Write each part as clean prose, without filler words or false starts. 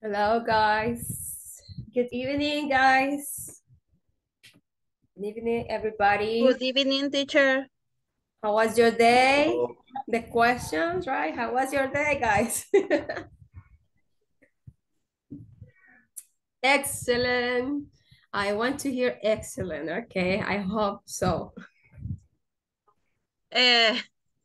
Hello, guys. Good evening, guys. Good evening, everybody. Good evening, teacher. How was your day? Oh, The questions, right? How was your day, guys? Excellent. I want to hear excellent, okay? I hope so. Eh,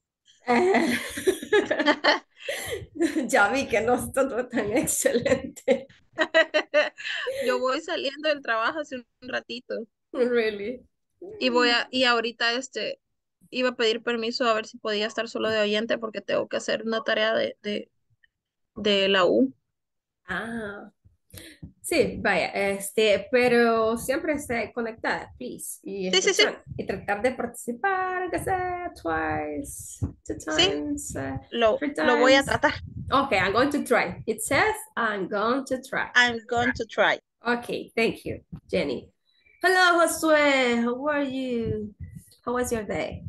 Ya vi que no es todo tan excelente. yo voy saliendo del trabajo hace un ratito Really. y ahorita iba a pedir permiso a ver si podía estar solo de oyente porque tengo que hacer una tarea de la U. Ah. Sí, vaya, pero siempre esté conectada, please, y Sí, sí, sí, escuchar, y tratar de participar, que sea twice, two sí, times, three lo voy a times. tratar. Okay, I'm going to try. It says I'm going to try. I'm going to try. Okay, thank you, Jenny. Hello, Josue. How are you? How was your day?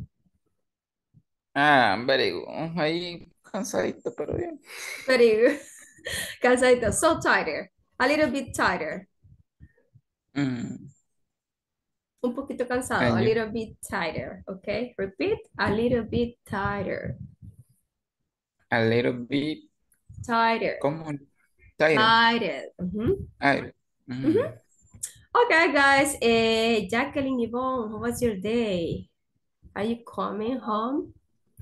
very good. Ahí cansadito, pero bien. Very cansadito, so tired, a little bit tired. Mm, Un poquito cansado, a and you? little bit tighter, okay? Repeat, a little bit tighter, A little bit, tighter, como tired. tighter. Ay, Mhm. mm, Okay, guys, Jacqueline Yvonne, how was your day? Are you coming home?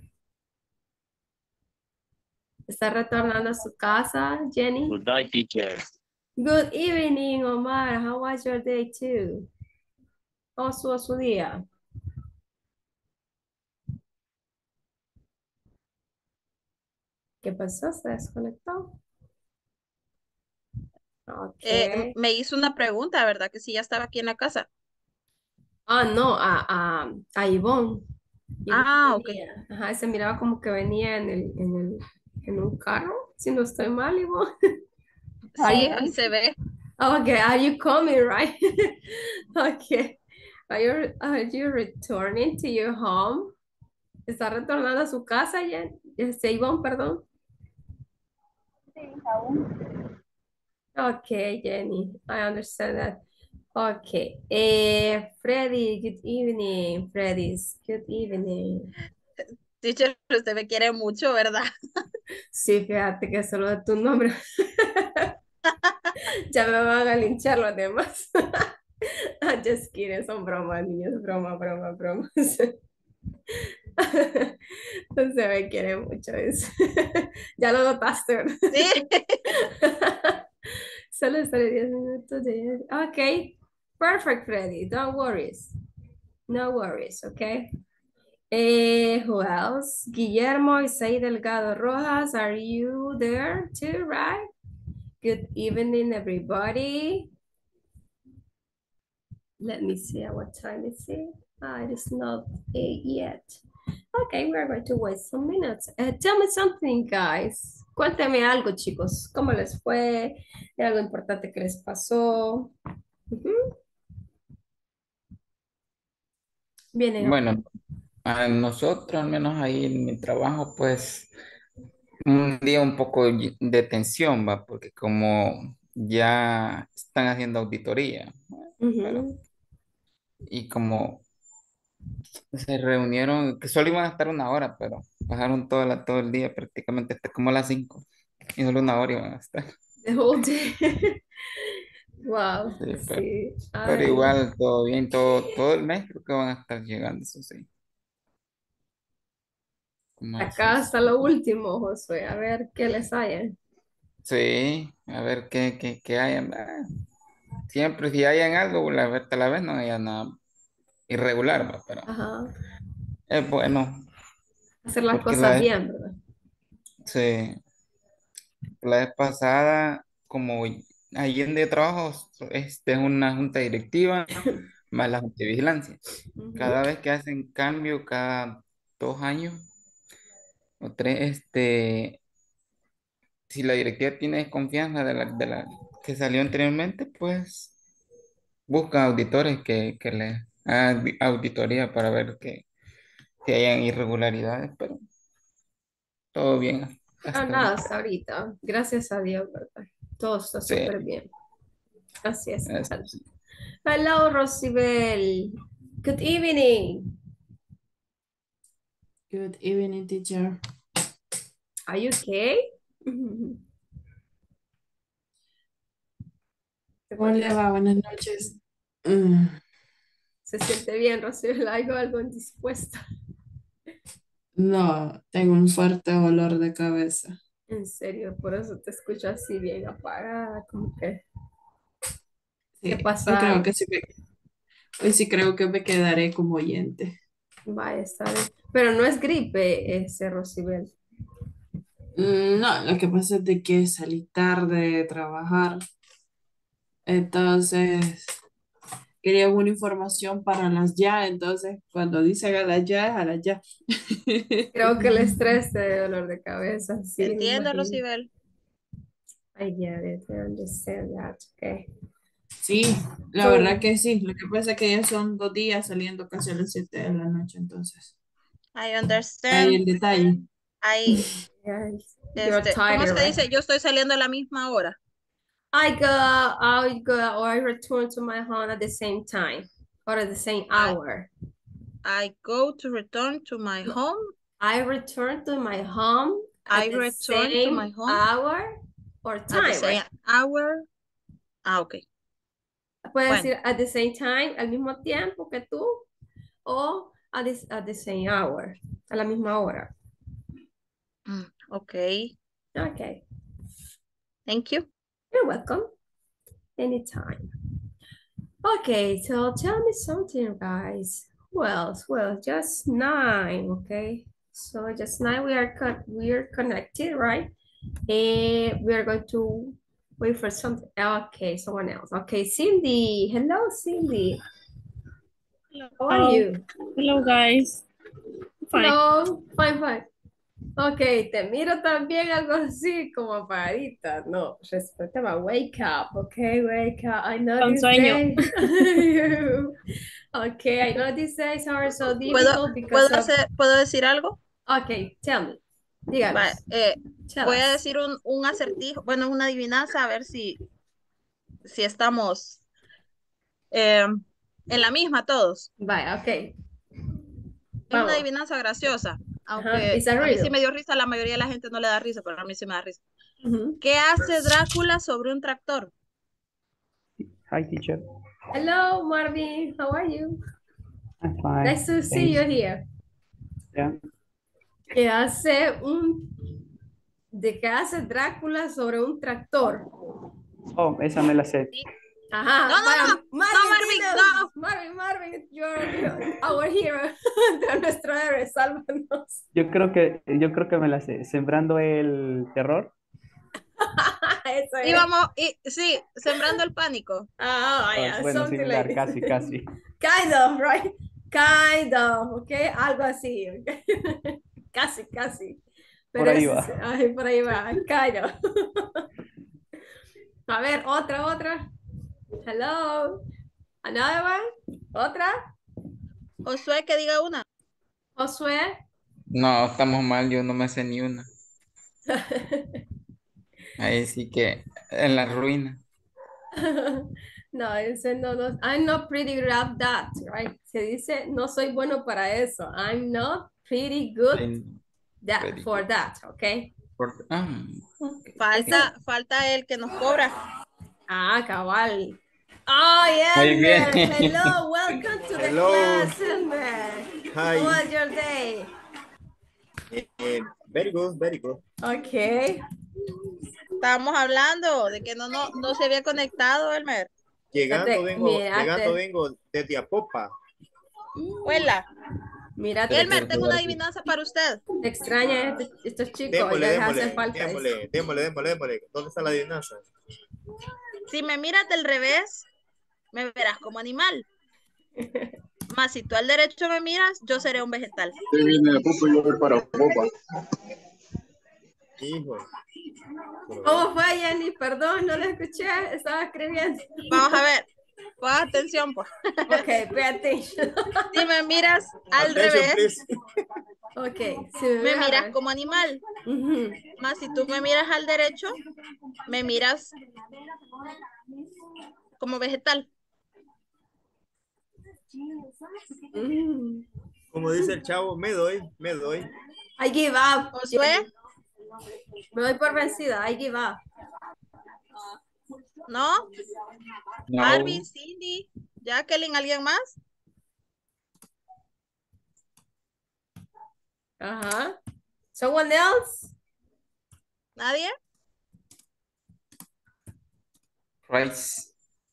¿Está retornando a su casa, Jenny? Good night, teacher. Good evening, Omar. How was your day too? ¿Cómo estuvo su día? ¿Qué pasó? ¿Se desconectó? Okay. Me hizo una pregunta, ¿verdad? Que si ya estaba aquí en la casa. Ah, no, a Ivonne. Ivonne Ah, ok. venía. Ajá, se miraba como que venía en un carro, si no estoy mal, Ivonne. Are Sí, ahí you, se ve. okay, are you coming, right? Okay. Are you returning to your home? ¿Está retornando a su casa, Ivonne, perdón? Okay, Jenny, I understand that. Okay. Freddy, good evening. Freddy's, good evening. Teacher, usted me quiere mucho, ¿verdad? Sí, fíjate que solo de tu nombre ya me van a linchar los demás. I'm just kidding, son bromas, niños, broma, broma, broma. No se me quiere mucho eso. Ya lo notaste, ¿verdad? Sí. Solo estaré 10 minutos de... Ok, perfect, Freddy. Don't worry. No worries, okay? Who else? Guillermo Isai Delgado Rojas, are you there too, right? Good evening, everybody. Let me see at what time is it. It is not 8 yet. Okay, we're going to wait some minutes. Tell me something, guys. Cuéntame algo, chicos. ¿Cómo les fue? ¿Hay algo importante que les pasó? Ujú. Viene. bueno, a nosotros, al menos ahí en mi trabajo, pues un día un poco de tensión, va, porque como ya están haciendo auditoría, pero, Ujú. y como se reunieron, que solo iban a estar una hora, pero pasaron todo el día, prácticamente hasta como las 5 y solo una hora iban a estar. The whole day. Wow, Sí, sí. pero Ay, no. igual todo bien, todo el mes creo que van a estar llegando, eso sí. Como eso, Acá hasta lo último, Josué. A ver qué les haya. sí, a ver qué hay. Siempre si hayan algo, tal vez no haya nada irregular, va, pero Ajá. es bueno, Hacer las porque cosas bien, ¿verdad? sí, la vez pasada, como ahí en de trabajo, es una junta directiva más la junta de vigilancia. Ujú. Cada vez que hacen cambio, cada 2 años o tres, si la directiva tiene desconfianza de la que salió anteriormente, pues buscan auditores que le hagan auditoría para ver que si hayan irregularidades, pero todo bien Ah, hasta nada, ahorita. hasta ahorita. Gracias a Dios, ¿verdad? Todo está Sí, súper bien. Así es. es- Hello, Rosibel. Good evening. Good evening, teacher. Are you okay? ¿Cómo le va? Buenas noches. Mm, Se siente bien, Rosibel. Algo indispuesta. No, tengo un fuerte dolor de cabeza. En serio, por eso te escucho así bien apagada, como que Sí, te hoy pasa creo algo. que hoy sí creo que me quedaré como oyente. Vaya, está bien. Pero no es gripe ese, Rosibel. No, lo que pasa es de que salí tarde de trabajar, entonces quería una información para las ya, entonces cuando dice a las ya, es a las ya. Creo que el estrés te da dolor de cabeza, Te sí, me entiendo, imagino. Rosibel. I get it, I understand that, okay. Sí, la So, verdad que sí, lo que pasa es que ya son 2 días saliendo casi a las 7 de la noche, entonces. I Ahí understand. el detalle. I, yes, you're ¿cómo tired, se right? dice? Yo estoy saliendo a la misma hora. I return to my home at the same time or at the same I, hour. I go to return to my No, home. I return to my home I at the return to my same home hour or at the time, same right? hour. Ah, ok. Puedes Bueno, decir at the same time, al mismo tiempo que tú, o at the same hour, a la misma hora. ok. Okay, Thank you. you're welcome. Anytime. Okay, so tell me something, guys. Who else? Well, just 9, okay? So just 9, we are connected, right? And we are going to wait for something. Okay, someone else. Okay, Cindy. Hello, Cindy. How are Hello, you? hello guys. Fine. Hello, fine, fine. Ok, te miro también algo así como apagadita. No, respétame, wake up, ok, wake up. I know Con these sueño. days. Okay, I know these days are so ¿Puedo, difficult because of. ¿puedo decir algo? Okay, tell me. Va, Díganos. Tell voy a us. decir un acertijo, bueno, una adivinanza, a ver si estamos en la misma todos. Vaya, ok. Es una Vamos. adivinanza graciosa, Ajá, aunque it's a a mí sí riddle. me dio risa, a la mayoría de la gente no le da risa, pero a mí sí me da risa. Ujú. ¿Qué hace Drácula sobre un tractor? Hi, teacher. Hello, Marvin. How are you? I'm fine. Nice to see you Thanks. here. Yeah. ¿Qué hace de qué hace Drácula sobre un tractor? Oh, esa me la sé. Sí. Ajá, No, no, vaya, no, no, Marvin, no. Marvin, you're our hero, nuestro héroe, sálvanos. Yo creo que me la sé. Sembrando el terror. Eso es. Íbamos, y, sí, sembrando el pánico. Vaya, Bueno, something like similar, this. casi, casi. Kind of, right? Kind of, okay, algo así, okay? Casi, casi. Por Pero ahí es, va. ay, por ahí va, kind of. A ver, otra. Hello. Another one. Otra. Josué, que diga una. Josué. no, estamos mal, yo no me sé ni una. Ahí sí que en la ruina. No, ese no. I'm not pretty good at that, right? Se dice, no soy bueno para eso. I'm not pretty good Sí, very for good. that, okay? Ok. Falta el que nos cobra. Cabal. Oh, Muy bien. Elmer. Hello, welcome to the Hello. class, Elmer. Hi. How was your day? Very good, very good. Okay. Estábamos hablando de que no se había conectado, Elmer. Llegando Mírate. vengo desde Apopa. Huela. Mírate, Elmer, tengo una adivinanza para usted. te extraña estos chicos, Démosle, ya les démosle, hace falta eso. démosle. ¿Dónde está la adivinanza? Si me miras del revés, me verás como animal. Más si tú al derecho me miras, yo seré un vegetal. Usted viene de Popa y yo voy para Popa. Hijo. ¿Cómo fue, Jenny? Perdón, no la escuché, estaba escribiendo. Vamos a ver. Pon atención, pues. Ok, pay attention. Si me miras al Attention, revés, please. Ok, si me ves, miras como animal. Ujú. Más si tú me miras al derecho, me miras Como vegetal. Mm. Como dice el chavo, me doy, me doy. I give up. Josué, Me doy por vencida. I give up. ¿no? No. Alvin, Cindy, Jacqueline, ¿alguien más? Ajá. Someone else? ¿Nadie? Rice.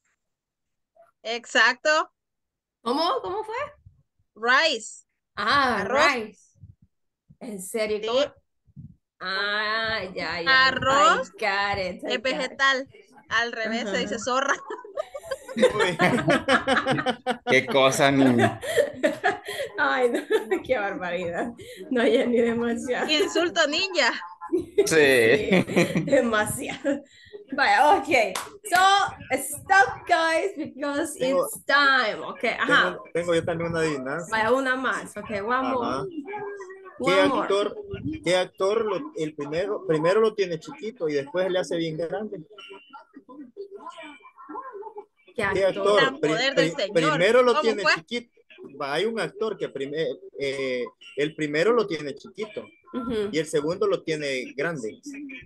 Exacto. ¿Cómo? ¿Cómo fue? Rice. Ah, Arroz. rice. ¿En serio? Sí. ¿Cómo? Ah, ya. Arroz I got it. I es got it. vegetal. Al revés se dice zorra. Uy. Qué cosa, niña. Ay, no, qué barbaridad. No, ya ni demasiado. Insulto ninja. Sí. Demasiado. Vaya, ok. So, stop, guys, because Tengo- it's time. Ok, ajá. Tengo yo también una adivinanza. Vaya, una más. Ok, one more. Ajá. One more. ¿Qué actor el primero lo tiene chiquito y después le hace bien grande? ¿Qué ¿Qué actor? actor? Gran poder del Señor. Primero lo ¿Cómo tiene fue? chiquito. Hay un actor que el primero lo tiene chiquito Ujú. y el segundo lo tiene grande.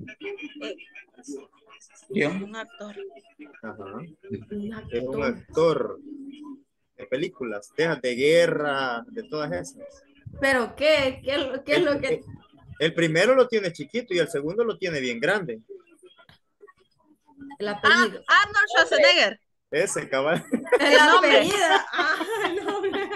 Yo. Un actor. Ajá. Un Es un actor. actor de películas, de guerra, de todas esas. ¿Pero qué? ¿Qué es lo que...? El primero lo tiene chiquito y el segundo lo tiene bien grande. El apellido. Arnold Schwarzenegger. Ese cabal. El nombre. apellido. Ah, el nombre.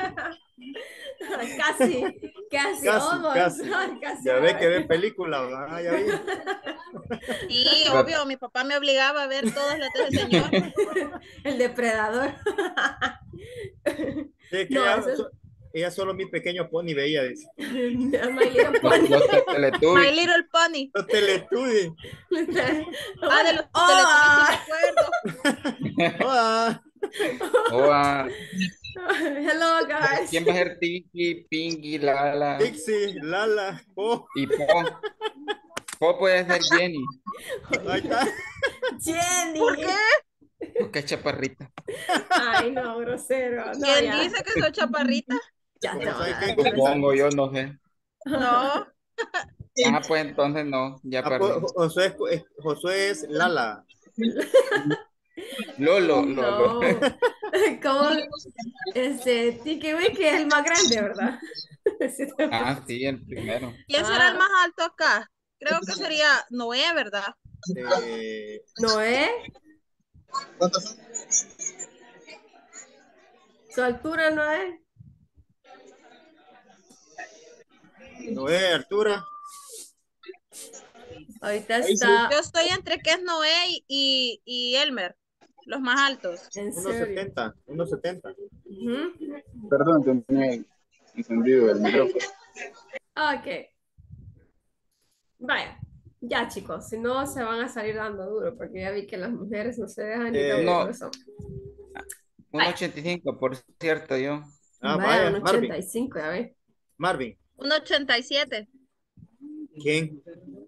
Casi, Casi. almost. Casi. Ya ve que ve películas. Ah, ya vi. Sí, obvio, mi papá me obligaba a ver todas las de ese señor. El depredador. Sí, que No, ella, eso es- ella solo mi pequeño pony veía. Dice. My Little Pony. Los My Teletubbies. Little Pony. Los Teletubbies. De los Oh, Teletubbies, sí me acuerdo. Ah, O a- Hello, guys. ¿Quién va a ser Tiki, Pinky, Lala Pixie, Lala. Oh, y Po? Po puede ser Jenny, ahí está. Jenny. ¿Por qué? porque es chaparrita. Ay, no, grosero. No, ¿Quién ya. dice que soy chaparrita? Ya te Como voy a sabe dar. que- Supongo, yo no sé. No. Ah, pues entonces no, ya perdí. Josué es Lala. Lolo. No. ¿Cómo? Tiki Wiki es el más grande, ¿verdad? Ah, sí, el primero. ¿Quién será el más alto acá? Creo que sería Noé, ¿verdad? Noé. Su altura, Noé. Noé, altura. Ahorita está. Yo estoy entre que es Noé y Elmer, los más altos. En serio. 1.70. 1.70. Ujú. Perdón, tenía encendido el micrófono. Ok. Vaya. Ya, chicos, si no se van a salir dando duro, porque ya vi que las mujeres no se dejan ni tan No. duro son. 1.85, por cierto, yo. Ah, Vaya, vaya, un Marvin. 85, ya ves. Marvin. 1,87. ¿Quién?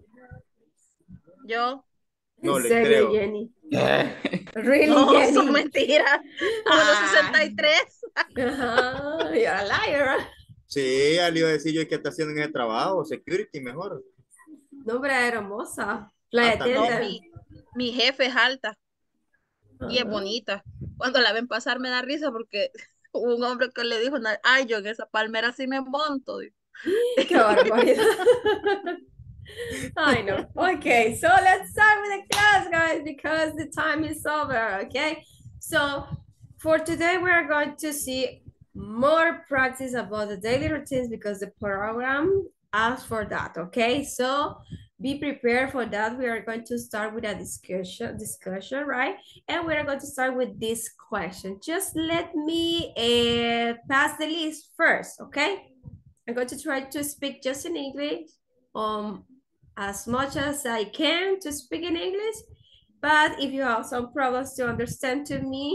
Yo. No En le serio, creo. Jenny. Really, No, Jenny. son mentiras. 1,63. Ajá, you're a liar. Sí, ya le iba a decir yo que está haciendo en ese trabajo. Security mejor. Nombre hermosa. Playa también. No, Tenda. mi jefe es alta y es Ajá. bonita. Cuando la ven pasar me da risa porque hubo un hombre que le dijo, ay, yo en esa palmera sí me monto. Qué barbaridad. I know. Okay, so let's start with the class, guys, because the time is over. Okay, so for today, we are going to see more practice about the daily routines because the program asks for that. Okay, so be prepared for that. We are going to start with a discussion, right? And we are going to start with this question. Just let me pass the list first. Okay, I'm going to try to speak just in English. As much as I can to speak in English, but if you have some problems to understand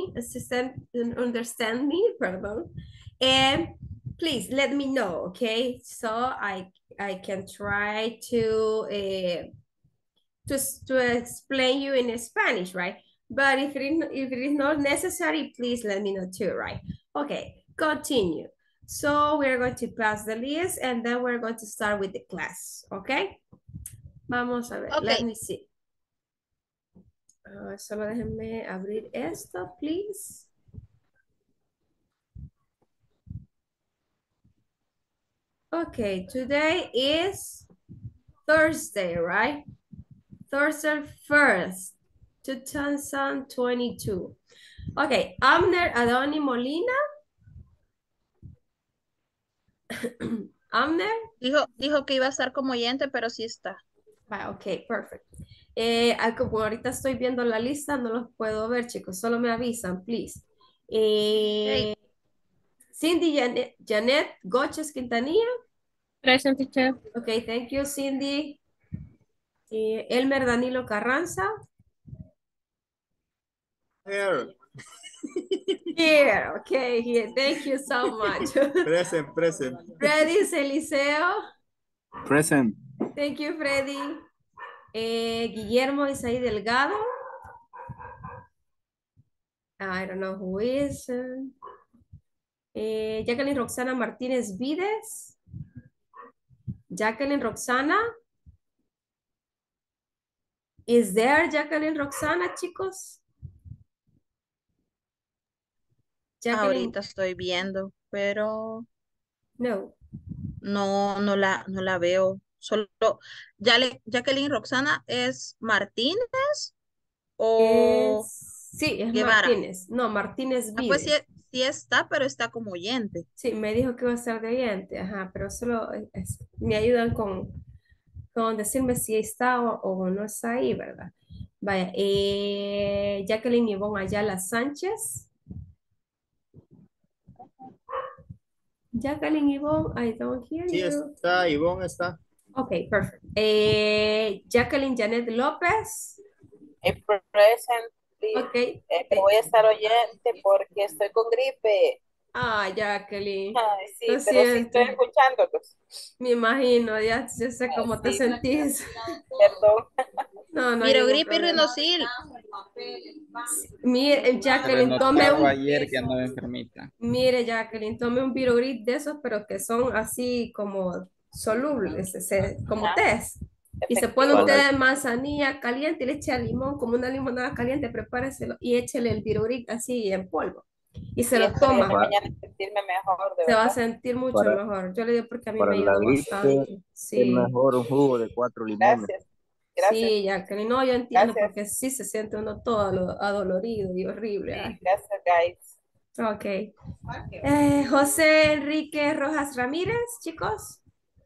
me, pardon, and please let me know, okay? So I can try to explain you in Spanish, right? But if it is not necessary, please let me know too, right? Okay, continue. So we're going to pass the list and then we're going to start with the class, okay? Vamos a ver, let Okay. me see. Solo déjenme abrir esto, please. Okay, today is Thursday, right? Thursday 1st, 2022. Okay, Amner Adoni Molina. Amner. Dijo que iba a estar como oyente, pero sí está. Ok, perfect. Como ahorita estoy viendo la lista, no los puedo ver, chicos. Solo me avisan, please. Okay. Cindy Janet Goches Quintanilla. Present, teacher. Ok, thank you, Cindy. Elmer Danilo Carranza. Here. Here, okay, here. Thank you so much. Present, present. Freddy Eliseo. Present. Thank you, Freddy. Guillermo Isaí Delgado. I don't know who is. Jacqueline Roxana Martínez Vides. Jacqueline Roxana. Is there Jacqueline Roxana, chicos? Jacqueline, Ahorita estoy viendo, pero no. no la veo. Solo, Jacqueline Roxana es Martínez o Sí, es Guevara. Martínez. No, Martínez Ah, pues sí, Vides. sí está, pero está como oyente. Sí, me dijo que iba a estar de oyente, ajá, pero solo me ayudan con decirme si está o no está ahí, ¿verdad? Vaya, Jacqueline Ivonne Ayala Sánchez. Jacqueline Yvonne, I don't hear Sí, you. está, Ivonne está. Okay, perfect. Jacqueline Janet López. Present, please. Okay. Que voy a estar oyente porque estoy con gripe. Ah, Jacqueline. Ay, sí, Lo pero sí siento. estoy escuchándolos. Me imagino, ya sé cómo te Sí, sentís. perdón. No hay ningún Virogripe y problema. rinosil. Mire, Se Jacqueline, le tome notaba un... ayer que andaba enfermita. Mire, Jacqueline, tome un Virogrid de esos, pero que son así como solubles, como test. Y se pone un té Efectivo. de manzanilla caliente y le echa limón, como una limonada caliente, prepáreselo y échele el Virogrid así en polvo. Y se Y lo espero toma. mañana sentirme mejor, de Se va a verdad. sentir mucho Para, mejor. Yo le digo porque a mí para me la ayudó gripe bastante. es Sí, mejor un jugo de 4 limones. Gracias. Gracias. sí, Jacqueline. No, yo entiendo Gracias. porque sí se siente uno todo adolorido y horrible. Sí, Ay. gracias, guys. Ok. José Enrique Rojas Ramírez, chicos.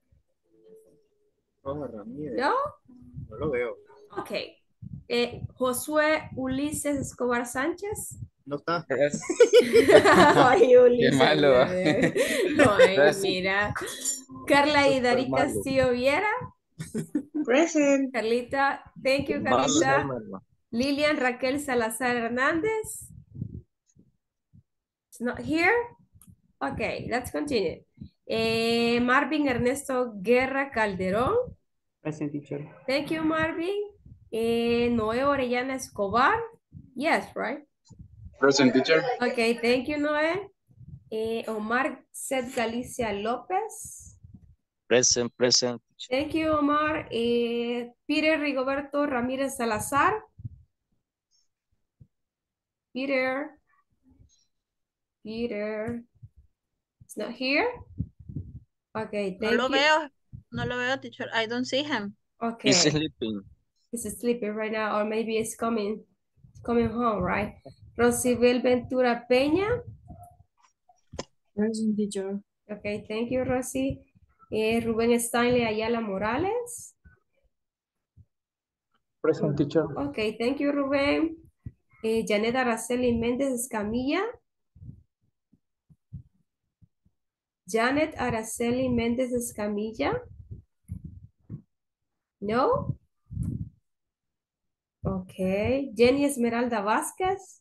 Roja Ramírez. ¿No? No lo veo. Ok. Josué Ulises Escobar Sánchez. No está. Ay, Qué Ulises. malo. Ay, mira. Carla Idari malo. Castillo Viera. Present. Carlita, thank you, Malo, Carlita. malo. Lilian Raquel Salazar Hernández. It's not here. Okay, let's continue. Marvin Ernesto Guerra Calderón. Present, teacher. Thank you, Marvin. Noé Orellana Escobar. Yes, right? Present, teacher. Okay, thank you, Noé. Omar Seth Galicia López. Present. Thank you, Omar. Peter Rigoberto Ramírez Salazar. Peter. It's not here. Okay, No thank lo you. veo. No lo veo, teacher. I don't see him. Okay. He's sleeping. He's sleeping right now, or maybe it's coming home, right? Rosibel Ventura Peña. Present, teacher. Okay, thank you, Rosy. Rubén Stanley Ayala Morales. Present, teacher. Okay, thank you, Rubén. Janet Araceli Méndez Escamilla. Janet Araceli Méndez Escamilla. No? Okay. Jenny Esmeralda Vázquez.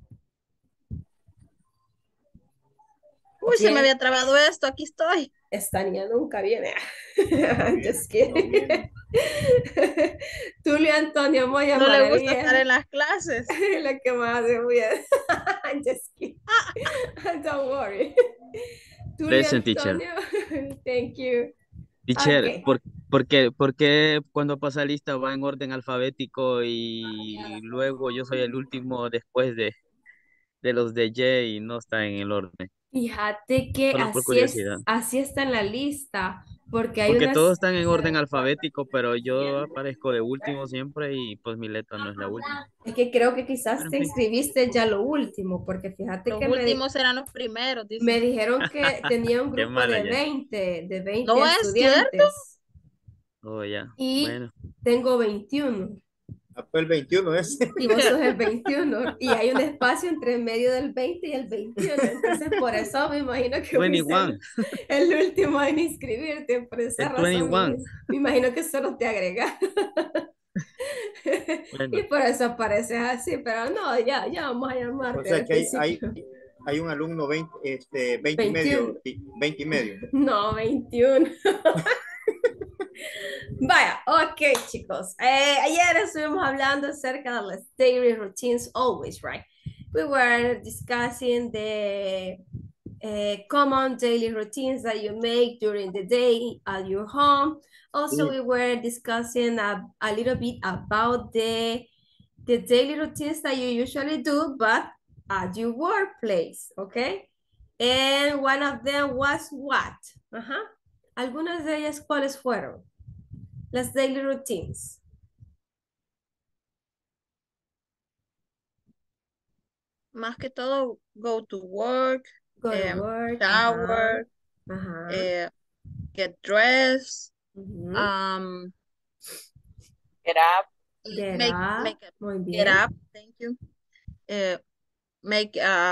Uy, se me había trabado esto. Aquí estoy. Esta niña nunca viene. Just kidding. Tulio Tulio Antonio Moya No le gusta estar Maravilla. en las clases. Lo que más hace muy bien. Just kidding. Don't worry. Tulio Present, teacher. Antonio. Thank you. Teacher, Okay. ¿por qué cuando pasa lista va en orden alfabético y luego yo soy el último después de los de J y no está en el orden? Fíjate que Solo por curiosidad. así está en la lista, porque hay Porque todos unas, están en orden alfabético, pero yo aparezco de último siempre y pues mi letra no es la última. es que creo que quizás Pero en te fin, inscribiste ya lo último, porque fíjate Los que últimos serán los primeros, me dice. dijeron que tenía un qué grupo mala ya. de 20 No es cierto. estudiantes Oh, ya. y Bueno, tengo 21 Fue el 21 ese. y vos sos el 21 y hay un espacio entre medio del 20 y el 21, entonces por eso me imagino que voy a ser 21. el último en inscribirte, por esa El razón 21. me imagino que solo te agregas. Y Bueno, por eso apareces así, pero no, ya vamos a O llamarte sea al que principio. hay un alumno 20 y 21. medio. 20 y medio. No, 21. Vaya, ok, chicos. Ayer estuvimos hablando acerca de las daily routines always, right? We were discussing the common daily routines that you make during the day at your home. Also, we were discussing a little bit about the daily routines that you usually do, but at your workplace, okay? And one of them was what? Algunas de ellas, ¿cuáles fueron? Las daily routines. Más que todo, go to work, Go to work. shower, get dressed, Ujú. Get up. Get make up. a- Muy get bien. up, thank you. Make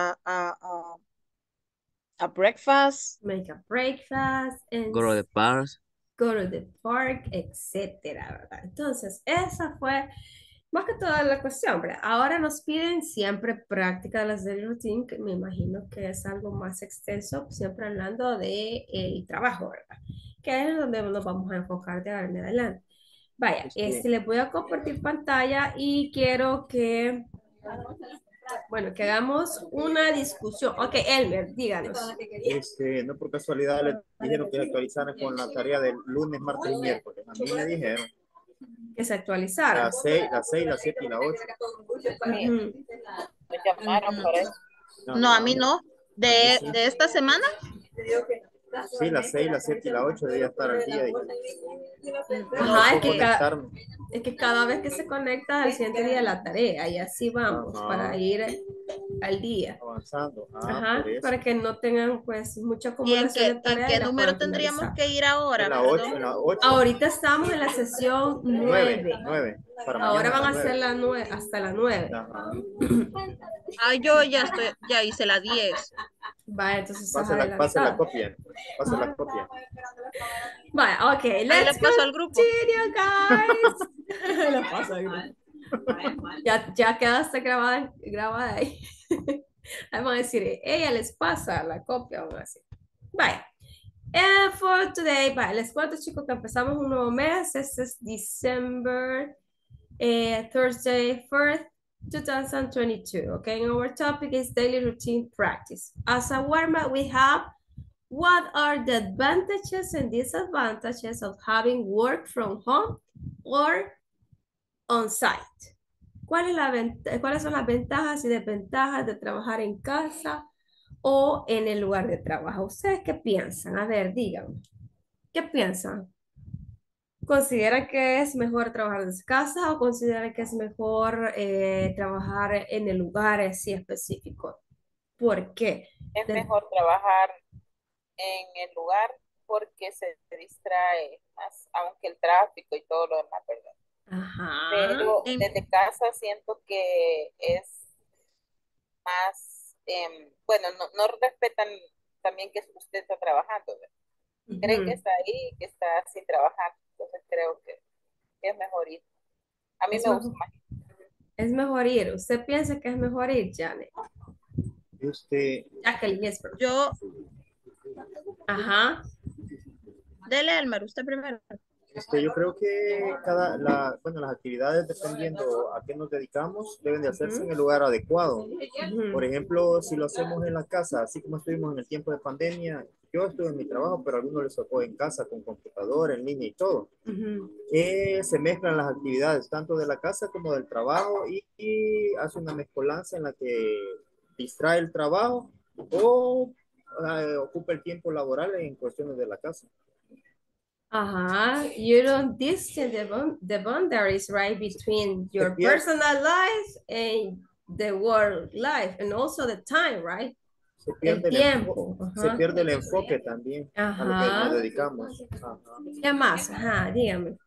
a breakfast. Make a breakfast and go to the park. go to the park, etcétera, ¿verdad? Entonces, esa fue más que toda la cuestión, ¿verdad? Ahora nos piden siempre práctica de las daily routine, que me imagino que es algo más extenso, siempre hablando de el trabajo, ¿verdad? Que es donde nos vamos a enfocar de ahora en adelante. Vaya, les voy a compartir pantalla y quiero que, bueno, que hagamos una discusión. Ok, Elmer, díganos. No por casualidad les dijeron que se actualizaran con la tarea del lunes, martes y miércoles. A mí me dijeron Que se actualizara. las 6, las 7 y las 8. Ujú. Me llamaron por eso. No, a mí no. De esta semana, Sí, las 6, las 7 y las 8 debía estar al día. Ajá, Conectarme. es que cada vez que se conecta al siguiente día la tarea y así vamos Ajá. para ir al día. Avanzando. Ajá, Por eso. para que no tengan pues mucha ¿y acumulación de en tareas qué y la número puedan tendríamos finalizar. que ir ahora? En la Perdón. 8, en la 8. Ahorita estamos en la sesión 9. 9. Para Ahora mañana van a las ser 9. la 9 hasta la 9. Ajá. Yo ya hice la 10. Vale, entonces estás Pase la adelantado. copia. Pase la copia. Vale, ok, Ahí let's le paso al grupo. continue, guys. Lo paso al grupo. Ya quedaste grabada ahí. Vamos a decir, ella les pasa la copia, vamos a decir. Vale. And for today, vale, les cuento, chicos, que empezamos un nuevo mes. Este es December, Thursday 1st, 2022. Okay, and our topic is daily routine practice. As a warm-up, we have what are the advantages and disadvantages of having work from home or on site? ¿Cuáles son las ventajas y desventajas de trabajar en casa o en el lugar de trabajo? ¿Ustedes qué piensan? A ver, díganme. ¿Qué piensan? ¿Consideran que es mejor trabajar desde casa o consideran que es mejor trabajar en el lugar así específico? ¿Por qué? Es mejor trabajar en el lugar porque se distrae más, aunque el tráfico y todo lo demás, ¿verdad? Ajá. Pero desde casa siento que es más, bueno, no respetan también que usted está trabajando, ¿verdad? Creen que está ahí, que está sin trabajar, entonces creo que es mejor ir. A mí me gusta más. Es mejor ir. ¿Usted piensa que es mejor ir, Janet? Jacqueline, yes, Yo, ajá. dele, Elmer, usted primero. Yo creo que bueno, las actividades, dependiendo a qué nos dedicamos, deben de hacerse en el lugar adecuado. Por ejemplo, si lo hacemos en la casa, así como estuvimos en el tiempo de pandemia, yo estuve en mi trabajo, pero a algunos les tocó en casa, con computador, en línea y todo. Se mezclan las actividades, tanto de la casa como del trabajo, y hace una mezcolanza en la que distrae el trabajo o ocupa el tiempo laboral en cuestiones de la casa. You don't distance the boundaries, right, between your personal life and the work life, and also the time, right? El tiempo. Se pierde el enfoque también a lo que nos dedicamos. ¿Qué más? Dígame.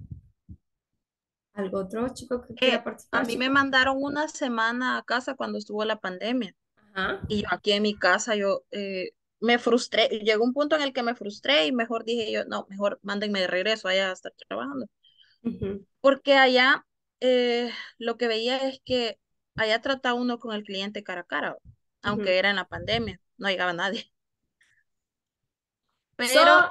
¿Algo otro, chico, que quiera participar? A mí me mandaron una semana a casa cuando estuvo la pandemia. Y yo aquí en mi casa, yo me frustré. Llegó un punto en el que me frustré y mejor dije yo, no, mejor mándenme de regreso allá a estar trabajando. Porque allá lo que veía es que allá trata uno con el cliente cara a cara, aunque era en la pandemia, no llegaba nadie. Pero,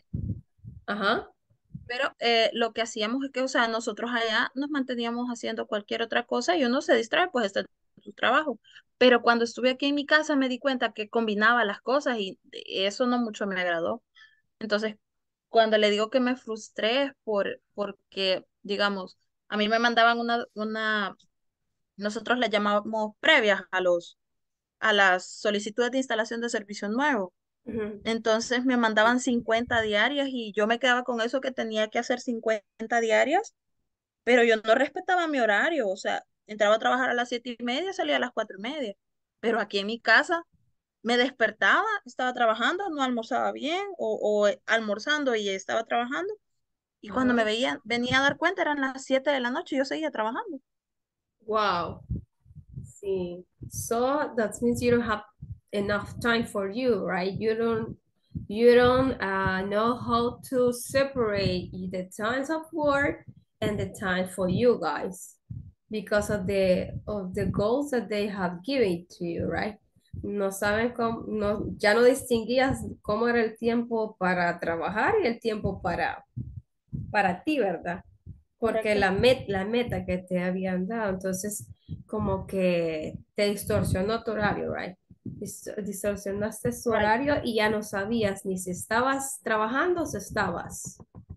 lo que hacíamos es que, o sea, nosotros allá nos manteníamos haciendo cualquier otra cosa y uno se distrae, pues está en su trabajo. Pero cuando estuve aquí en mi casa me di cuenta que combinaba las cosas y eso no mucho me agradó. Entonces, cuando le digo que me frustré es porque, digamos, a mí me mandaban nosotros le llamamos previas a las solicitudes de instalación de servicio nuevo. Entonces me mandaban 50 diarias y yo me quedaba con eso que tenía que hacer 50 diarias, pero yo no respetaba mi horario, o sea, entraba a trabajar a las 7:30, salía a las 4:30, pero aquí en mi casa me despertaba, estaba trabajando, no almorzaba bien o almorzando y estaba trabajando y cuando venía a dar cuenta eran las 7 de la noche y yo seguía trabajando. Wow. See, so that means you don't have enough time for you, right? You don't know how to separate the times of work and the time for you guys because of the goals that they have given to you, right? No saben cómo, ya no distinguías cómo era el tiempo para trabajar y el tiempo para ti, ¿verdad? Porque la meta que te habían dado, entonces como que te distorsionó tu horario, right? Distorsionaste tu horario y ya no sabías ni si estabas trabajando o si estabas.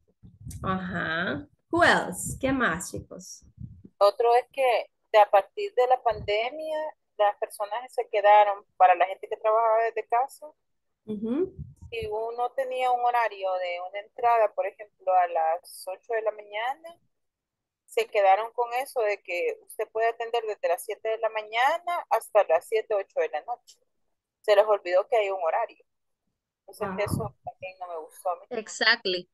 Who else? ¿Qué más, chicos? Otro es que a partir de la pandemia, las personas se quedaron, para la gente que trabajaba desde casa, si uno tenía un horario de una entrada, por ejemplo, a las 8 de la mañana, se quedaron con eso de que usted puede atender desde las 7 de la mañana hasta las 7, 8 de la noche. Se les olvidó que hay un horario. Entonces eso también no me gustó a mí. Exactly.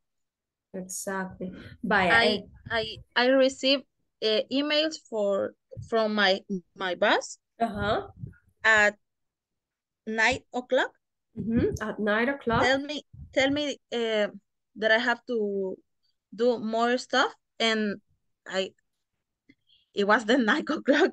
Vaya, I received emails from my boss at 9:00. At 9:00. Tell me that I have to do more stuff, and it was the 9:00.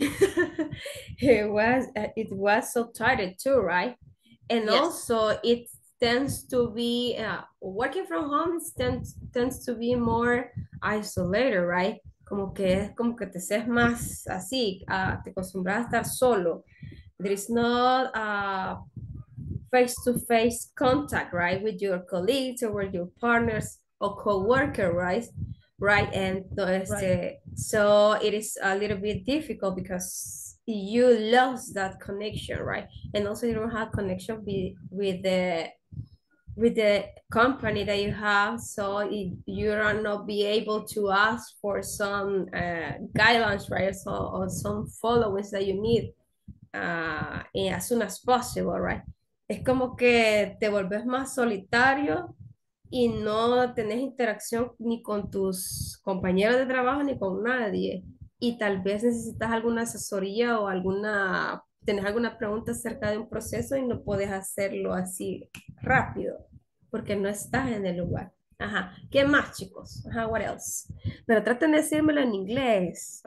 It was so tired too, right? And Yes. also it tends to be working from home tends to be more isolated, right? Como que te seas más así, te acostumbras a estar solo. There is not face-to-face contact, right, with your colleagues or with your partners or co-worker, right? And so it is a little bit difficult because you lost that connection, right? And also you don't have connection with the company that you have, so you are not be able to ask for some guidelines, right? Or some followers that you need as soon as possible, right? Es como que te volvés más solitario y no tenés interacción ni con tus compañeros de trabajo ni con nadie. Y tal vez necesitas alguna asesoría o tenés alguna pregunta acerca de un proceso y no puedes hacerlo así rápido porque no estás en el lugar. ¿Qué más, chicos? What else? Pero traten de decírmelo en inglés.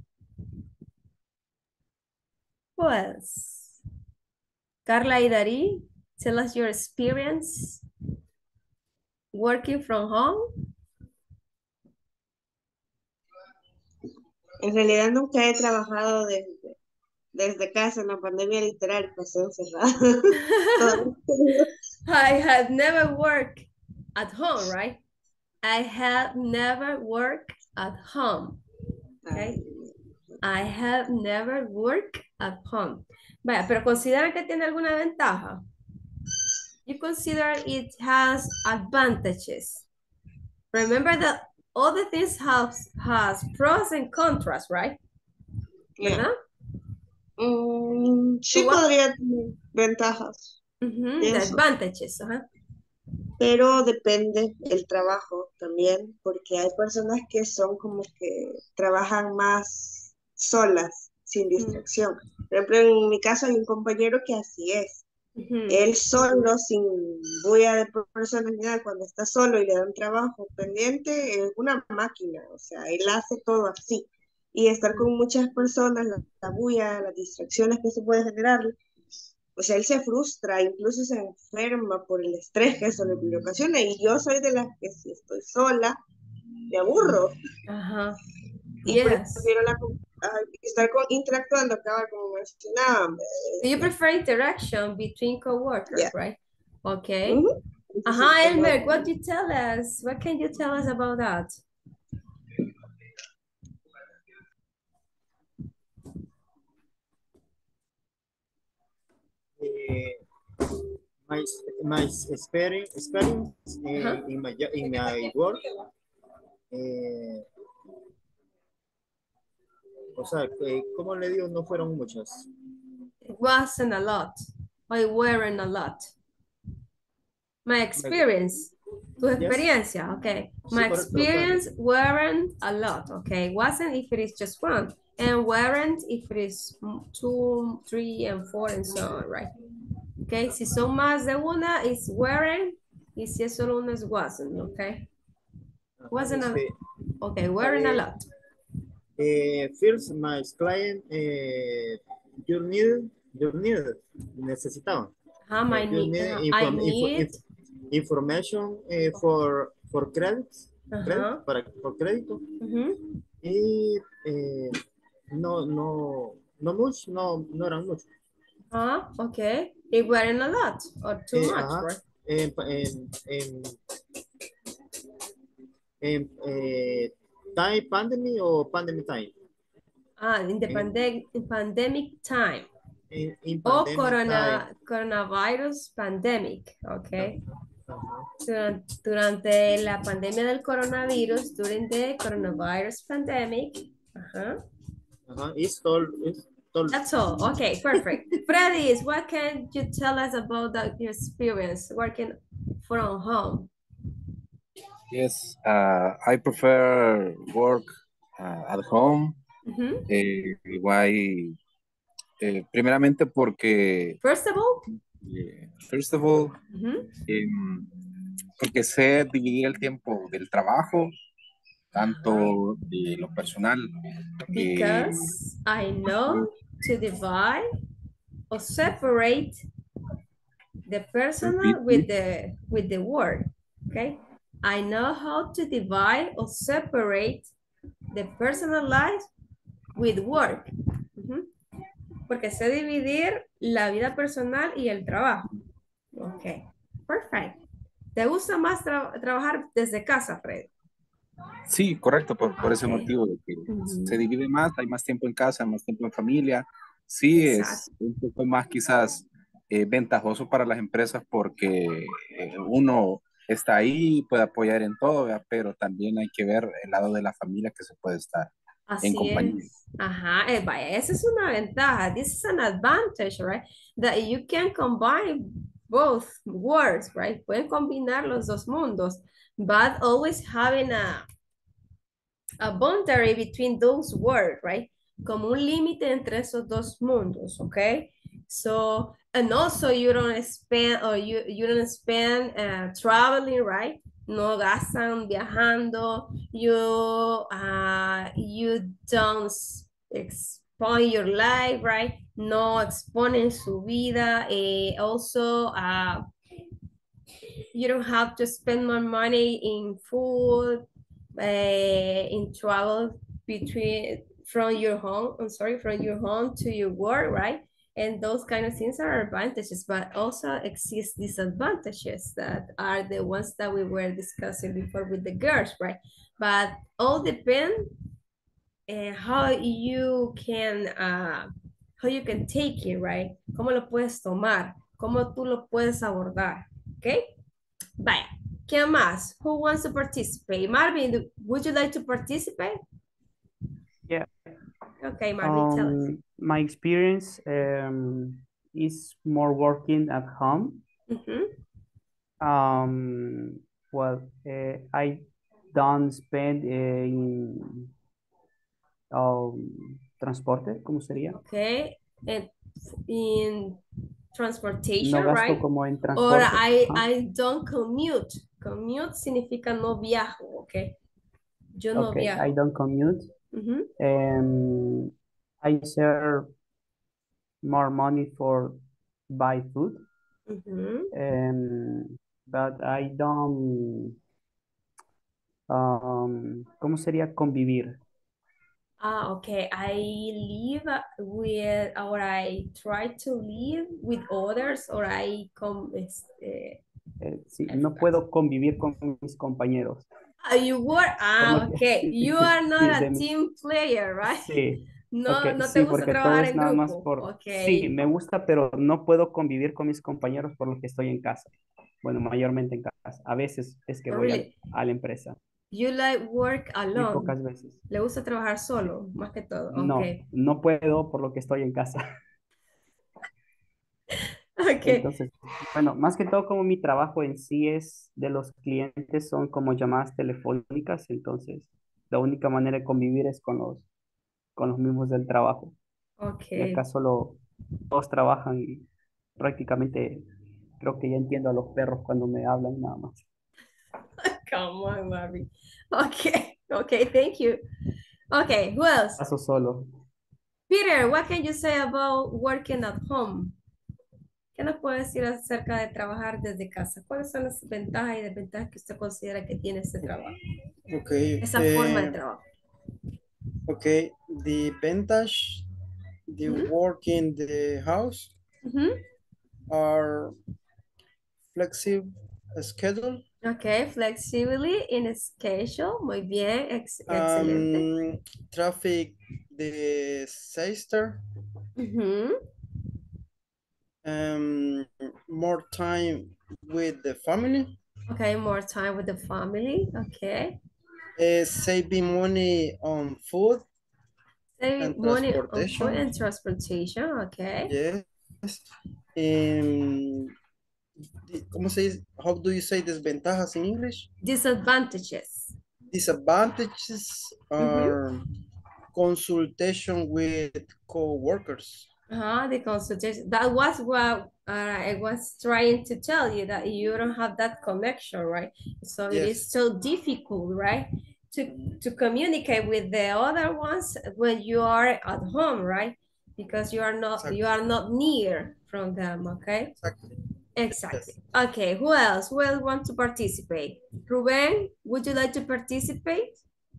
Who else? Carla y Dari, tell us your experience working from home En realidad nunca he trabajado desde casa en la pandemia literal, pasé encerrada. I have never worked at home, right? I have never worked at home. Okay. I have never worked at home. Vaya, pero ¿consideran que tiene alguna ventaja? You consider it has advantages. Remember that all the things has pros and contras, right? Yeah. Sí podría tener ventajas. The advantages, Pero depende del trabajo también, porque hay personas que son como que trabajan más solas, sin distracción. Por ejemplo, en mi caso hay un compañero que así es. Él solo, sin bulla de personas ni nada, cuando está solo y le dan trabajo pendiente, es una máquina, o sea, él hace todo así. Y estar con muchas personas, la bulla, las distracciones que se puede generar, o sea, él se frustra, incluso se enferma por el estrés que eso le ocasiona. Y yo soy de las que si estoy sola, me aburro. Y prefiero estar interactuando, acaba como mencionaba. Do you prefer interaction between coworkers, right? Okay. Elmer, what do you tell us? What can you tell us about that? My experience in my work, o sea, ¿cómo le digo? No fueron muchas. It wasn't a lot, or it weren't a lot. My experience, tu experiencia, okay. My experience weren't a lot, okay. Wasn't if it is just one, and weren't if it is 2, 3, and 4, and so on, right? Okay, si son más de una, it's weren't, y si es solo una, es wasn't, okay? Wasn't a, okay, weren't a lot. First, my client, you need, necesitaban. I need information for credits, por crédito. Y no eran muchos. Okay. It weren't a lot or too much, right? Time pandemic or pandemic time? In the pandemic time. In O pandemic coronavirus pandemic, okay. Durante la pandemia del coronavirus, during the coronavirus pandemic. It's all. That's all. Okay, perfect. Freddy, what can you tell us about your experience working from home? Yes, I prefer work at home. Why? Primeramente porque... First of all, porque sé dividir el tiempo del trabajo, tanto de lo personal. Because I know to divide or separate the personal with the work, okay? I know how to divide or separate the personal life with work. Porque sé dividir la vida personal y el trabajo. Ok, perfect. ¿Te gusta más trabajar desde casa, Fred? Sí, correcto, por ese motivo de que se divide más, hay más tiempo en casa, más tiempo en familia. Sí, es un poco más quizás ventajoso para las empresas porque uno está ahí, puede apoyar en todo, ¿verdad? Pero también hay que ver el lado de la familia que se puede estar en compañía. Vaya, esa es una ventaja. This is an advantage, right? That you can combine both worlds, right? Pueden combinar los dos mundos, but always having a boundary between those worlds, right? Como un límite entre esos dos mundos, okay? So, and also you don't spend, or you don't spend traveling, right? No gastan viajando, you don't expone your life, right? No exponen su vida. Also, you don't have to spend more money in food, in travel from your home, from your home to your work, right? And those kind of things are advantages, but also exist disadvantages that are the ones that we were discussing before with the girls, right? But all depend how you can take it, right? Cómo lo puedes tomar, cómo tú lo puedes abordar, ¿ok? Vaya, ¿qué más? Who wants to participate? Marvin, would you like to participate? Yeah. Okay, Marvin, tell us. My experience is more working at home. Well, I don't spend in transporte, ¿cómo sería? Okay, in transportation, No gasto right? como en Or transporte. I don't commute. Commute significa no viajo, okay? Yo no Okay, viajo. I don't commute. I share more money for buy food. But I don't, ¿cómo sería convivir? Okay. I live with, or I try to live with others, or I come. Sí, no puedo convivir con mis compañeros. You were, okay. You are not a team player, right? Sí. No, Okay, no te sí, gusta porque todo trabajar es en nada más grupo. por... Okay. Sí, me gusta, pero no puedo convivir con mis compañeros por lo que estoy en casa. Bueno, mayormente en casa. A veces es que voy a la empresa. You like work Muy alone. pocas veces. Le gusta trabajar solo, más que todo. No, Okay. no puedo por lo que estoy en casa. Okay. Entonces, bueno, más que todo como mi trabajo en sí es de los clientes son como llamadas telefónicas, entonces la única manera de convivir es con los mismos del trabajo. Y Okay. acá solo todos trabajan y prácticamente creo que ya entiendo a los perros cuando me hablan nada más. Come on, Marvin. Okay. Okay, thank you. Okay, who else? Paso solo. Peter, what can you say about working at home? ¿Qué nos puede decir acerca de trabajar desde casa? ¿Cuáles son las ventajas y desventajas que usted considera que tiene ese trabajo? Okay. Esa forma de trabajo. Okay, the advantage, the work in the house are flexible schedule. Okay, flexibility in schedule. Muy bien, excelente. Traffic disaster. More time with the family. Okay, more time with the family. Okay. Saving money on food. Saving money on food and transportation. Okay. Yes. ¿Cómo se dice? How do you say desventajas in English? Disadvantages. Disadvantages are consultation with co-workers. The consultation. That was what I was trying to tell you, that you don't have that connection, right? So it is so difficult, right? To communicate with the other ones when you are at home, right? Because you are not near from them, okay? Exactly. Okay, who else? Who else wants to participate? Ruben, would you like to participate?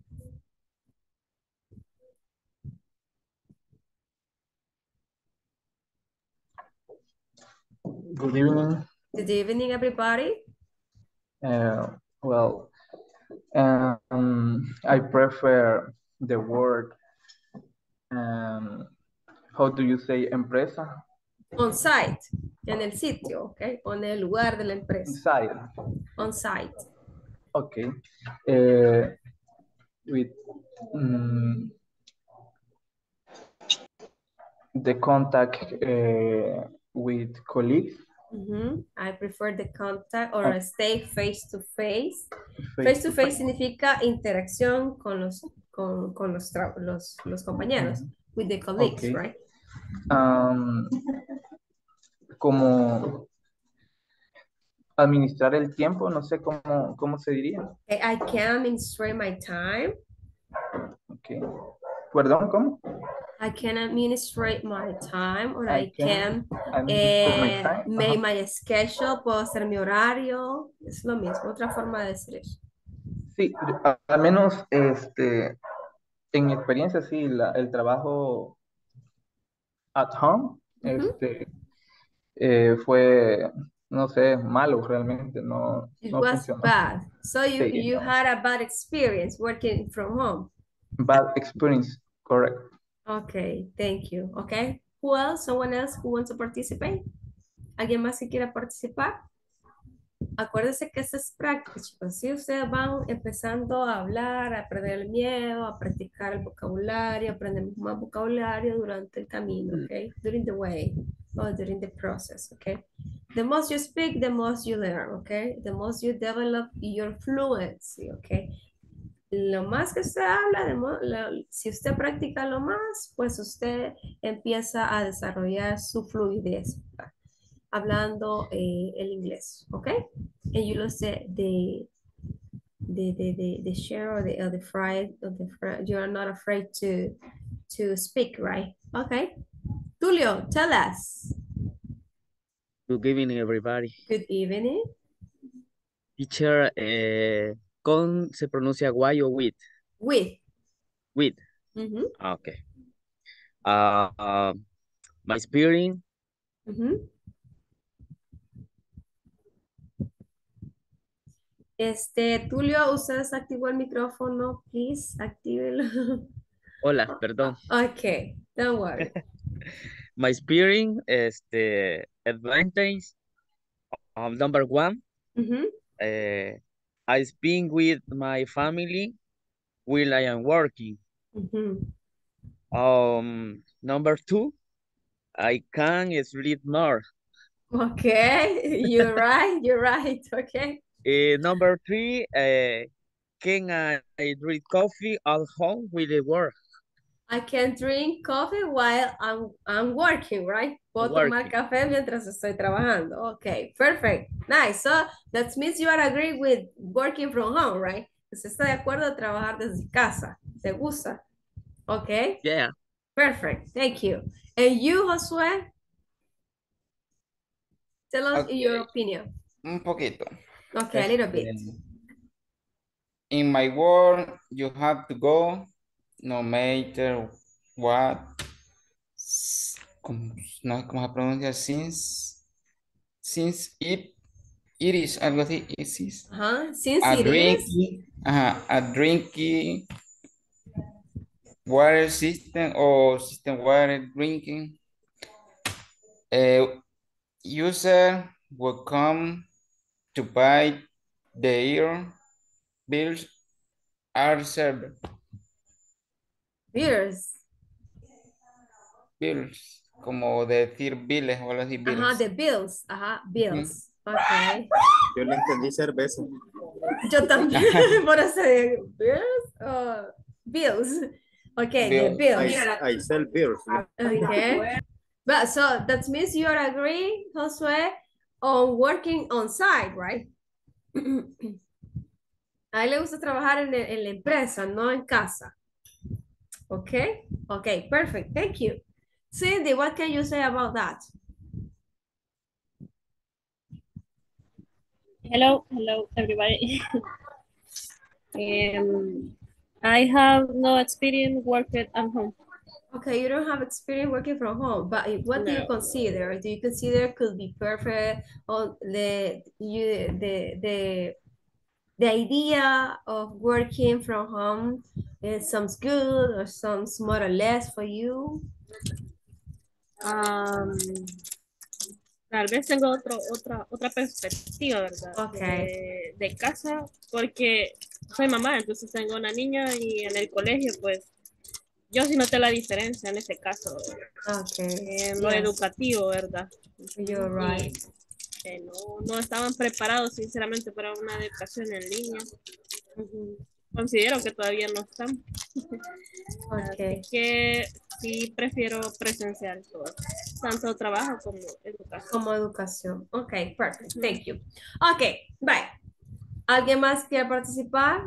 Good evening. Good evening, everybody. Well, I prefer the word, how do you say empresa? On site, en el sitio, okay? O en el lugar de la empresa. Inside. On site. Okay. With the contact with colleagues. I prefer the contact or stay face to face. Face to face significa interacción con los compañeros, with the colleagues, right? Como administrar el tiempo, no sé cómo se diría. I can administrate my time. Okay. Perdón, ¿cómo? I can administrate my time, or I can make my schedule, puedo hacer mi horario, es lo mismo, otra forma de decir eso. Sí, al menos En mi experiencia, sí, el trabajo at home, fue, no sé, malo realmente, no, It no was funcionó. bad. So Sí, you no. had a bad experience working from home. Bad experience, correct. Okay, thank you. Okay. Who else? Someone else who wants to participate? ¿Alguien más que quiera participar? Acuérdense que eso es práctica, chicos. Si ustedes van empezando a hablar, a perder el miedo, a practicar el vocabulario, aprender más vocabulario durante el camino, okay? During the way or during the process, okay? The most you speak, the most you learn, okay? The most you develop your fluency, okay? Lo más que usted habla, si usted practica lo más, pues usted empieza a desarrollar su fluidez hablando el inglés, ¿ok? And you lose the share or the fried, you are not afraid to speak, right? Okay. Tulio, tell us. Good evening, everybody. Good evening. Teacher, ¿con se pronuncia guay o with? With. With. Mhm. Okay. My experience, Mhm. Tulio, usted desactivó el micrófono, please, actívelo. hola, perdón. Okay, don't worry. My experience, advantage, number one, Mhm. I spend with my family while I am working. Mhm. Number two, I can sleep more. Okay, you're right, okay. Number three, can I drink coffee at home with the work? I can drink coffee while I'm working, right? Puedo tomar Working. café mientras estoy trabajando. Okay, perfect. Nice. So that means you are agree with working from home, right? Usted está de acuerdo a trabajar desde casa. ¿Te gusta? Okay. Yeah. Perfect. Thank you. And you, Josué? Tell us your Okay, opinion. un poquito. Okay, a little bit. In my work, you have to go no matter what. No sé cómo se pronuncia, since it is algo así, it is. Since A it is. drinking, a drinking water system or system water drinking. User will come to buy the air bills are served. Bills, como decir biles o algo así, bills. Ajá, the bills. Ajá, bills. Okay. Yo le entendí cerveza. Yo también, por eso bills o bills. Okay, the bills. I sell beers. Okay. But so that means you are agree, Josué, on working on site, right? A él le gusta trabajar en la empresa, no en casa. Okay? Okay, perfect. Thank you. Cindy, what can you say about that? Hello, everybody. I have no experience working at home. Okay, you don't have experience working from home, but what do you consider? Do you consider could be perfect or the idea of working from home sounds good or sounds more or less for you? Tal vez tengo otra perspectiva, ¿verdad? Okay. De casa, porque soy mamá, entonces tengo una niña y en el colegio, pues, yo sí noté la diferencia en ese caso. Okay. En lo educativo, ¿verdad? You're right. No estaban preparados, sinceramente, para una educación en línea. Considero que todavía no están. Okay. Así que sí prefiero presencial todo, tanto trabajo como educación. Como educación. Ok, perfect. Thank you. Ok, bye. ¿Alguien más quiere participar?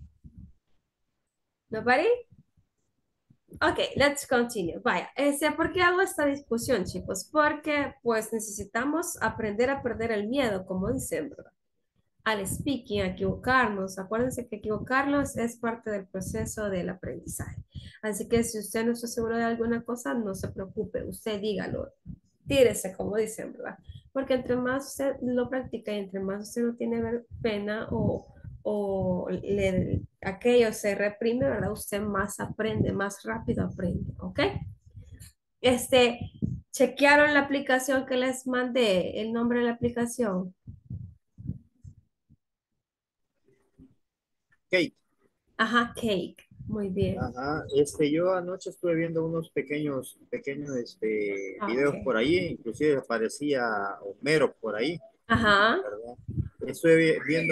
Nobody? Ok, let's continue. Vaya, ¿por qué hago esta discusión, chicos? Porque pues necesitamos aprender a perder el miedo, como dicen, ¿verdad? al speaking, a equivocarnos. Acuérdense que equivocarnos es parte del proceso del aprendizaje. Así que si usted no está seguro de alguna cosa, no se preocupe, usted dígalo, tírese, como dicen, ¿verdad? Porque entre más usted lo practica y entre más usted no tiene pena aquello se reprime, ¿verdad? Usted más aprende, más rápido aprende, ¿ok? ¿Chequearon la aplicación que les mandé? El nombre de la aplicación. Cake. Ajá, Cake. Muy bien. Ajá, yo anoche estuve viendo unos pequeños, videos Ok. por ahí, inclusive aparecía Homero por ahí, Ajá. ¿verdad? Estoy viendo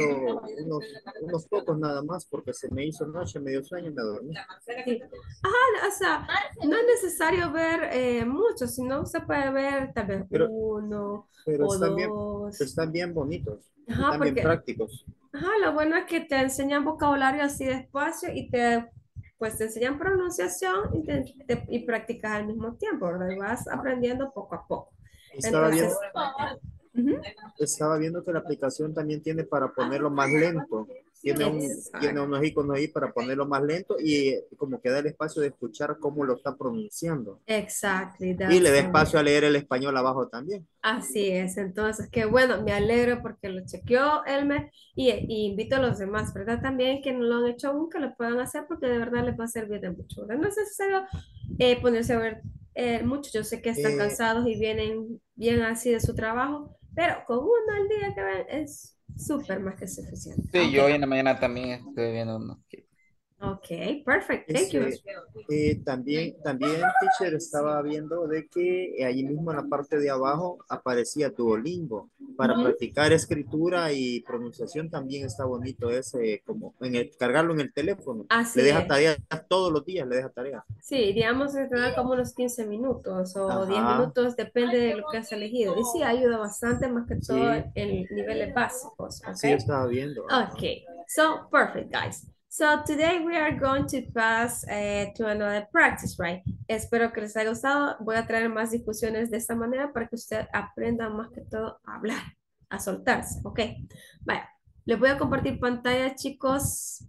unos pocos nada más porque se me hizo noche, medio sueño y me dormí. Sí. Ajá, o sea, no es necesario ver mucho, sino usted puede ver tal vez Pero, uno pero o dos. están bien bonitos, Ajá, están bien porque prácticos. ajá, lo bueno es que te enseñan vocabulario así despacio y pues te enseñan pronunciación y practicas al mismo tiempo, ¿verdad? Y vas aprendiendo poco a poco. Estaba Entonces, viendo, ujú, estaba viendo que la aplicación también tiene para ponerlo más lento. Tiene exacto. unos iconos ahí para ponerlo más lento y como que da el espacio de escuchar cómo lo está pronunciando. Exactly, Y le that's da the espacio a way. leer el español abajo también. Así es, entonces, qué bueno, me alegro porque lo chequeó Elmer y invito a los demás, ¿verdad? También que no lo han hecho aún, que lo puedan hacer porque de verdad les va a servir de mucho, ¿verdad? No es necesario ponerse a ver mucho, yo sé que están Eh, cansados y vienen bien así de su trabajo, pero con uno al día que ven es súper más que suficiente. Sí, Ok, yo hoy en la mañana también estoy viendo unos que... ok, perfect, thank you. también, teacher, estaba viendo de que ahí mismo en la parte de abajo aparecía Duolingo. Para Ujú. practicar escritura y pronunciación también está bonito ese, como cargarlo en el teléfono. Le Así deja es. tareas todos los días, le deja tareas. Sí, digamos que te da como unos 15 minutos o 10 Ajá, minutos, depende de lo que has elegido. Y sí, ayuda bastante más que todo sí, en niveles básicos, ¿ok? sí, yo estaba viendo. Ajá. Okay, so perfect, guys. So today we are going to pass to another practice, right? Espero que les haya gustado. Voy a traer más discusiones de esta manera para que usted aprenda más que todo a hablar, a soltarse, ¿ok? Vaya, les voy a compartir pantalla, chicos.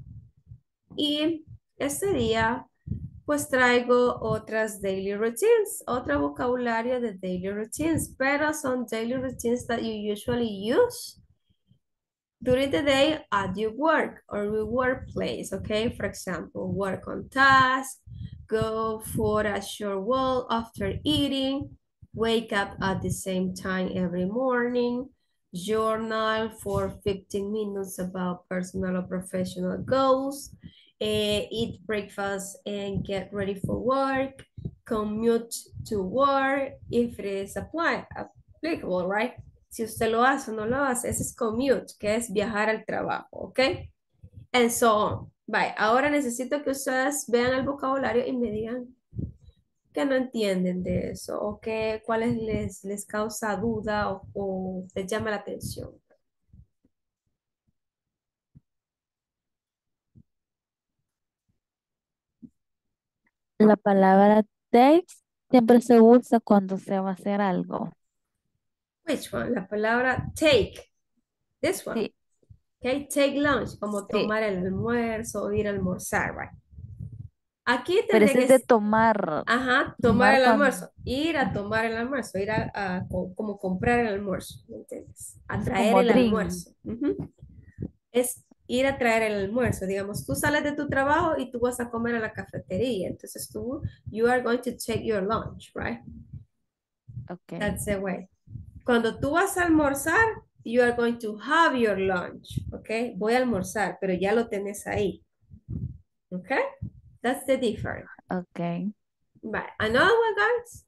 Y este día pues traigo otras daily routines, otro vocabulario de daily routines, pero son daily routines that you usually use during the day at your work or your workplace, okay? For example, work on task, go for a short walk after eating, wake up at the same time every morning, journal for 15 minutes about personal or professional goals, eat breakfast and get ready for work, commute to work if it is applicable, right? Si usted lo hace o no lo hace, ese es commute, que es viajar al trabajo, ¿ok? And so on. Bye. Ahora necesito que ustedes vean el vocabulario y me digan que no entienden de eso o que cuáles les causa duda o les llama la atención. La palabra take siempre se usa cuando se va a hacer algo. Which one? La palabra take. This one. Sí, Okay, take lunch, como sí. tomar el almuerzo o ir a almorzar, right? Aquí Pero tendría ese que es de tomar, ajá, tomar tomar el cuando, almuerzo, ir a tomar el almuerzo, ir como comprar el almuerzo, ¿me entiendes? A traer como el drink. almuerzo. Ujú. Es ir a traer el almuerzo. Digamos, tú sales de tu trabajo y tú vas a comer a la cafetería. Entonces you are going to take your lunch, right? Ok. That's the way. Cuando tú vas a almorzar, you are going to have your lunch, ¿ok? Voy a almorzar, pero ya lo tenés ahí, ¿ok? That's the difference. Ok. Bye. Another one, guys?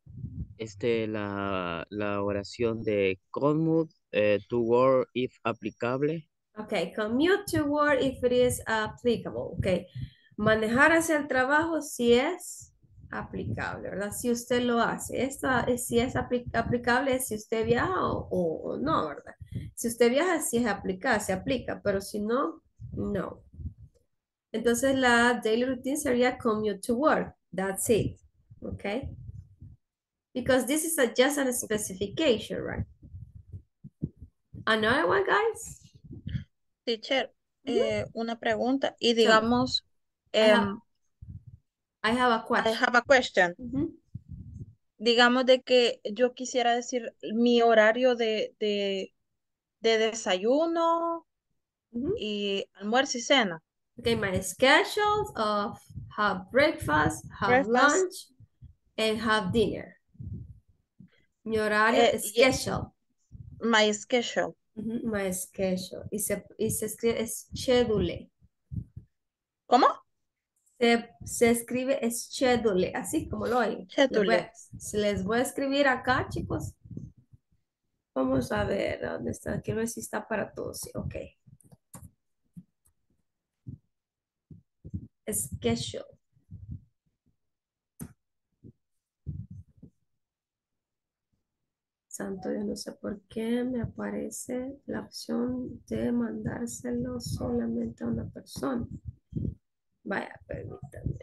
La oración de commute to work if aplicable. Okay, commute to work if it is applicable. Okay, manejar hacia el trabajo si es aplicable, ¿verdad? Si usted lo hace. Si es aplicable es si usted viaja o no, ¿verdad? Si usted viaja, si es aplicar, se aplica, pero si no, no. Entonces la daily routine sería commute to work. That's it. Okay? Because this is just a specification, right? Another one, guys? Teacher, una pregunta. Y Tell me. digamos, I have a I question. have a question. Digamos de que yo quisiera decir mi horario de desayuno y almuerzo y cena. Okay, my schedule of have breakfast, have Breakfast. lunch, and have dinner. Mi horario schedule. My schedule. My schedule. Y se escribe schedule. ¿Cómo? Se escribe schedule, así como lo oyen. Schedule. Les voy a escribir acá, chicos. Vamos a ver dónde está. Quiero ver si está para todos. Sí, ok. Schedule. Santo, yo no sé por qué me aparece la opción de mandárselo solamente a una persona. Vaya, permítanme.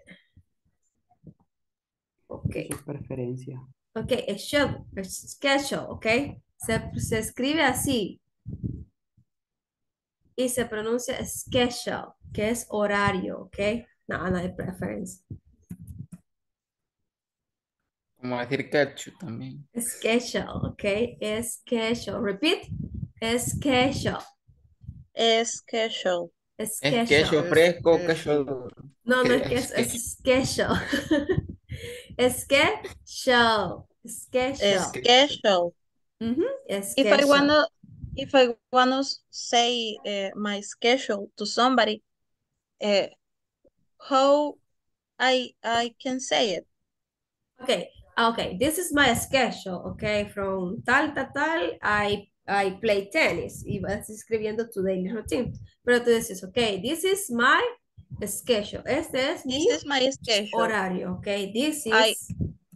Ok. Su preferencia. Ok, schedule, ok. Se escribe así. Y se pronuncia schedule, que es horario, ok. No hay preferencia. Como decir ketchup también. Schedule, ok. Schedule. Repeat. Schedule. Schedule. ¿Es queso fresco o queso? No es que es schedule. Schedule. Schedule. If I wanna say my schedule to somebody, how I can say it? Okay. This is my schedule. Okay, from tal I play tennis. Y vas escribiendo tu daily routine. Pero tú dices, okay, this is my schedule. Este es my schedule. Horario. Okay, this is.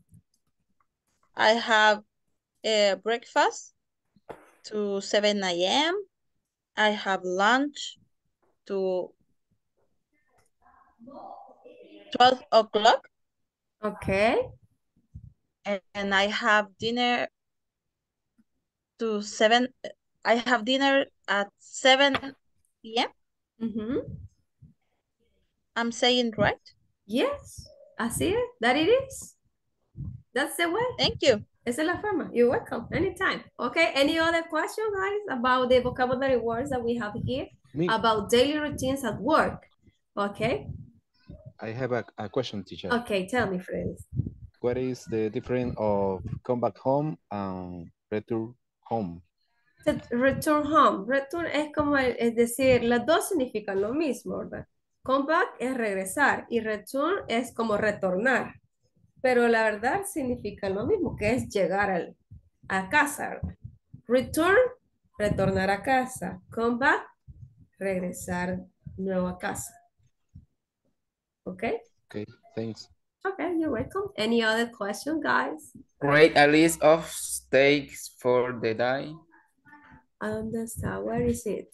I have breakfast to 7 a.m. I have lunch to 12 o'clock. Okay. And I have dinner to 7. I have dinner at 7 p.m. I'm saying right? Yes. Así es. That it is. That's the way. Thank you. Esa es la forma. You're welcome. Anytime. Okay. Any other question, guys, about the vocabulary words that we have here? About daily routines at work. Okay. I have a question, teacher. Okay. Tell me, friends. What is the difference of come back home and return home? Return home. Return es como, es decir, las dos significan lo mismo, ¿verdad? Come back es regresar y return es como retornar. Pero la verdad significa lo mismo, que es llegar a casa, ¿verdad? Return, retornar a casa. Come back, regresar nuevo a casa. Okay? Okay, thanks. Okay, you're welcome. Any other question, guys? Create a list of steaks for the day. I understand. Where is it?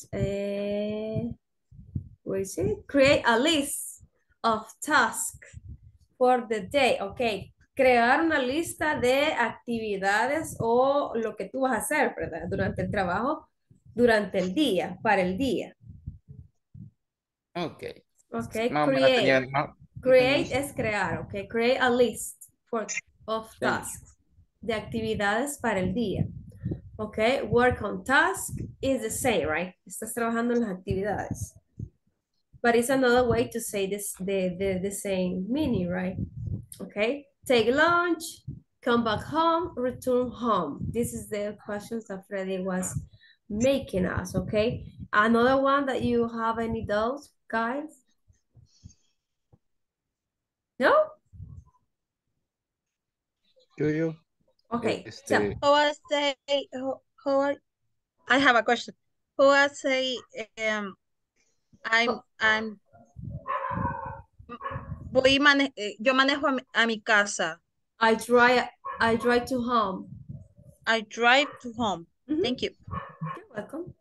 Where is it? Create a list of tasks for the day. Ok. Crear una lista de actividades o lo que tú vas a hacer, ¿verdad? Durante el trabajo, durante el día, para el día. Ok. Ok. No, Create. no. Create es crear, ok. Create a list of tasks. De actividades para el día. Ok. Work on task is the same, right? Estás trabajando en las actividades. But it's another way to say this, the same meaning, right? Okay. Take lunch, come back home, return home. This is the questions that Freddy was making us, okay? Another one that you have any doubts, guys? No? You. Okay. I have a question. Who I say yo manejo a mi casa. I drive to home. I drive to home. Thank you. You're welcome.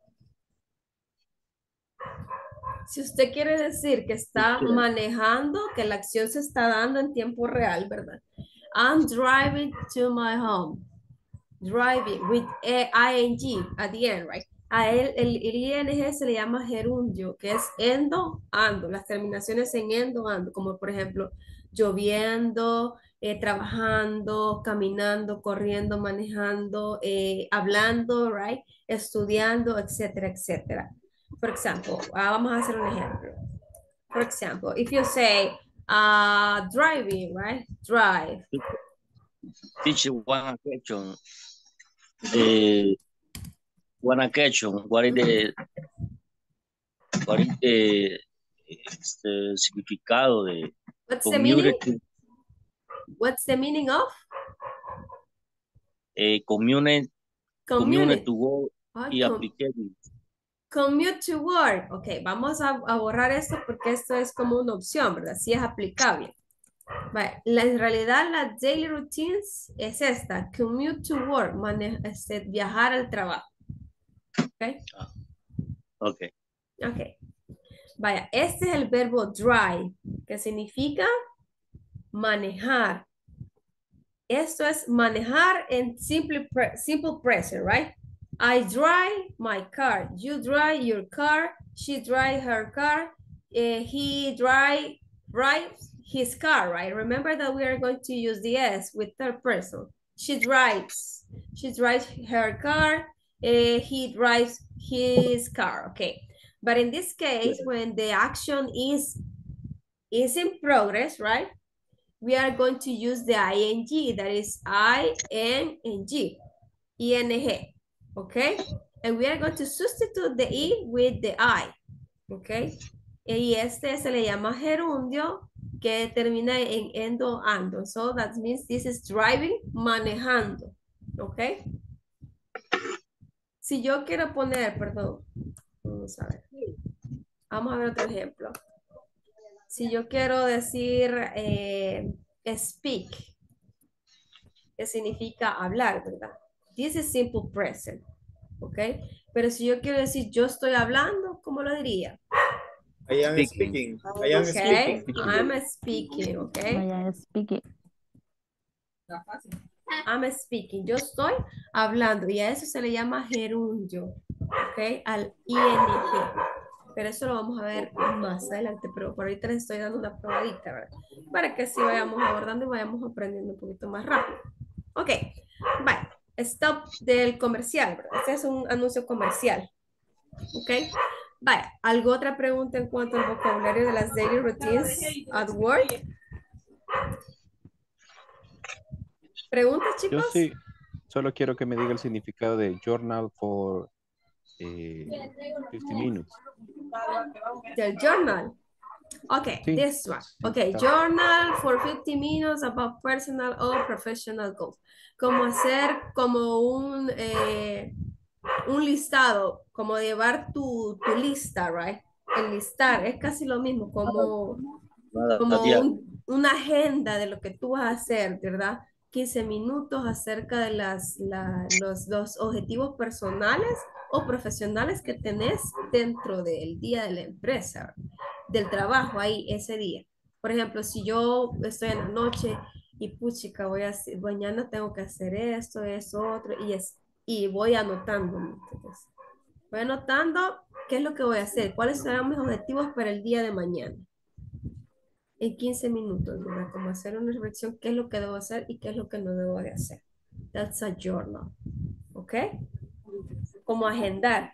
Si usted quiere decir que está manejando, que la acción se está dando en tiempo real, ¿verdad? I'm driving to my home. Driving with ing at the end, right? A él, el ing se le llama gerundio, que es endo, ando, las terminaciones en endo, ando, como por ejemplo, lloviendo, trabajando, caminando, corriendo, manejando, hablando, right? Estudiando, etcétera, etcétera. For example, vamos a hacer un ejemplo. For example, if you say driving, right? Drive. Teacher, one question. One question. What is the significado de What's the meaning? community? What's the meaning of? Community Community. to work y com- application. Commute to work. Ok, vamos a borrar esto porque esto es como una opción, ¿verdad? Sí es aplicable. Vale, en realidad la daily routines es esta. Commute to work, viajar al trabajo. Ok. Ok. Ok. Vaya, este es el verbo drive, que significa manejar. Esto es manejar en simple present, right? I drive my car. You drive your car. She drives her car. He drives his car, right? Remember that we are going to use the S with third person. She drives her car. He drives his car, okay. But in this case, when the action is in progress, right? We are going to use the ing, that is I-N-G, I-N-G, okay? And we are going to substitute the I with the I, okay? Y este se le llama gerundio, que termina en endo, ando. So that means this is driving, manejando, okay? Si yo quiero poner, perdón, vamos a ver. Vamos a ver otro ejemplo. Si yo quiero decir speak, que significa hablar, ¿verdad? This is simple present, ¿ok? Pero si yo quiero decir yo estoy hablando, ¿cómo lo diría? I am speaking. I am Okay, speaking. I'm speaking, ¿ok? I am speaking. I'm speaking. Yo estoy hablando y a eso se le llama gerundio, ¿ok? Al ing. Pero eso lo vamos a ver más adelante, pero por ahorita les estoy dando una probadita, ¿verdad? Para que así vayamos abordando y vayamos aprendiendo un poquito más rápido. Ok, vale. Stop del comercial, ¿verdad? Este es un anuncio comercial. Ok, vale. ¿Alguna otra pregunta en cuanto al vocabulario de las daily routines at work? ¿Preguntas, Yo chicos? sí, solo quiero que me diga el significado de journal for 50 minutes. Del journal. Okay, Sí. this one. Okay, journal for 50 minutes about personal or professional goals. Como hacer como un listado, como llevar tu lista, right? El listar es casi lo mismo, como una agenda de lo que tú vas a hacer, ¿verdad? 15 minutos acerca de los objetivos personales o profesionales que tenés dentro del día de la empresa, del trabajo ahí ese día. Por ejemplo, si yo estoy en la noche y puchica, mañana tengo que hacer esto, eso, otro, y voy anotando. Entonces, voy anotando qué es lo que voy a hacer, cuáles serán mis objetivos para el día de mañana. En 15 minutos, ¿verdad? Como hacer una reflexión, qué es lo que debo hacer y qué es lo que no debo de hacer. That's a journal. ¿Ok? Como agendar.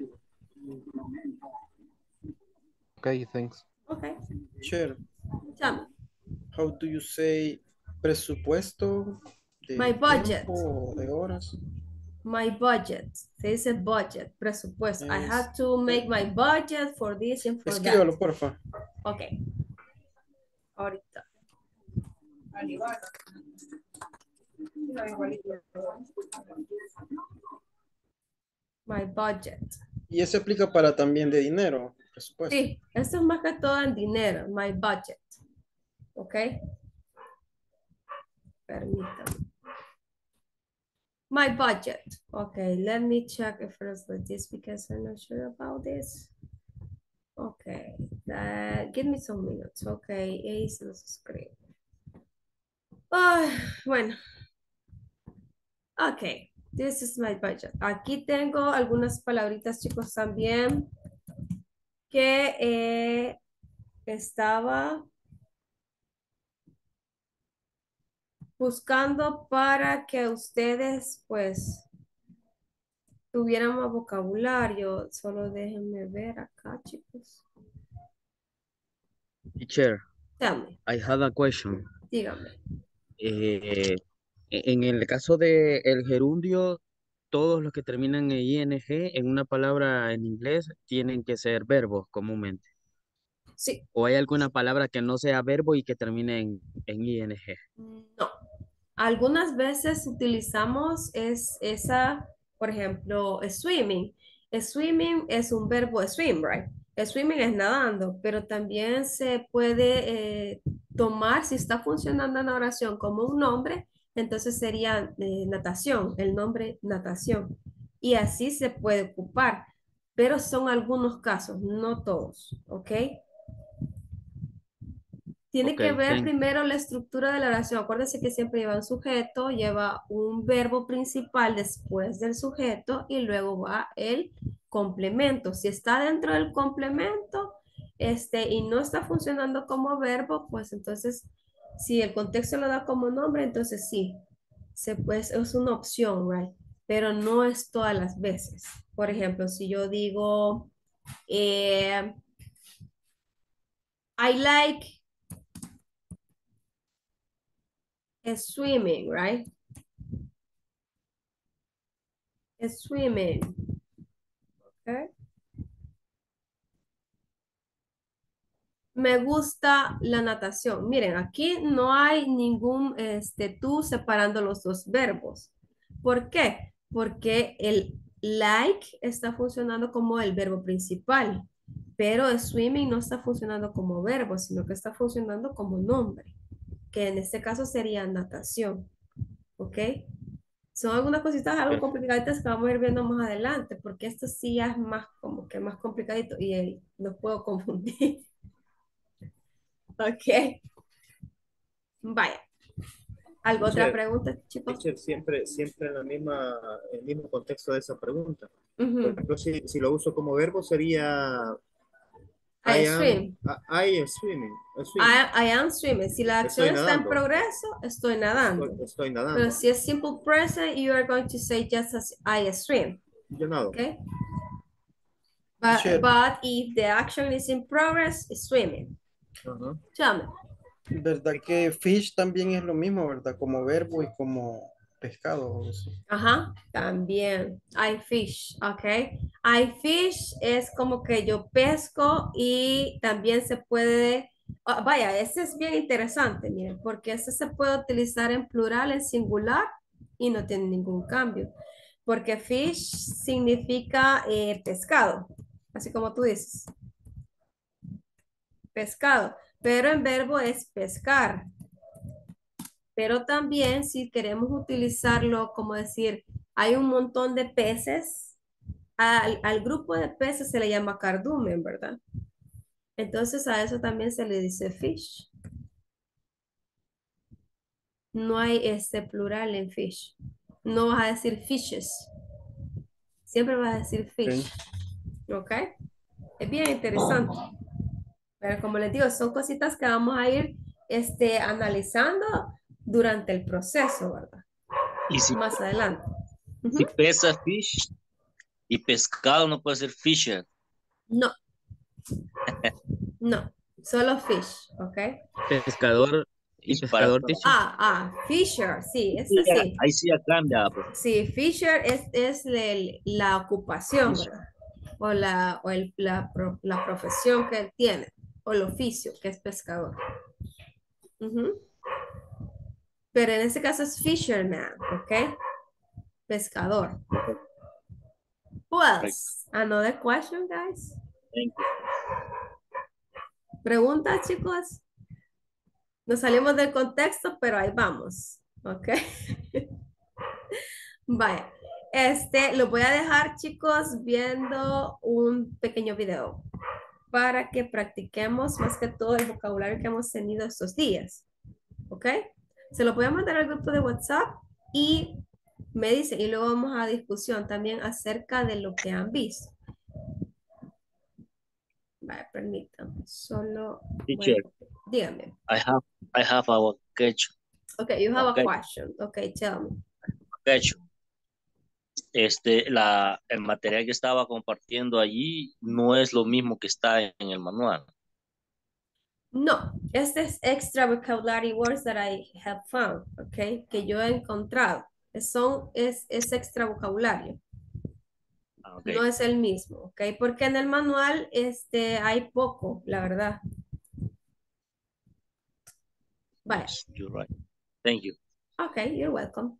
Okay, thanks. Ok. Sure. Llame. How do you say presupuesto de My budget. tiempo o de horas? My budget. Se dice budget, presupuesto. I have to make my budget for this and for Escríbalo, that. porfa. Ok. Ahorita. My budget. Y eso aplica para también de dinero, presupuesto. Sí, esto es más que todo en dinero. My budget. Ok. Permítame. My budget. Okay, let me check if it's like this because I'm not sure about this. Okay, give me some minutes. Okay, ace no se escribe. Bueno. Okay, This is my budget. Aquí tengo algunas palabritas, chicos, también que estaba buscando para que ustedes, pues, tuvieran más vocabulario. Solo déjenme ver acá, chicos. Teacher, Tell me, I have a question. dígame. En el caso de el gerundio, todos los que terminan en ing en una palabra en inglés tienen que ser verbos comúnmente. Sí. ¿O hay alguna palabra que no sea verbo y que termine en ing? No. Algunas veces utilizamos esa, por ejemplo, swimming. Swimming es un verbo swim, right? Swimming es nadando, pero también se puede tomar, si está funcionando en la oración como un nombre, entonces sería natación, el nombre natación. Y así se puede ocupar, pero son algunos casos, no todos, ¿ok? Tiene que Okay, ver thank you. primero la estructura de la oración. Acuérdense que siempre lleva un sujeto, lleva un verbo principal después del sujeto y luego va el complemento. Si está dentro del complemento y no está funcionando como verbo, pues entonces, si el contexto lo da como nombre, entonces sí, es una opción, right? Pero no es todas las veces. Por ejemplo, si yo digo, I like swimming, right? Swimming. Okay. Me gusta la natación. Miren, aquí no hay ningún tú separando los dos verbos. ¿Por qué? Porque el like está funcionando como el verbo principal, pero swimming no está funcionando como verbo, sino que está funcionando como nombre, que en este caso sería natación. ¿Ok? Son algunas cositas algo complicaditas que vamos a ir viendo más adelante, porque esto sí ya es más como que más complicadito y los puedo confundir. Ok. Vaya. ¿Algo otra pregunta, chicos? Teacher, siempre en el mismo contexto de esa pregunta. Por Ujú. ejemplo, si lo uso como verbo sería I swim. I am swimming. I am swimming. Si la acción Estoy está en nadando. progreso, estoy nadando. Estoy nadando. Pero si es simple present, you are going to say just as I swim. Yo nado. Okay? Teacher. But if the action is in progress, it's swimming. Ajá. Tell me. ¿Verdad que fish también es lo mismo, verdad? Como verbo y como pescado. O sea. Ajá, también. I fish, ¿ok? I fish es como que yo pesco y también se puede, vaya, ese es bien interesante, miren, porque ese se puede utilizar en plural, en singular y no tiene ningún cambio. Porque fish significa pescado, así como tú dices. Pescado, pero en verbo es pescar. Pero también si queremos utilizarlo como decir, hay un montón de peces, al grupo de peces se le llama cardumen, ¿verdad? Entonces a eso también se le dice fish. No hay plural en fish. No vas a decir fishes. Siempre vas a decir fish. ¿Ok? Es bien interesante. Pero como les digo, son cositas que vamos a ir analizando durante el proceso, ¿verdad? Y si, Más adelante. si pesa fish y pescado no puede ser fisher. No. No. Solo fish, ¿ok? Pescador y pescador, teacher. Fisher, sí, Sí, sí. ahí sí ya cambia. Pues. Sí, fisher es la ocupación, ¿verdad? O la profesión que él tiene, o el oficio, que es pescador. Pero en este caso es fisherman, ¿ok? Pescador. Who else? Another question, guys? Thank you. Preguntas, chicos. Nos salimos del contexto, pero ahí vamos, ¿ok? Vaya, lo voy a dejar, chicos, viendo un pequeño video para que practiquemos más que todo el vocabulario que hemos tenido estos días, ¿ok? Se lo voy a mandar al grupo de WhatsApp y Me dicen, y luego vamos a discusión también acerca de lo que han visto. Vale, permítanme, solo voy a Teacher, copiar. Dígame. I have a question. Okay, you have a Okay, question. Okay, tell me. question. El material que estaba compartiendo allí no es lo mismo que está en el manual. No, este es extra vocabulary words that I have found, okay, que yo he encontrado. Es extra vocabulario. Okay. No es el mismo, ok, porque en el manual hay poco, la verdad. Vale. Yes, you're right. Thank you. Ok, you're welcome.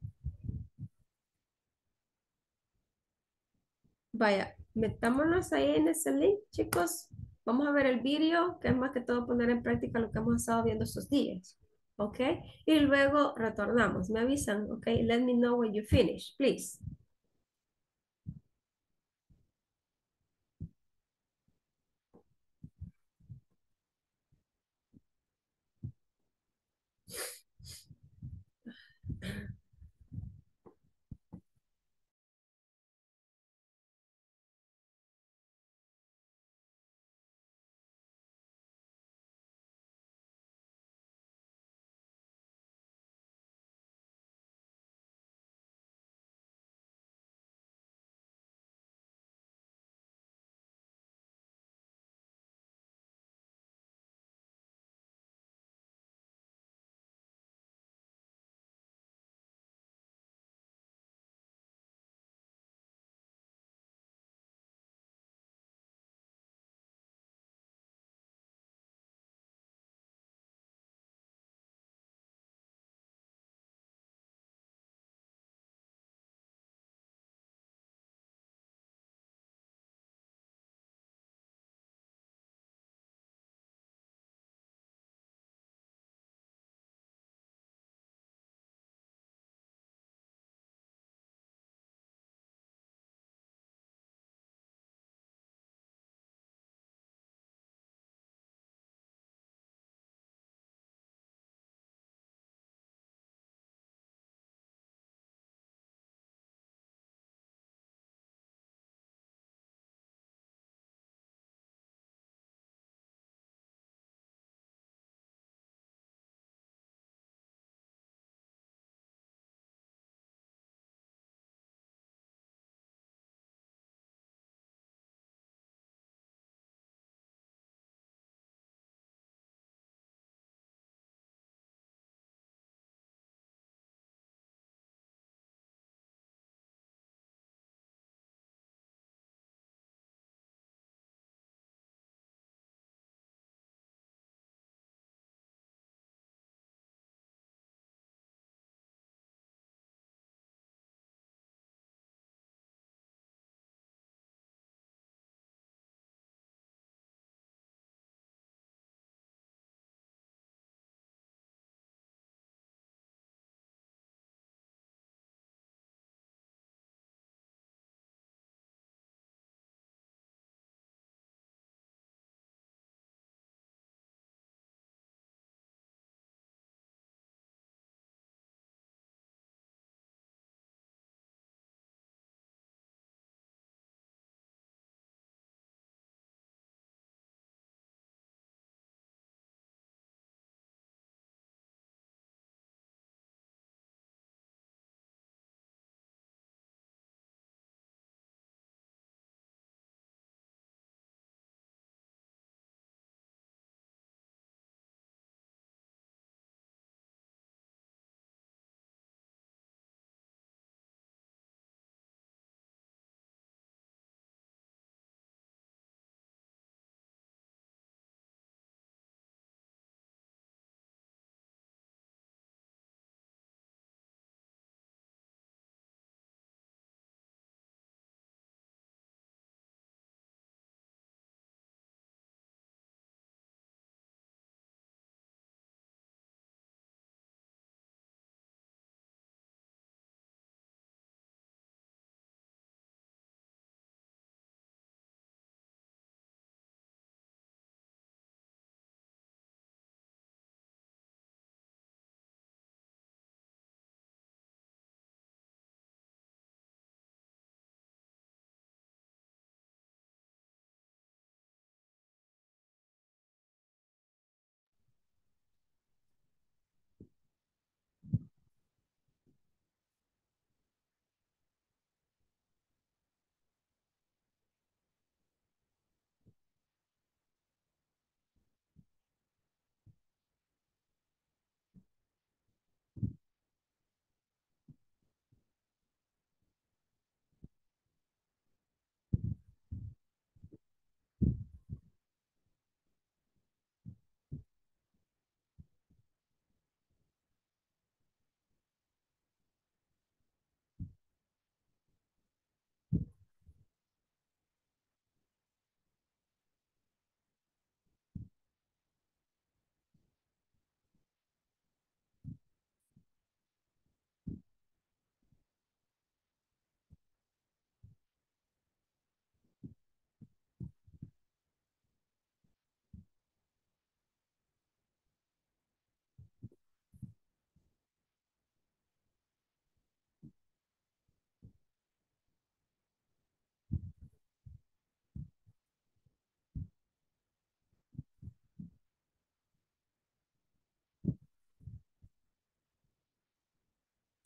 Vaya, metámonos ahí en ese link, chicos. Vamos a ver el vídeo, que es más que todo poner en práctica lo que hemos estado viendo estos días. Ok, y luego retornamos. Me avisan, ok, let me know when you finish, please.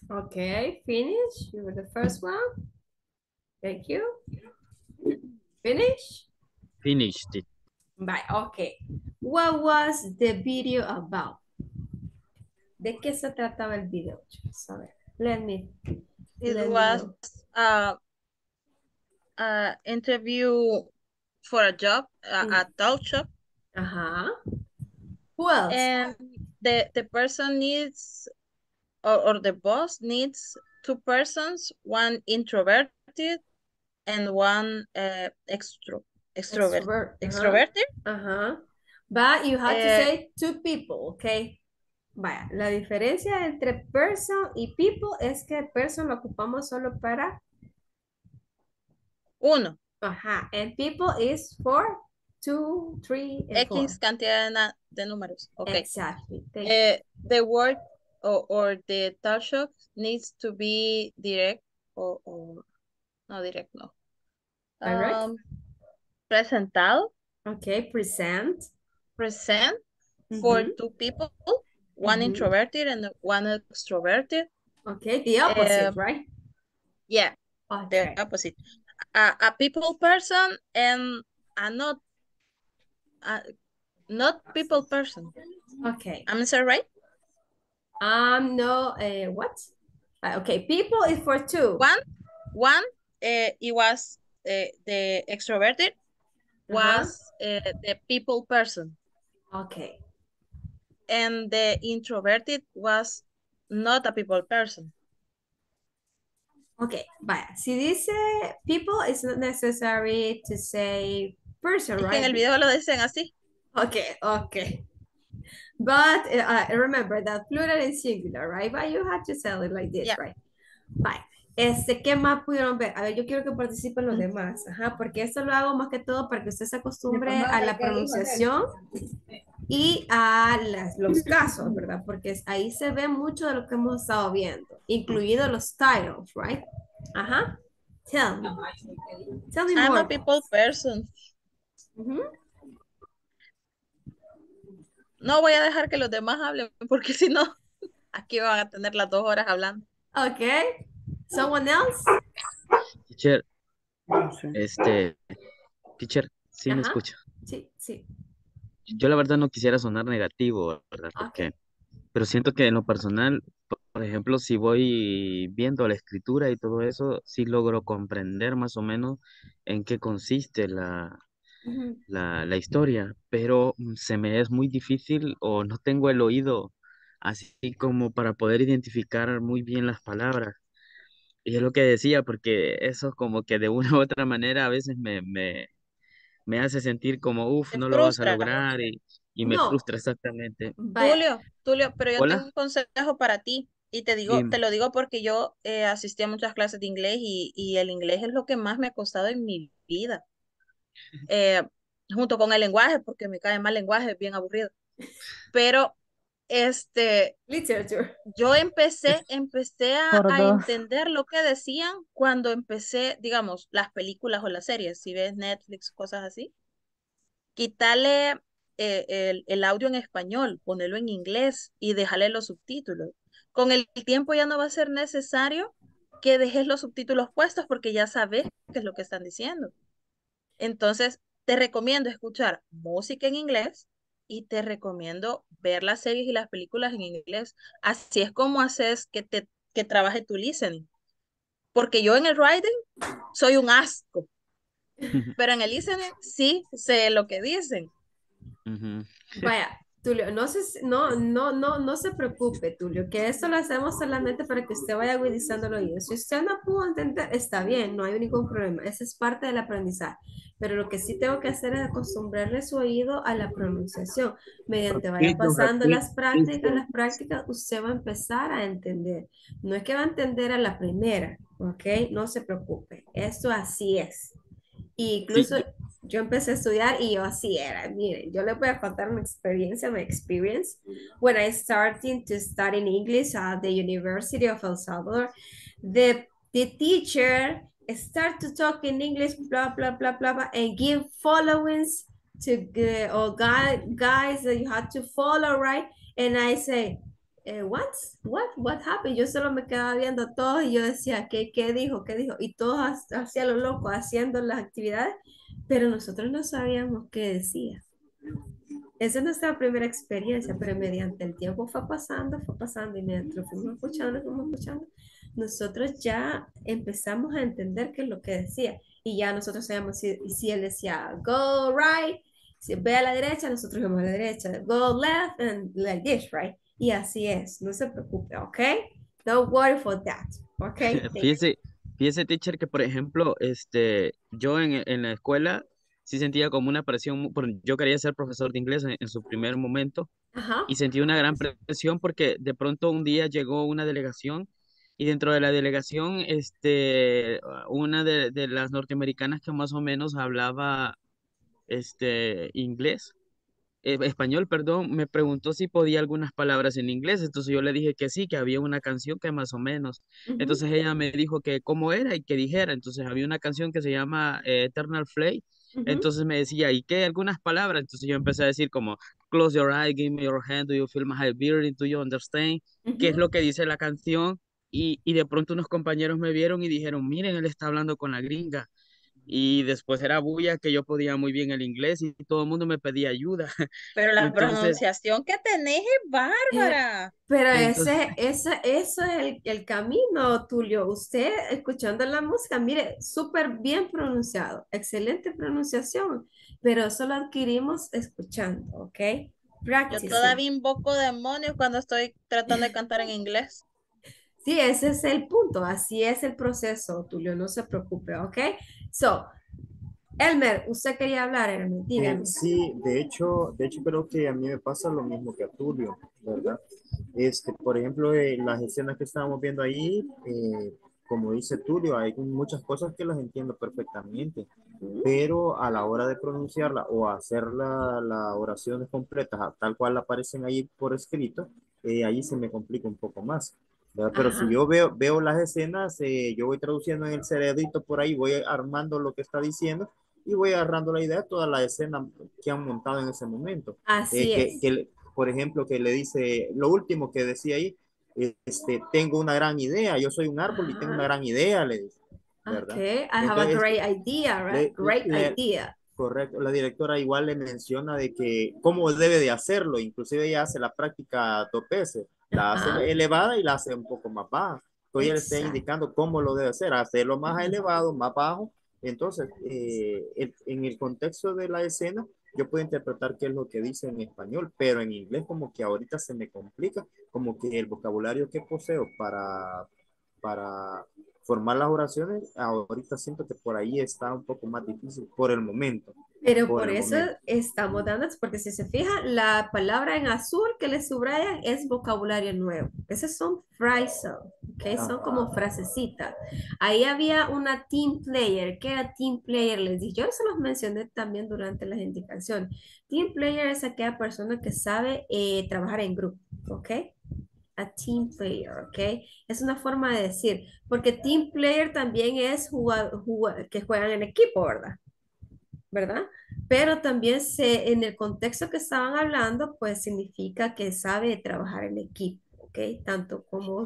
Okay, finish. You were the first one. Thank you. Finish? Finished it. Bye. Okay. What was the video about? ¿De qué se trataba el video? A ver, It let me was know. interview for a job, a talk shop. Who else? And the person needs, or the boss needs two persons, one introverted and one extroverted. But you have to say two people, okay? Vaya, la diferencia entre person y people es que person lo ocupamos solo para uno. Ajá, and people is for 2, 3, and 4. X cantidad de números. Okay. Exactly. The word or the talk shop needs to be direct or no direct, no. Direct? Presentado. Okay, present. Present for two people, one introverted and one extroverted. Okay, the opposite, right? Yeah, okay. The opposite. A people person and a not people person. Okay. I'm sorry, right? No, what? Okay, people is for two. One, it was the extroverted was the people person. Okay. And the introverted was not a people person. Okay, vaya. Si dice people, it's not necessary to say person, right? En el video lo dicen así. Okay, okay. But remember that plural is singular, right? But you have to tell it like this, right? Bye. ¿Qué más pudieron ver? A ver, yo quiero que participen los demás, ajá, porque esto lo hago más que todo para que usted se acostumbre a la pronunciación y a los casos, ¿verdad? Porque ahí se ve mucho de lo que hemos estado viendo, incluidos los titles, right? Ajá. Tell me I'm more. a people person. No voy a dejar que los demás hablen, porque si no, aquí van a tener las 2 horas hablando. Okay. Someone else? Teacher, teacher, ¿sí me Ajá. escucha? Sí, sí. Yo la verdad no quisiera sonar negativo, ¿verdad? Pero siento que en lo personal, por ejemplo, si voy viendo la escritura y todo eso, sí logro comprender más o menos en qué consiste la historia, pero se me es muy difícil o no tengo el oído así como para poder identificar muy bien las palabras. Y es lo que decía, porque eso como que de una u otra manera a veces me hace sentir como, uff, Te no lo vas a frustra. lograr y me frustra exactamente. Tulio, pero yo tengo Hola. un consejo para ti y te Dime. lo digo porque yo asistí a muchas clases de inglés y el inglés es lo que más me ha costado en mi vida. Junto con el lenguaje, porque me cae mal lenguaje, es bien aburrido. Pero literature. Yo empecé Por a dos. entender lo que decían cuando empecé, digamos, las películas o las series, si ves Netflix, cosas así, quitarle el audio en español, ponerlo en inglés y dejarle los subtítulos. Con el tiempo ya no va a ser necesario que dejes los subtítulos puestos porque ya sabes qué es lo que están diciendo. Entonces, te recomiendo escuchar música en inglés y te recomiendo ver las series y las películas en inglés. Así es como haces que trabaje tu listening. Porque yo en el writing soy un asco, pero en el listening sí sé lo que dicen. Vaya, Tulio, no se preocupe, Tulio, que esto lo hacemos solamente para que usted vaya agudizando el oído. Si usted no pudo entender, está bien, no hay ningún problema. Esa es parte del aprendizaje. Pero lo que sí tengo que hacer es acostumbrarle su oído a la pronunciación. Mediante vaya pasando las prácticas, usted va a empezar a entender. No es que va a entender a la primera, ¿ok? No se preocupe. Esto así es. Incluso yo empecé a estudiar y yo así era. Miren, yo les voy a contar mi experiencia, my experience. When I started to study in English at the University of El Salvador, the teacher start to talk in English, blah, blah, blah, blah, blah, and give followings to guys that you had to follow, right? And I say, what happened? Yo solo me quedaba viendo a todos y yo decía, ¿qué dijo? ¿Qué dijo? Y todos hacían lo loco, haciendo las actividades, pero nosotros no sabíamos qué decía. Esa es nuestra primera experiencia, pero mediante el tiempo fue pasando y mientras fuimos escuchando, nosotros ya empezamos a entender qué es lo que decía. Y ya nosotros sabíamos si él decía, go right, si ve a la derecha, nosotros vamos a la derecha, go left, and like this, right? Y así es, no se preocupe, ¿ok? Don't worry for that, ¿ok? Fíjese, fíjese, teacher, que por ejemplo, yo en la escuela sí sentía como una presión, yo quería ser profesor de inglés en su primer momento Ajá. y sentí una gran presión porque de pronto un día llegó una delegación y dentro de la delegación, una de las norteamericanas que más o menos hablaba, inglés, español, perdón, me preguntó si podía algunas palabras en inglés, entonces yo le dije que sí, que había una canción que más o menos, entonces ella me dijo que cómo era y que dijera, entonces había una canción que se llama Eternal Flame, entonces me decía, ¿y qué? Algunas palabras, entonces yo empecé a decir como, close your eye, give me your hand, do you feel my heart beating, do you understand? ¿Qué es lo que dice la canción? Y de pronto unos compañeros me vieron y dijeron, miren, él está hablando con la gringa. Y después era bulla que yo podía muy bien el inglés y todo el mundo me pedía ayuda. Pero Y la entonces, pronunciación que tenés es bárbara. Pero entonces, eso es el camino, Tulio. Usted escuchando la música, mire, súper bien pronunciado, excelente pronunciación, pero eso lo adquirimos escuchando, ¿ok? Yo Practicing. todavía invoco demonios cuando estoy tratando de cantar en inglés. Sí, ese es el punto, así es el proceso, Tulio, no se preocupe, ¿ok? So, Elmer, usted quería hablar, Elmer, dígame. Sí, de hecho creo que a mí me pasa lo mismo que a Tulio, ¿verdad? Por ejemplo, las escenas que estábamos viendo ahí, como dice Tulio, hay muchas cosas que las entiendo perfectamente, pero a la hora de pronunciarla o hacer las oraciones completas tal cual aparecen ahí por escrito, ahí se me complica un poco más. ¿Verdad? Pero si Ajá. yo veo las escenas, yo voy traduciendo en el cerebrito por ahí, voy armando lo que está diciendo y voy agarrando la idea de toda la escena que han montado en ese momento. Así es. Por ejemplo, que le dice, lo último que decía ahí, tengo una gran idea, yo soy un árbol y tengo una Ajá. gran idea, le dice, ¿verdad? Okay, I have a Entonces, great idea, right? Great idea. correcto, la directora igual le menciona de que cómo debe de hacerlo, inclusive ella hace la práctica 2 veces, la hace Ajá. elevada y la hace un poco más baja. Entonces ella le está Exacto. indicando cómo lo debe hacer, hacerlo más elevado, más bajo. Entonces, en el contexto de la escena, yo puedo interpretar qué es lo que dice en español, pero en inglés como que ahorita se me complica, como que el vocabulario que poseo para formar las oraciones, ahorita siento que por ahí está un poco más difícil por el momento. Pero Por por el eso momento. estamos dando, porque si se fija, la palabra en azul que le subrayan es vocabulario nuevo. Esos son phrasal, ¿ok? Son como frasecitas. Ahí había una team player. ¿Qué era team player? Les dije, yo se los mencioné también durante las indicaciones. Team player es aquella persona que sabe trabajar en grupo, ¿ok? A team player, ¿ok? Es una forma de decir, porque team player también es que juegan en equipo, ¿verdad? ¿Verdad? Pero también en el contexto que estaban hablando, pues significa que sabe trabajar en equipo, ¿ok? Tanto como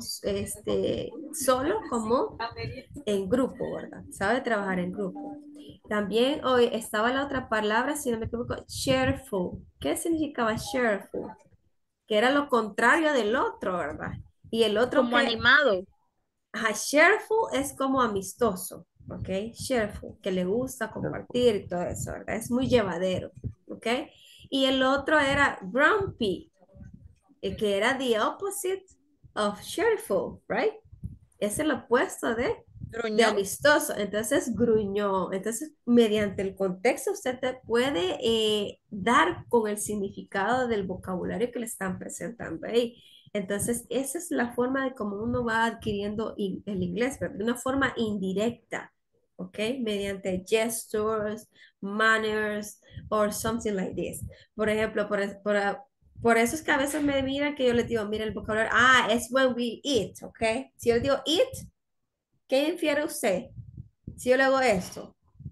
solo como en grupo, ¿verdad? Sabe trabajar en grupo. También hoy estaba la otra palabra, si no me equivoco, cheerful. ¿Qué significaba cheerful? Que era lo contrario del otro, ¿verdad? Y el otro Como que, animado. ajá, cheerful es como amistoso, ¿ok? Cheerful, que le gusta compartir y todo eso, ¿verdad? Es muy llevadero, ¿ok? Y el otro era grumpy, que era the opposite of cheerful, right? Es el opuesto de Gruñón. amistoso, entonces gruñón. Entonces, mediante el contexto, usted te puede dar con el significado del vocabulario que le están presentando ahí. Entonces, esa es la forma de cómo uno va adquiriendo el inglés, pero de una forma indirecta, ¿ok? Mediante gestures, manners, or something like this. Por ejemplo, por eso es que a veces me miran que yo les digo, mira el vocabulario, es when we eat, ¿ok? Si yo les digo eat, ¿qué infiere usted? Si yo le hago esto.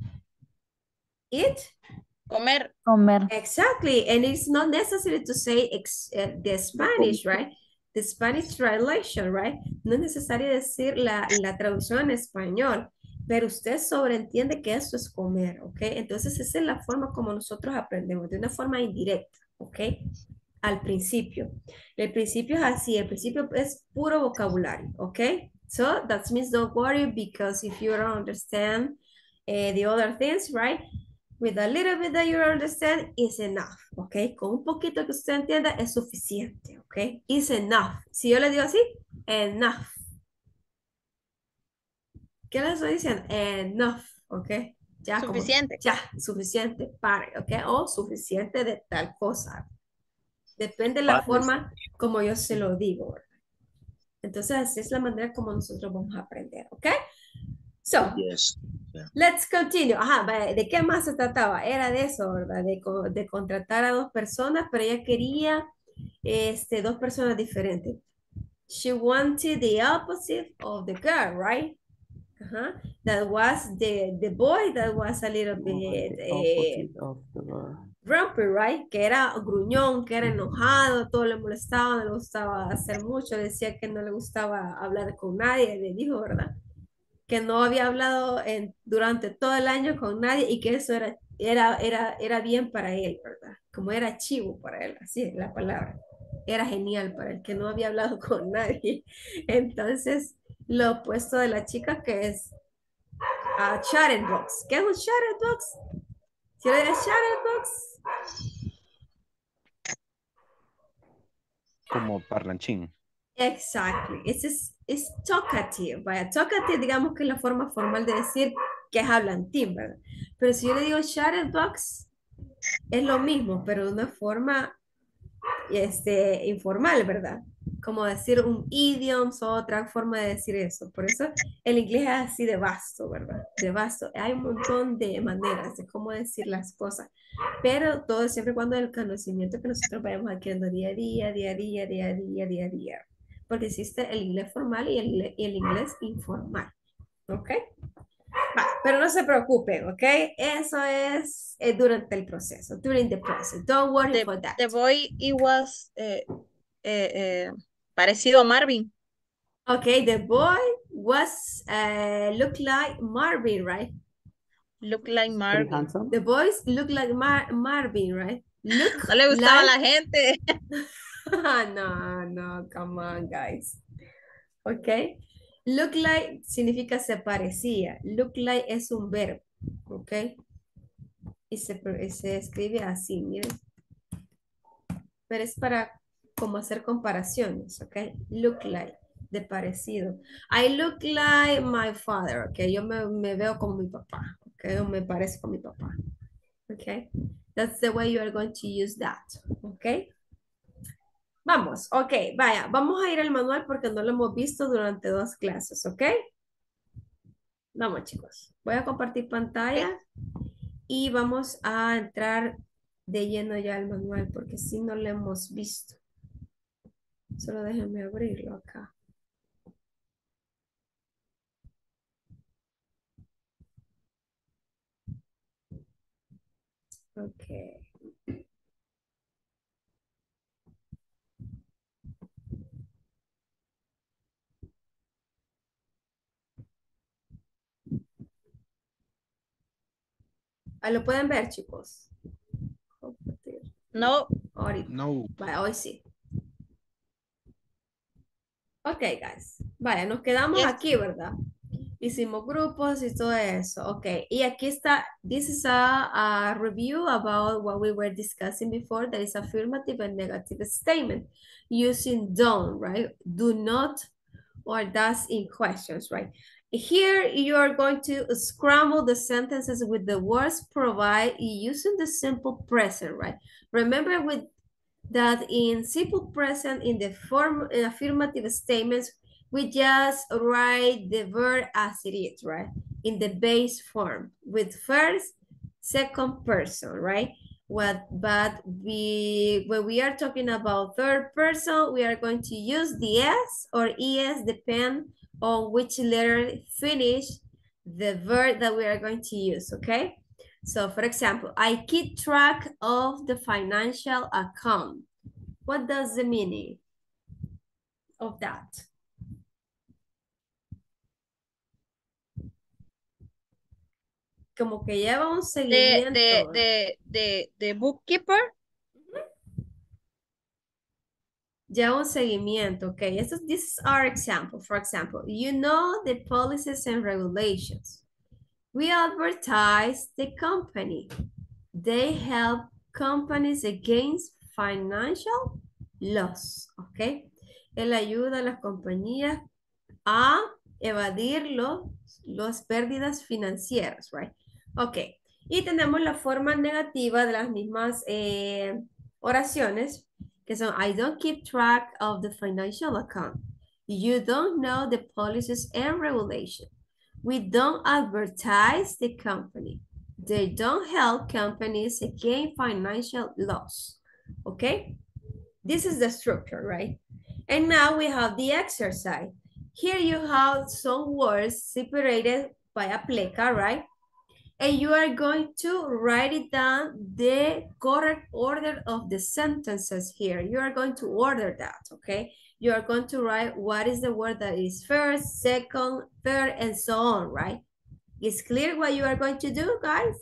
Eat? Comer. Comer. Exactly. And it's not necessary to say the Spanish, right? the Spanish translation, right? No es necesario decir la traducción en español, pero usted sobreentiende que eso es comer, ¿ok? Entonces esa es la forma como nosotros aprendemos, de una forma indirecta, ¿ok? Al principio. El principio es así, el principio es puro vocabulario, ¿ok? So that means don't worry because if you don't understand the other things, right? With a little bit that you understand is enough, ¿ok? Con un poquito que usted entienda es suficiente, ¿ok? Is enough. Si yo le digo así, enough. ¿Qué le estoy diciendo? Enough, ¿ok? Ya, Suficiente. Ya, suficiente, pare, ¿ok? O suficiente de tal cosa. Depende de la forma como yo se lo digo, ¿verdad? Entonces, así es la manera como nosotros vamos a aprender, ¿ok? So, Yes. Yeah. let's continue. Ajá, ¿de qué más se trataba? Era de eso, ¿verdad? De contratar a dos personas, pero ella quería dos personas diferentes. She wanted the opposite of the girl, right? That was the boy that was a little bit grumpy, right? Que era gruñón, que era enojado, todo le molestaba, no le gustaba hacer mucho, decía que no le gustaba hablar con nadie, le dijo, ¿verdad? Que no había hablado durante todo el año con nadie y que eso era bien para él, ¿verdad? Como era chivo para él, así es la palabra. Era genial para él, que no había hablado con nadie. Entonces, lo opuesto de la chica que es chatterbox. ¿Qué es un chatterbox? ¿Sí lo diré chatterbox? Como parlanchín. Exactly. Es talkative. Vaya, talkative, digamos que es la forma formal de decir que es hablantín, ¿verdad? Pero si yo le digo chatterbox, es lo mismo, pero de una forma informal, ¿verdad? Como decir un idiom o otra forma de decir eso. Por eso el inglés es así de vasto, ¿verdad? De vasto. Hay un montón de maneras de cómo decir las cosas, pero todo siempre y cuando el conocimiento que nosotros vayamos adquiriendo día a día, día a día, día a día, día a día. Porque existe el inglés formal y el inglés informal. ¿Ok? Pero no se preocupen, ¿ok? Eso es durante el proceso, during the process. Don't worry for that. The boy, it was parecido a Marvin. Okay, the boy was look like Marvin, right? Look like Marvin. The boys look like Marvin, right? Look no le gustaba like... la gente. No, come on, guys. Okay. Look like significa se parecía. Look like es un verbo, ¿ok? Y se escribe así, miren. Pero es para como hacer comparaciones, ¿ok? Look like, de parecido. I look like my father, ¿ok? Yo me veo como mi papá, ¿ok? O me parezco con mi papá, ¿ok? That's the way you are going to use that, ¿ok? Vamos, ok, vaya, vamos a ir al manual porque no lo hemos visto durante 2 clases, ¿ok? Vamos, chicos. Voy a compartir pantalla y vamos a entrar de lleno ya al manual porque si no lo hemos visto. Solo déjenme abrirlo acá. Ok. ¿Lo pueden ver, chicos? No. Ahorita. No. Vaya, hoy sí. Ok, guys. Vaya, nos quedamos aquí, ¿verdad? Hicimos grupos y todo eso. Ok, y aquí está. This is a review about what we were discussing before. That is affirmative and negative statement. Using don't, right? Do not or does in questions, right? Here you are going to scramble the sentences with the words provide using the simple present, right? Remember with that in simple present in the form in affirmative statements, we just write the verb as it is, right? In the base form with first, second person, right? When we are talking about third person, we are going to use the S or ES, depend on which letter finish the verb that we are going to use, okay? So for example, I keep track of the financial account. What does the meaning? of that? Como que lleva un seguimiento. De bookkeeper. Lleva un seguimiento, okay? This is our example. For example, you know the policies and regulations. We advertise the company. They help companies against financial loss, okay? Él ayuda a las compañías a evadir los pérdidas financieras, right? Ok. Y tenemos la forma negativa de las mismas oraciones, que son I don't keep track of the financial account. You don't know the policies and regulations. We don't advertise the company. They don't help companies against financial loss. Okay? This is the structure, right? And now we have the exercise. Here you have some words separated by a pleca, right? And you are going to write it down the correct order of the sentences here. You are going to order that, okay? You are going to write what is the word that is first, second, third, and so on, right? Is clear what you are going to do, guys?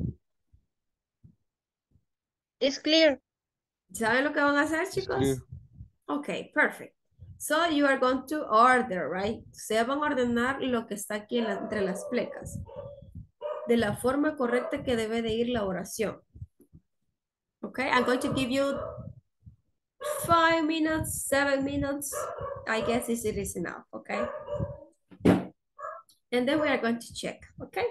It's clear. ¿Saben lo que van a hacer, chicos? Okay, perfect. So you are going to order, right? Se van a ordenar lo que está aquí entre las plecas. De la forma correcta que debe de ir la oración. Okay, I'm going to give you 5 minutes, 7 minutes. I guess it is enough, okay? And then we are going to check, okay?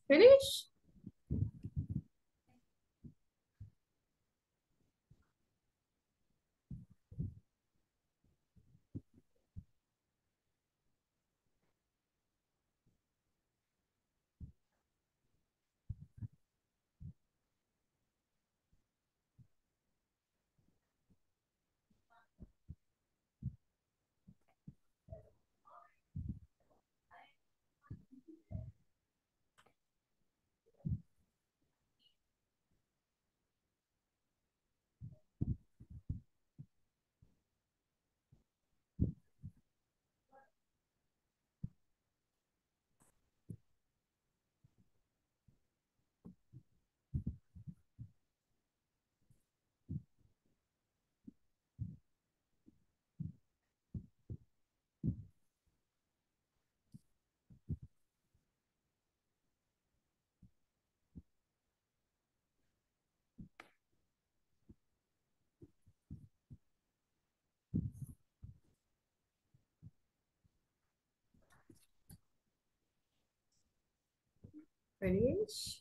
Finish? Finish?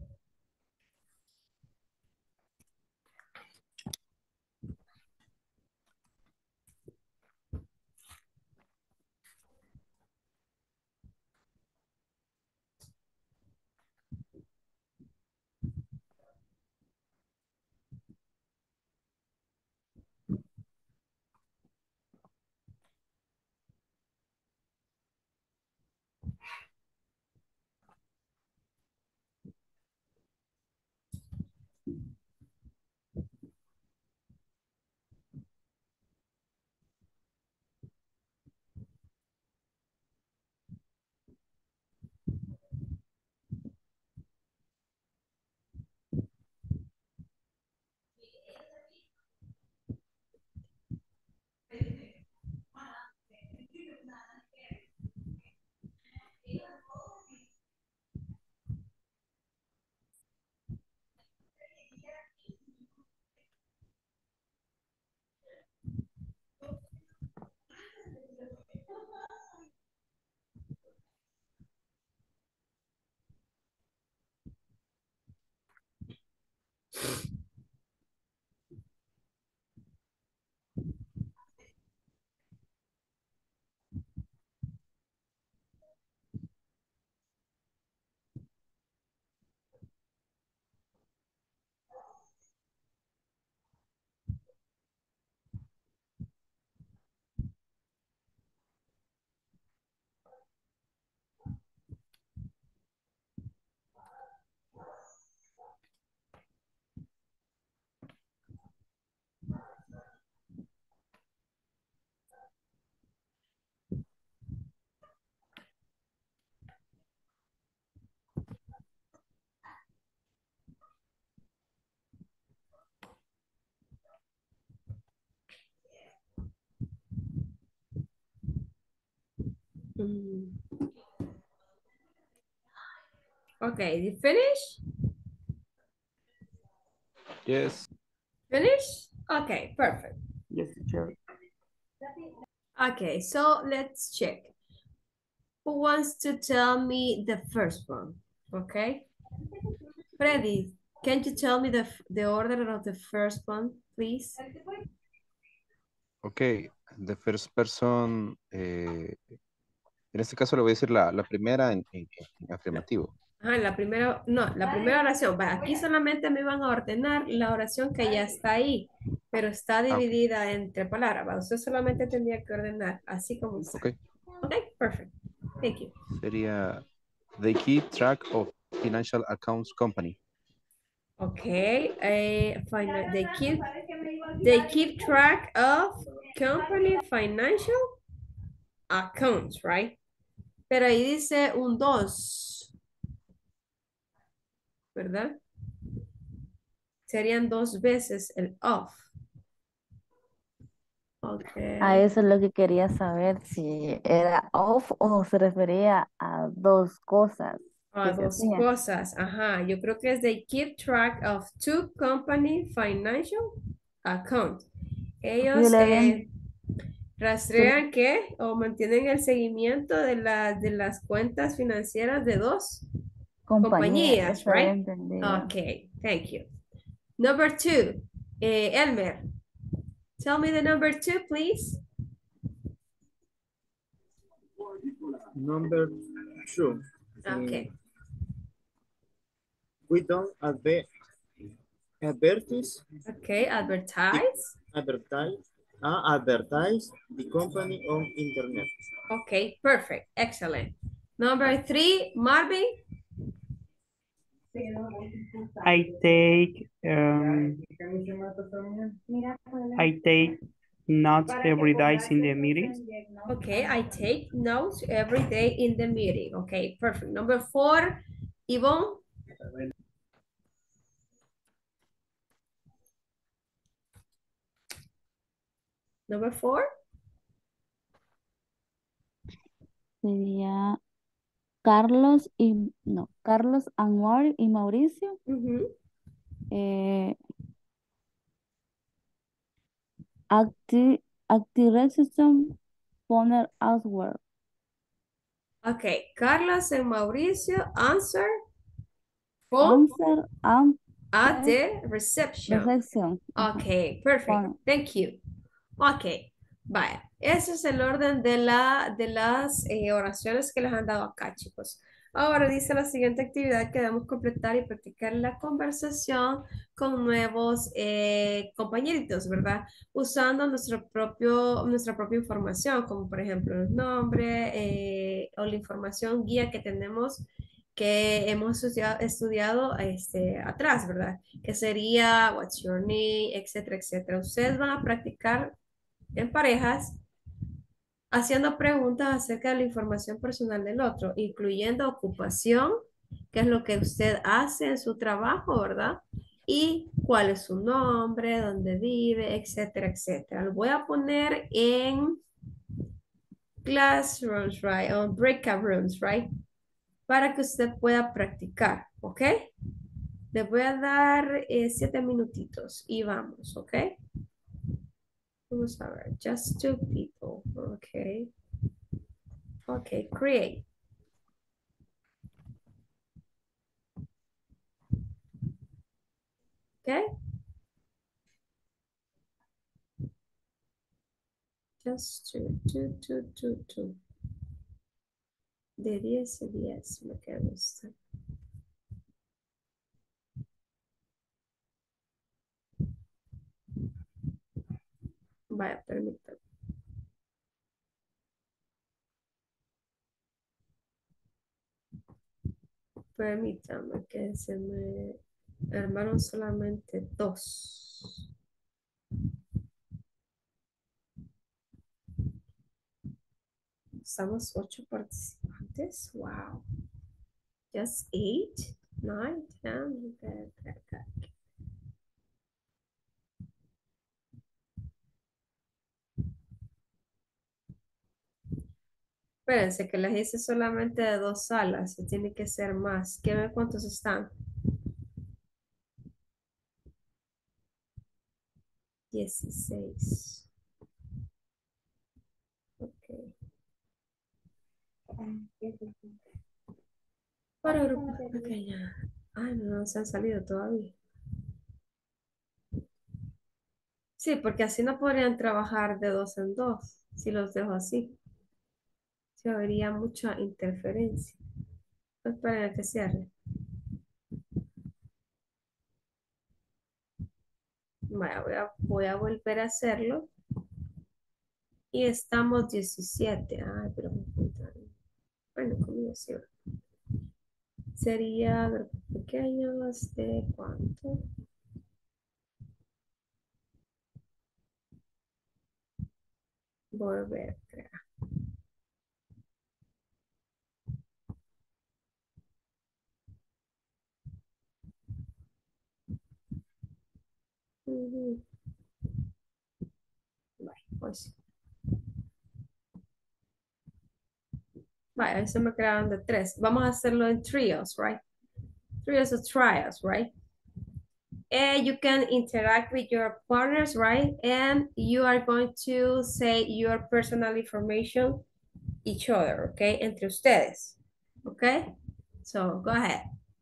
Mm. Okay, you finish? Yes. Finish? Okay, perfect. Yes, teacher. Okay, so let's check. Who wants to tell me the first one? Okay. Freddy, can you tell me the order of the first one, please? Okay, the first person, en este caso le voy a decir la primera en afirmativo. Ah, la primera, no, la primera oración. Va, aquí solamente me van a ordenar la oración que ya está ahí, pero está Ah, ok. dividida entre palabras. ¿Va? Usted solamente tendría que ordenar así como está. Ok. Ok, perfect. Thank you. Sería, they keep track of financial accounts company. Okay, they keep track of company financial accounts, right? Pero ahí dice un 2, ¿verdad? Serían 2 veces el of. Okay. A eso es lo que quería saber, si era off o se refería a dos cosas A que se 2 hacían. cosas, ajá. Yo creo que es they keep track of 2 company financial accounts. Yo Ellos le habían, rastrean o mantienen el seguimiento de las cuentas financieras de 2. Compañías, Eso había right? entendido. Okay, thank you. Number 2, Elmer. Tell me the number 2, please. Number 2. Okay. We don't advertise. Okay, advertise. Advertise the company on internet. Okay, perfect. Excellent. Number 3, Marvin. I take notes every day in the meetings. Okay, I take notes every day in the meeting. Okay, perfect. Number 4, Yvonne. Number 4. Sería Carlos Anwar y Mauricio. Activism Poner Elsewhere. Okay, Carlos and Mauricio answer Answer at the reception. Okay, perfect. Thank you. Ok, vaya. Ese es el orden de las oraciones que les han dado acá, chicos. Ahora dice la siguiente actividad que debemos completar y practicar la conversación con nuevos compañeritos, ¿verdad? Usando nuestra propia información, como por ejemplo el nombre o la información guía que hemos estudiado atrás, ¿verdad? Que sería what's your name, etcétera, etcétera. Ustedes van a practicar en parejas, haciendo preguntas acerca de la información personal del otro, incluyendo ocupación, qué es lo que usted hace en su trabajo, ¿verdad? Y cuál es su nombre, dónde vive, etcétera, etcétera. Lo voy a poner en classrooms, right? O breakout rooms, right? Para que usted pueda practicar, ¿ok? Le voy a dar 7 minutitos y vamos, ¿ok? Vamos a ver, just 2 people, okay. Okay, create. Okay. Just two. De 10 a 10, me queda gusta. Vaya, permítame. Permítame que se me armaron solamente 2. Estamos 8 participantes. Wow. Just 8, 9, 10. Okay. Espérense que las hice solamente de 2 salas. Y tiene que ser más. ¿Qué ver cuántos están? 16. Ok. Para grupos pequeños. Ay, no se han salido todavía. Sí, porque así no podrían trabajar de 2 en 2. Si los dejo así. Sí, habría mucha interferencia. Esperen a que cierre. Vaya, voy a volver a hacerlo. Y estamos 17. Ay, pero bueno, conmigo sí. Sería grupos pequeños de cuánto. Volver a crear. Vale, pues. Vale, eso me crearon de 3. Vamos a hacerlo en trios, right? Trios or trials, right? And you can interact with your partners, right? And you are going to say your personal information each other, okay? Entre ustedes, okay? So, go ahead.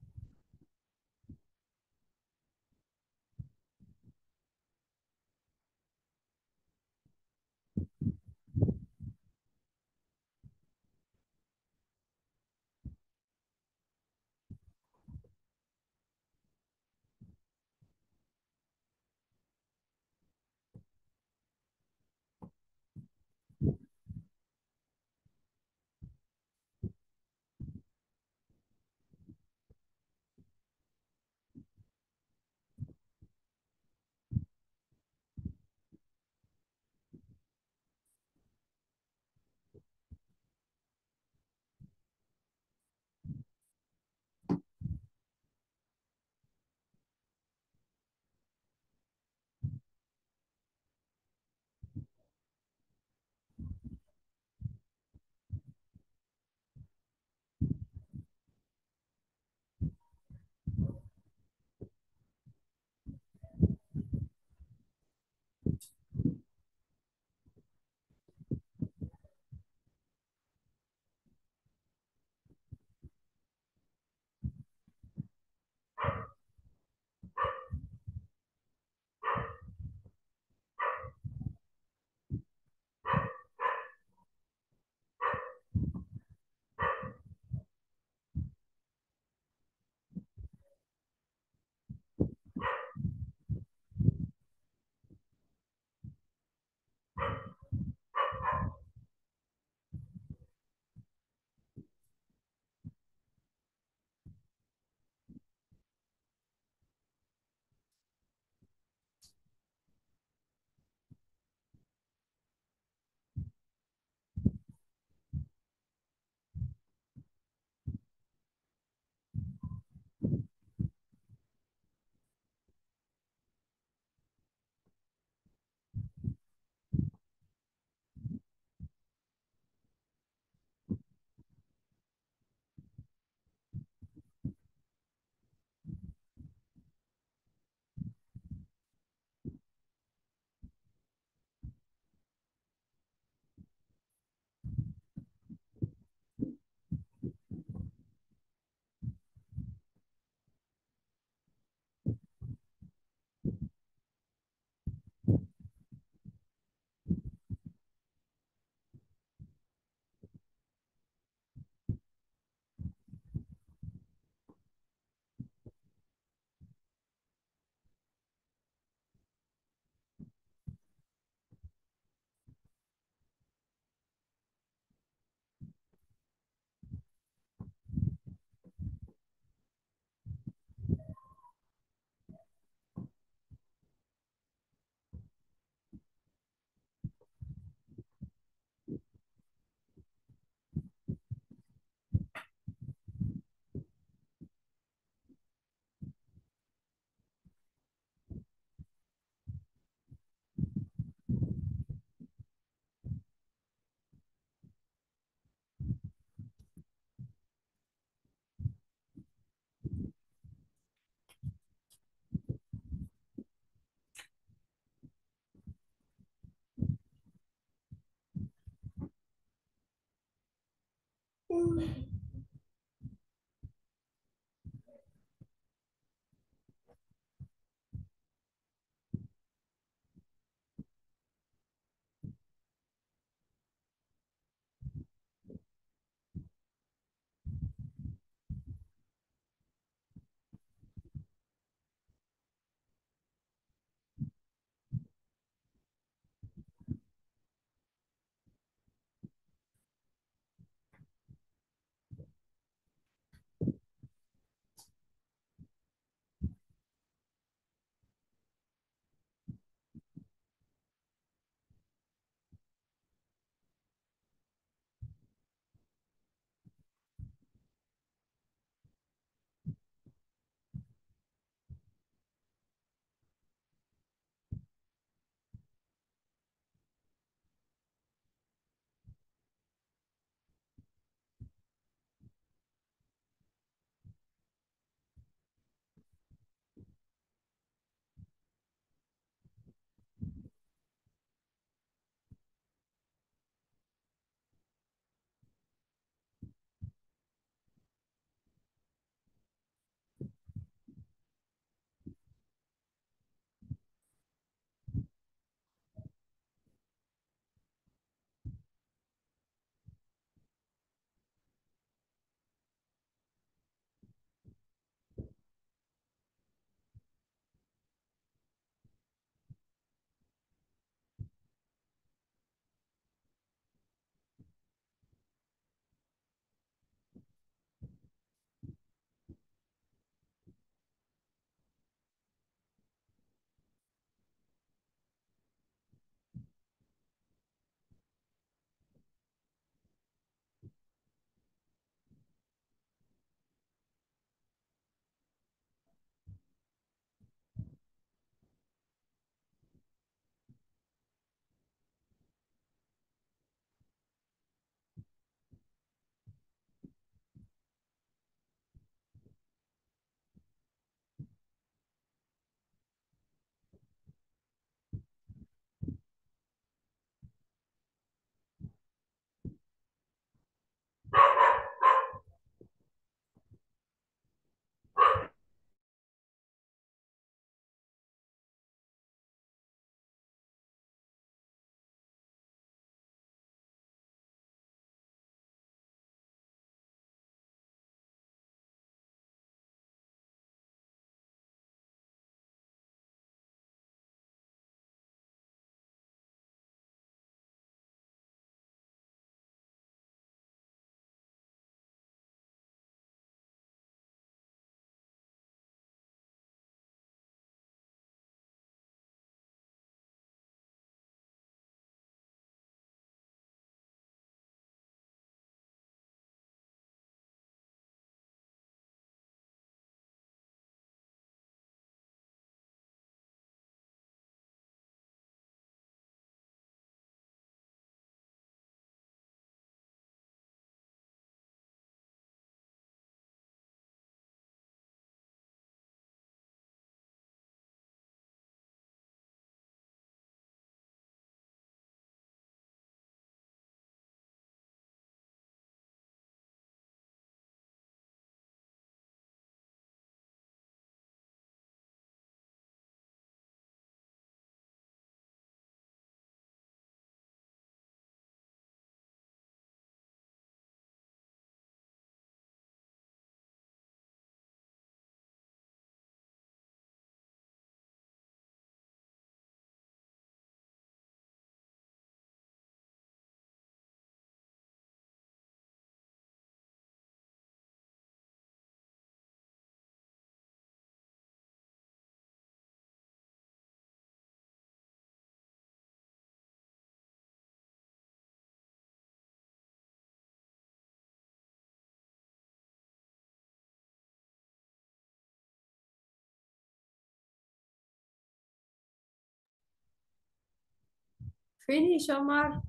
finish, Omar?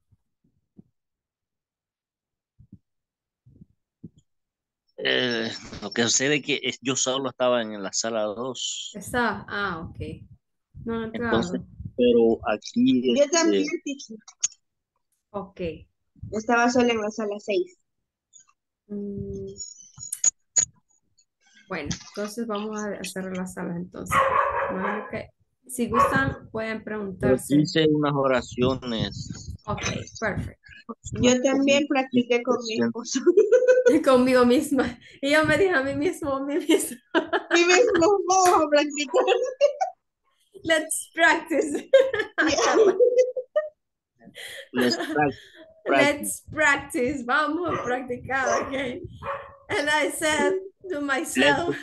Lo que sucede es que yo solo estaba en la sala 2. Está, ok. No he Entonces, entrado. pero aquí, Yo también, teacher. Ok. Estaba sola en la sala 6. Bueno, entonces vamos a cerrar las salas entonces. Imagino que si gustan, pueden pero preguntarse. hice unas oraciones. Ok, perfecto. Yo también practiqué con mi esposo. Conmigo misma. Y yo me dije a mí mismo, Mi mismo vamos a practicar. Let's practice. Let's practice. Vamos a practicar, okay? And I said to myself,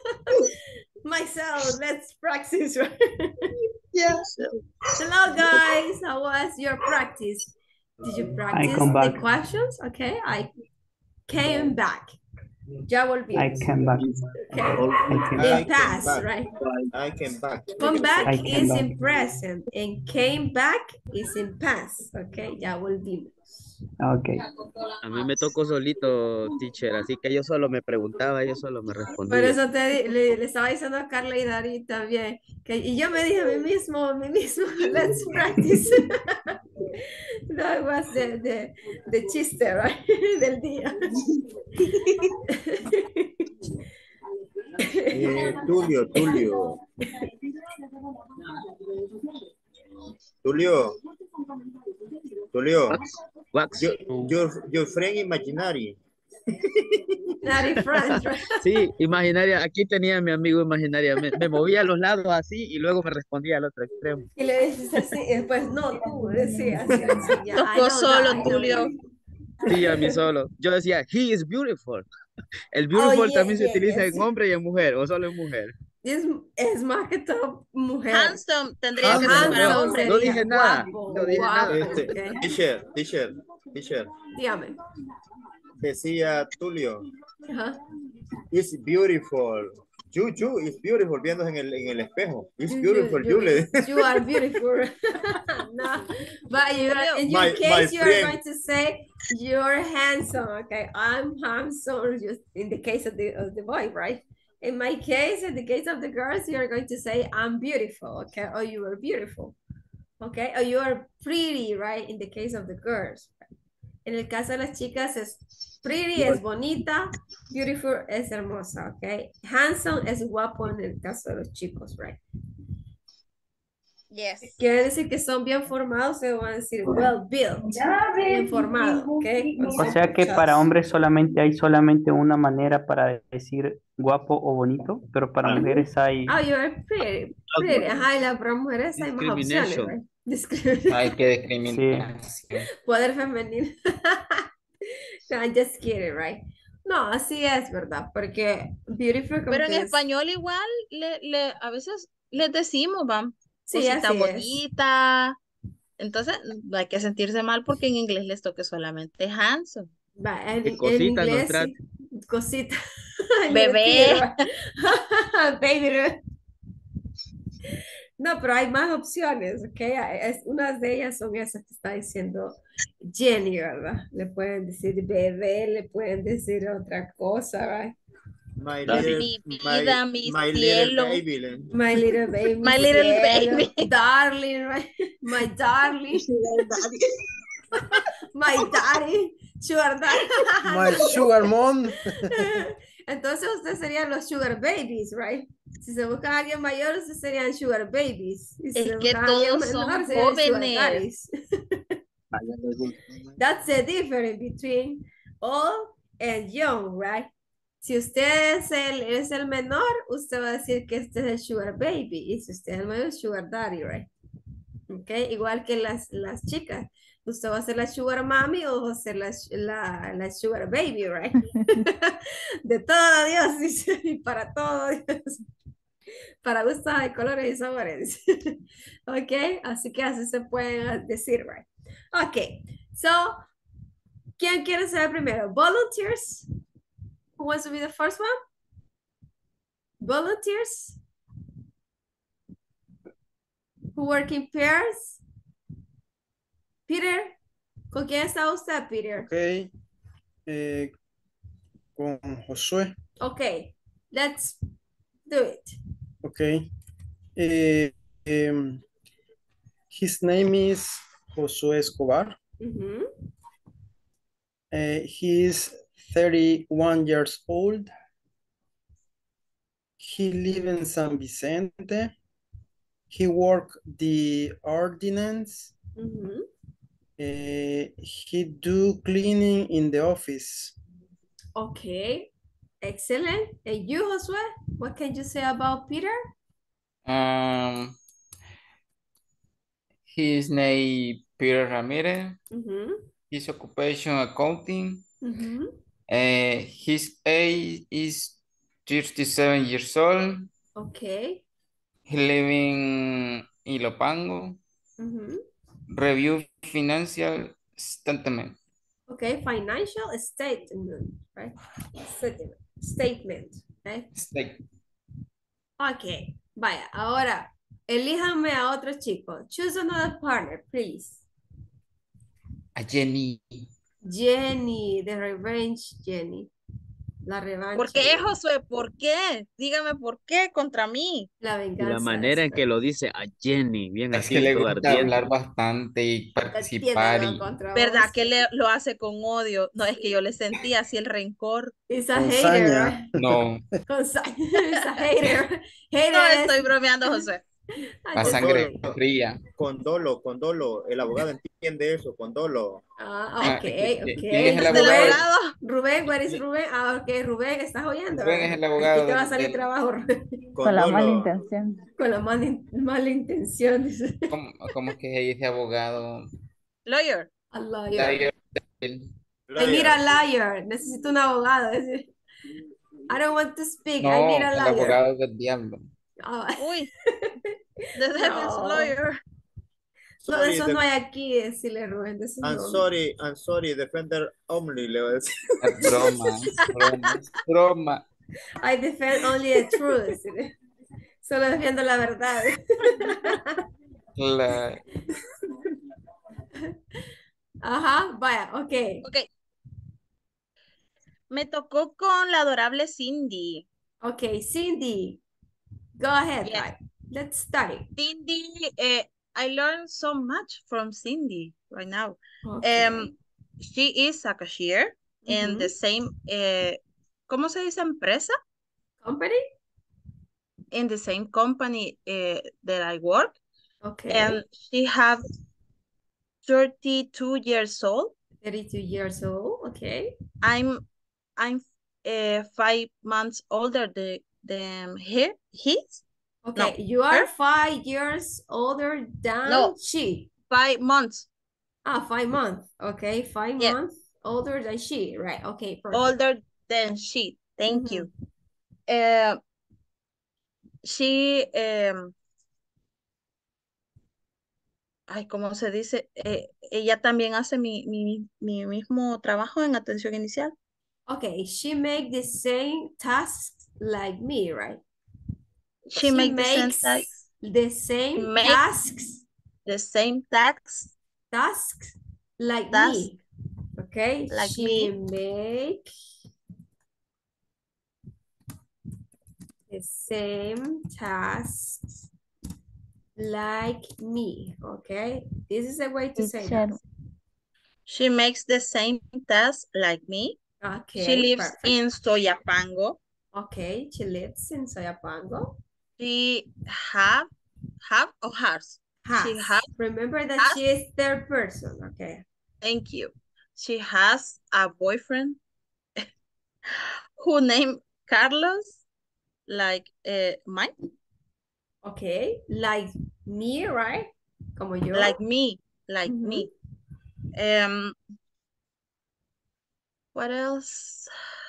let's practice. Yeah. Hello, guys. How was your practice? Did you practice the questions? Okay, I came back. Ya volví. I came back. Okay. In past, right? I came back. Come back is in present and came back is in past. Okay, ya volvimos. Okay. A mí me tocó solito, teacher, así que yo solo me preguntaba, yo solo me Por respondía. eso le estaba diciendo a Carla y Dari también. Y yo me dije a mí mismo, let's practice. That was the chiste, right? Del día. Tulio. Your friend imaginary. Sí, imaginaria. Aquí tenía a mi amigo imaginaria. Me movía a los lados así y luego me respondía al otro extremo. Y le dices así, y después, no, tú, decías así. Ya, Tocó solo, Tulio. Sí, a mí solo. Yo decía, he is beautiful. El beautiful también se utiliza en hombre y en mujer, o solo en mujer. Es más que todo mujer. Handsome tendría que ser para hombre. No dije nada. Guapo, No dije nada. Teacher. Dígame. Decía Tulio. Ajá. It's beautiful. You is beautiful, viendo en el espejo. It's beautiful, you. You are beautiful. No, but in your case, you are going to say you're handsome. Okay, I'm handsome. Just in the case of the boy, right? In my case, in the case of the girls, you are going to say I'm beautiful. Okay, or you are beautiful. Okay, or you are pretty, right? In the case of the girls. En el caso de las chicas es pretty, es bonita, beautiful es hermosa, okay? Handsome es guapo en el caso de los chicos, right? Yes. Quiere decir que son bien formados, se van a decir well built, bien formado, okay? O sea que para hombres hay solamente una manera para decir guapo o bonito, pero para mujeres hay... Oh, you're pretty. Ajá, y para mujeres hay más opciones, right? Hay que discriminar. Sí. Poder femenino. No, I'm just kidding, right? No, así es, ¿verdad? Porque beautiful... Pero en español igual a veces les decimos, sí, cosita así bonita. Entonces no hay que sentirse mal porque en inglés les toque solamente handsome. En cosita inglés, nos sí, cosita. Bebé. Baby. No, pero hay más opciones, ¿ok? Unas de ellas son esas que está diciendo Jenny, ¿verdad? Le pueden decir bebé, le pueden decir otra cosa, ¿verdad? My Mi vida, mi cielo. My little baby. My little baby. Darling, right? My darling. My daddy. Sugar daddy. My sugar mom. Entonces ustedes serían los sugar babies, right? Si se busca a alguien mayor, ustedes serían sugar babies. Si Es se que busca a alguien todos son menor, serían sugar jóvenes. daddies. That's the difference between old and young, right? Si usted es el menor, usted va a decir que este es el sugar baby. Y si usted es el mayor, sugar daddy, right? Okay, igual que las chicas. Usted va a ser la sugar mommy o va a ser la sugar baby, right? De todo Dios, dice, y para todo Dios. Para gustos de colores y sabores. Ok, así que así se pueden decir, right? Ok, so, ¿quién quiere ser el primero? Volunteers? Who wants to be the first one? Volunteers? Who work in pairs? Peter, ¿con quién está usted, Peter? Ok. Con Josué. Okay, let's do it. Ok. His name is Josué Escobar. He is 31 years old. He lives in San Vicente. He work the ordinance. He do cleaning in the office. Okay, excellent. And you, Josué, what can you say about Peter? His name Peter Ramirez. His occupation accounting. His age is 37 years old. Okay. He live in Ilopango. Review financial statement. Okay, financial statement, right? Statement, right? Okay, vaya, ahora, elíjame a otro chico. Choose another partner, please. A Jenny. Jenny, the revenge Jenny. La revancha. ¿Por qué, Josué? ¿Por qué? Dígame por qué contra mí. La Y venganza. la manera en que lo dice a Jenny, bien Es así, que le todo gusta ardiente. hablar bastante y participar. Tiene Y contra ¿Verdad vos. que lo hace con odio? No, es que yo le sentía así el rencor. Es a Con hater, saña. right? no, Con saña. Es a hater. No, Hater estoy bromeando, José. a sangre fría. Con dolo. El abogado entiende eso, con dolo. Ah, ok, ok. ¿Quién es el ¿Es el abogado? abogado? Rubén, where is Rubén? Ah, ok, Rubén, ¿estás oyendo? Rubén es el Aquí abogado te va a salir del- trabajo, Rubén. Con la mala dolo. intención. Con la mala intención, dice. ¿Cómo es que se dice abogado? Lawyer. A liar. I Lawyer. need a liar. Necesito un abogado. Dice. I don't want to speak. I need No, a el liar. abogado del diablo. Ah, Uy, the devil's no. lawyer. No, de eso no hay aquí, decirle Rubén. De eso I'm sorry, defender only, le voy a decir. Es broma, es broma. I defend only the truth. Decirle. Solo defiendo la verdad. Ajá, vaya, ok. Ok. Me tocó con la adorable Cindy. Ok, Cindy. Go ahead, Yes. guys. Let's study. Cindy, I learned so much from Cindy right now. Okay. She is a cashier in the same, ¿cómo se dice empresa? Company? In the same company that I work. Okay. And she have 32 years old. 32 years old, okay. I'm 5 months older than he's. Okay, No, you are her? 5 years older than No. she. 5 months. 5 months. Okay, 5 Yeah. months older than she. Right, okay, perfect. Older than she. Thank you. She, ¿cómo se dice? Ella también hace mi mismo trabajo en atención inicial. Okay, she make the same tasks like me, right? She makes the same tasks. The same tasks Like Tasks me. Okay, like she me. make the same tasks like me. Okay, this is a way to say that. She makes the same tasks like me. Okay, She lives perfect. in Soyapango. Okay, she lives in Soyapango. She have or has? She has. Remember that she is third person. Okay. Thank you. She has a boyfriend who named Carlos, like mine. Okay, like me, right? Como yo. Like me, me. What else?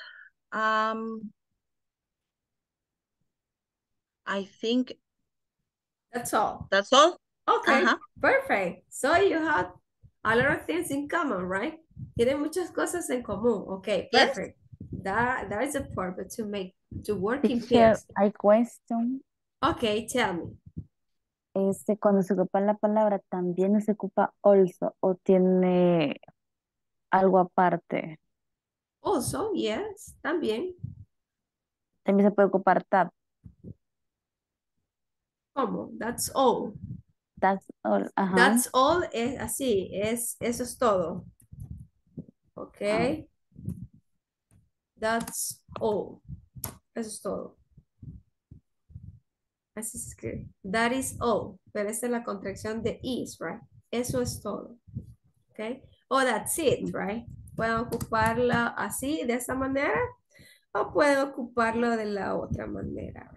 I think that's all. That's all? Okay, perfect. So you have a lot of things in common, right? Tienen muchas cosas en común. Okay, perfect. That is a purpose to work in pairs. I question. Okay, tell me. Cuando se ocupa la palabra, ¿también se ocupa also o tiene algo aparte? Also, yes, también. También se puede ocupar that. ¿Cómo? That's all. That's all. Ajá. That's all es así, eso es todo. Ok. That's all. Eso es todo. Así se escribe. That is all. Pero esta es la contracción de is, right? Eso es todo. Ok. O that's it, right? Pueden ocuparla así, de esa manera, o pueden ocuparlo de la otra manera.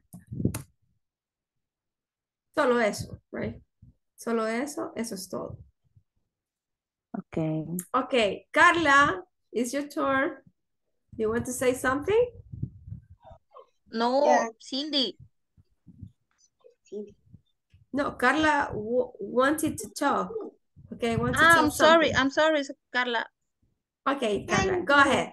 Solo eso, right? Solo eso es todo. Okay. Okay, Carla, it's your turn. You want to say something? No, Yeah. Cindy. No, Carla wanted to talk. Okay, want to I'm tell sorry, something. Carla. Okay, Carla, Thank go you. ahead.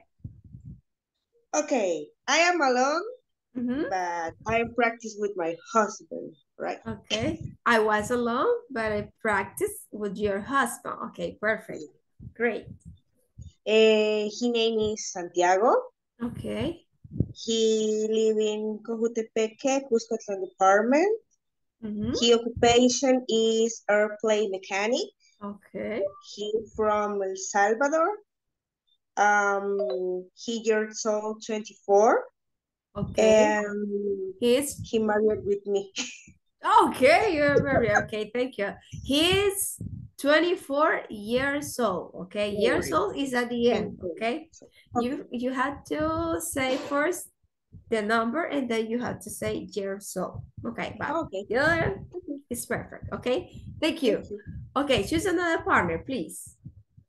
Okay, I am alone, Mhm. but I practice with my husband, right? Okay, I was alone, but I practiced with your husband. Okay, perfect. Great. His name is Santiago. Okay. He live in Cojutepeque, Cuscatlán department. Mhm. His occupation is airplane mechanic. Okay. He's from El Salvador. He years old 24. Okay. And he married with me. Okay, you're very okay. Thank you. He's 24 years old. Okay, years old is at the end. Okay, you had to say first the number and then you have to say years old. Okay, but the other is perfect. Okay, thank you. Okay, choose another partner, please.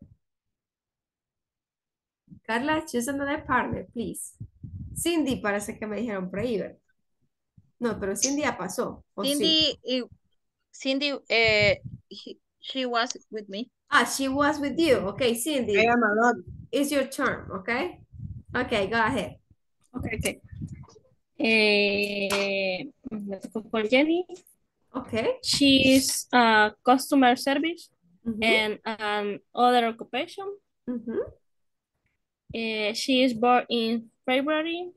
Carla, choose another partner, please. Cindy, parece que me dijeron por ahí, ¿verdad? No, pero Cindy ya pasó. ¿o sí? Cindy, she was with me. Ah, she was with you. Okay, Cindy. I am alone. It's your turn, okay? Okay, go ahead. Okay. Let's go for Jenny. Okay. She's customer service and other occupation. She is born in February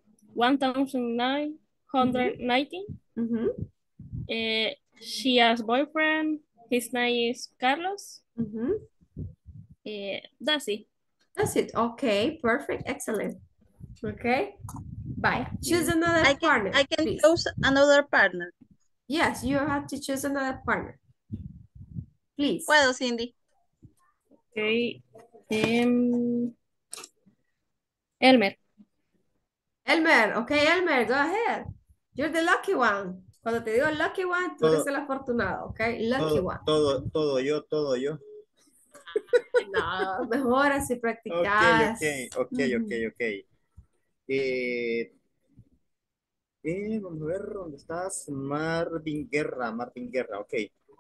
1990. She has boyfriend. His name is Carlos. That's it. That's it. Okay, perfect. Excellent. Okay. Bye. Choose another partner. I can please. choose another partner. Yes, you have to choose another partner. Please. Puedo, Cindy. Okay. Elmer. Elmer. Okay, Elmer, go ahead. You're the lucky one. Cuando te digo lucky one, tú eres el afortunado, okay? Lucky one. Todo yo. No, mejor así practicas. Ok. Vamos a ver dónde estás. Marvin Guerra, ok.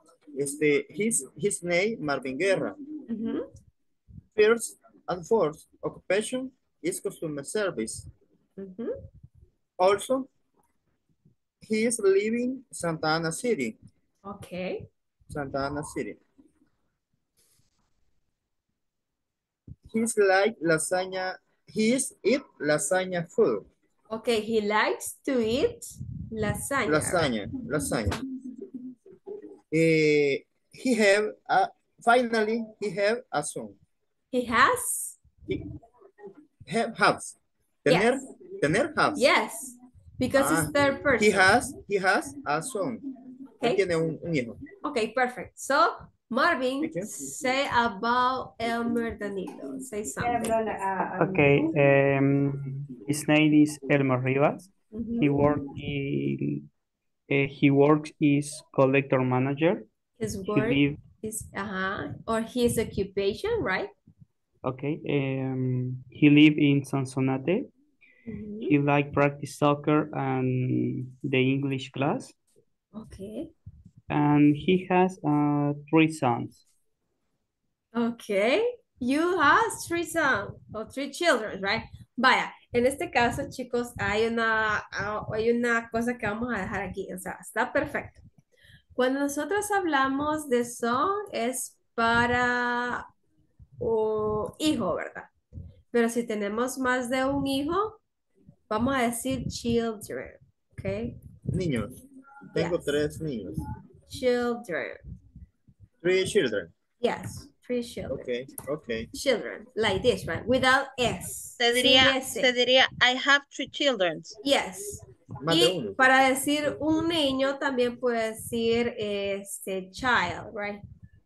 His name, Marvin Guerra. First and fourth occupation is customer service. Also, he is living Santa Ana City. Okay. Santa Ana City. He's like lasagna. He is eat lasagna food. Okay, he likes to eat lasagna. Lasagna. He have finally he have a son. He has. Has. Tener has. Yes, because it's third person. He has a son. Okay. Él tiene un hijo. Okay, perfect. So, Marvin, say about Elmer Danilo. Say something. Okay, his name is Elmer Rivas. He works is collector manager. His work is or his occupation, right? Okay, he live in Sonsonate. He like practice soccer and the English class. Okay. And he has 3 sons. Okay, you have 3 sons or 3 children, right? Vaya, en este caso, chicos, hay una cosa que vamos a dejar aquí, o sea, está perfecto. Cuando nosotros hablamos de son es para un hijo, ¿verdad? Pero si tenemos más de un hijo, vamos a decir children, ¿ok? Niños. Tengo Yes. 3 niños. Children. 3 children. Yes, 3 children. Okay, okay. Children, like this, right? Without S. Se diría, I have 3 children. Yes. Más de Y uno. para decir un niño también puede decir child, right?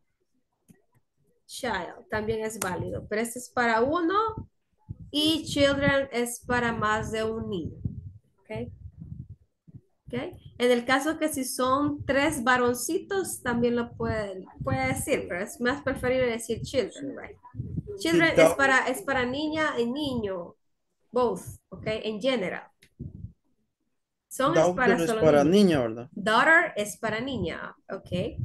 Child también es válido, pero este es para uno y children es para más de un niño. ¿Ok? ¿Ok? En el caso que si son 3 varoncitos, también lo puede decir, pero es más preferible decir children, right? Children es para niña y niño, both, ¿ok? En general. Son es para Daughter es solo para niños. niña, ¿verdad? Daughter es para niña, ¿ok?